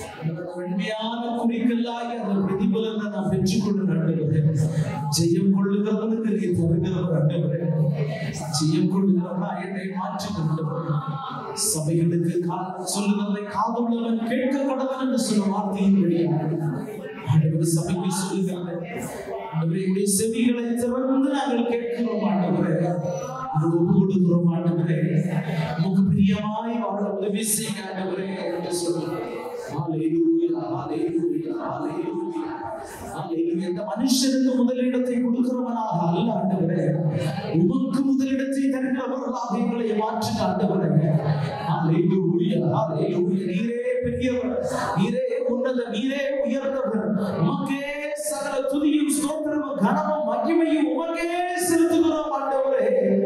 உண்மையான குறிக்கல்லாகி அந்த பிரதிபலனை நான் பெற்றுக்கொள்ள ஆண்டவரே. ஜெயம் கொள்ளுகிறவனுக்கு நீ தருகிறவர் ஆண்டவரே. ஜெயம் கொள்ளுகிறவனா என்னை மாற்றி கொண்டவர். சபைகளுக்கு சொல்லுவதை காதுள்ளவன் கேட்க கடவன் என்று சொல்ல வார்த்தையின் வழியாக ஆண்டவர் சபைக்கு சொல்லுகிறது. ஆண்டவரே செவிகளை திறந்து நாங்கள் கேட்கிறோம் ஆண்டவரே. ஒப்பு கொடுக்கிறோம் ஆண்டவரே. உமக்கு பிரியமாய் வாழ உதவி செய்ய ஆண்டவரே என்று சொல்லுங்கள். ஹல்லேலூயா, ஹல்லேலூயா, ஹல்லேலூயா, ஹல்லேலூயா. இந்த மனுஷனுக்கு முதலிடத்தை கொடுக்கிறவனாக அல்ல ஆண்டவரே, உமக்கு முதலிடத்தை தருகிறவர்களாக எங்களை மாற்றுங்க ஆண்டவரே. ஹல்லேலூயா, ஹல்லேலூயா. நீரே பெரியவர், நீரே உன்னத, நீரே உயர்ந்தவர். உமக்கே சகல துதியும் ஸ்தோத்திரமும் கனமும் மகிமையும் உமக்கே செலுத்துகிறோம் ஆண்டவரே.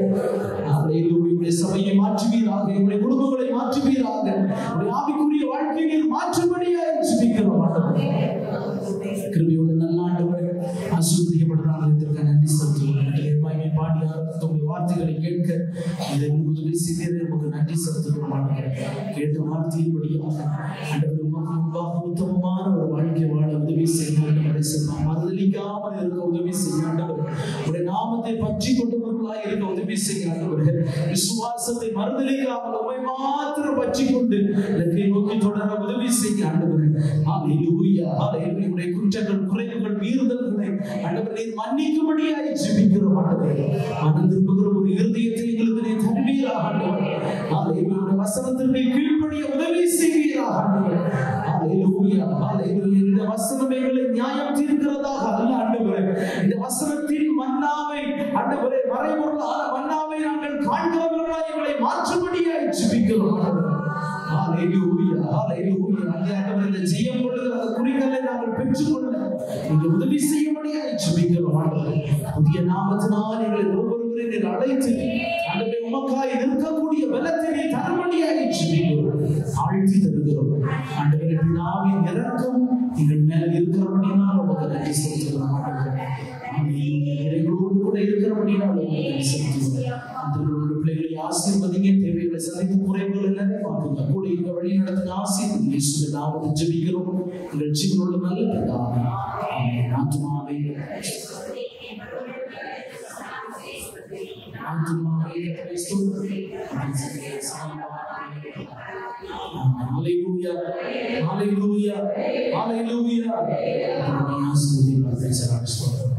ஹல்லேலூயா. சபையை மாற்றுவீராக, எங்களுடைய குடும்பங்களை மாற்றுவீராக, உங்களுடைய ஆவிக்குரிய வாழ்க்கையை மாற்றும்படியாக ஜெபிக்கிறோம் ஆண்டவரே. கிருபையோடு நல்ல ஆண்டவரே, ஆசீர்வதிக்கப்படுறாங்க. இதற்கு நன்றி செலுத்துகிறோம். பாடி ஆரம்பித்த வார்த்தைகளை கேட்க இதை உதவி செய்தே நமக்கு நன்றி செலுத்துகிறோம் ஆண்டவரே. கேட்ட வார்த்தையின்படியாக ஆண்டவரே உமக்கு முன்பாக உத்தமமான ஒரு வாழ்க்கை வாழ உதவி செய்ய ஆண்டவரே. மறுதளிக்காமல் இருக்க உதவி செய்ய ஆண்டவரே. உடைய நாமத்தை பற்றி கொண்டவர்களாய் இருக்க உதவி செய்ய ஆண்டவரே. விசுவாசத்தை மறுதளிக்காமல் உம்மை மாத்திரம் பற்றி கொண்டு இலக்கை நோக்கி தொடர உதவி செய்ய ஆண்டவரே. ஹல்லேலூயா, ஹல்லேலூயா. உடைய குற்றங்கள், குறைவுகள், மீறுதல்களை ஆண்டவரே நீர் மன்னிக்கும்படியாய் ஜெபிக்கிறோம் ஆண்டவரே. மனம் திரும்புகிற ஒரு இருதயத்தை எங்களுக்கு நீர் தருவீராக ஆண்டவரே. ஹல்லேலூயா. வசனத்திற்கு கீழ்ப்படிய உதவி செய்வீராக ஆண்டவரே. ஹல்லேலூயா, ஹல்லேலூயா. இந்த வசனம் எங்களை நியாயம் தீர்க்கிறதாக அல்ல ஆண்டவரே. இந்த வசனத்தின் மன்னாவை ஆண்டவரே, மறைபொருளான மன்னாவை நாங்கள் காண்கிறவர்களாய் எங்களை மாற்றும்படியாய் ஜெபிக்கிறோம் ஆண்டவரே. ஹல்லேலூயா, ஹல்லேலூயா. ஆண்டவரே இந்த ஜெயம் கொள்ளுகிற அந்த குறிகளை நாங்கள் பெற்றுக்கொள்ள நீங்க உதவி செய்யும்படியாய் ஜெபிக்கிறோம் ஆண்டவரே. புதிய நாமத்தினால் எங்களை ஒவ்வொருவரையும் ஆண்டவரே நீர் அழைத்து ஆண்டவரே உமக்காய் நிற்கக்கூடிய பலத்தினை தரும்படியாக ஜெபிக்கிறோம், ஆழ்த்தி தருகிறோம். ஆண்டவரே பிதாவின் இரக்கம் எங்கள் மேல் இருக்கிறபடினால் உமக்கு நன்றி செலுத்துகிறோம். ஆண்டவரே எங்களோடு கூட இருக்கிறபடினால் உமக்கு நன்றி செலுத்துகிறோம். அந்த பிள்ளைகளை ஆசீர்வதிங்க, தேவைகளை சந்தித்து குறைவுகளை நிறைவாக்குங்க, கூட இந்த வழி நடத்துங்க, ஆசீர்வதிங்க. இயேசுவின் நாமத்தில் ஜெபிக்கிறோம் எங்கள் ஜீவனுள்ள நல்ல பிதாவே, ஆமென். ஆத்துமாவே Hallelujah, hallelujah, hallelujah.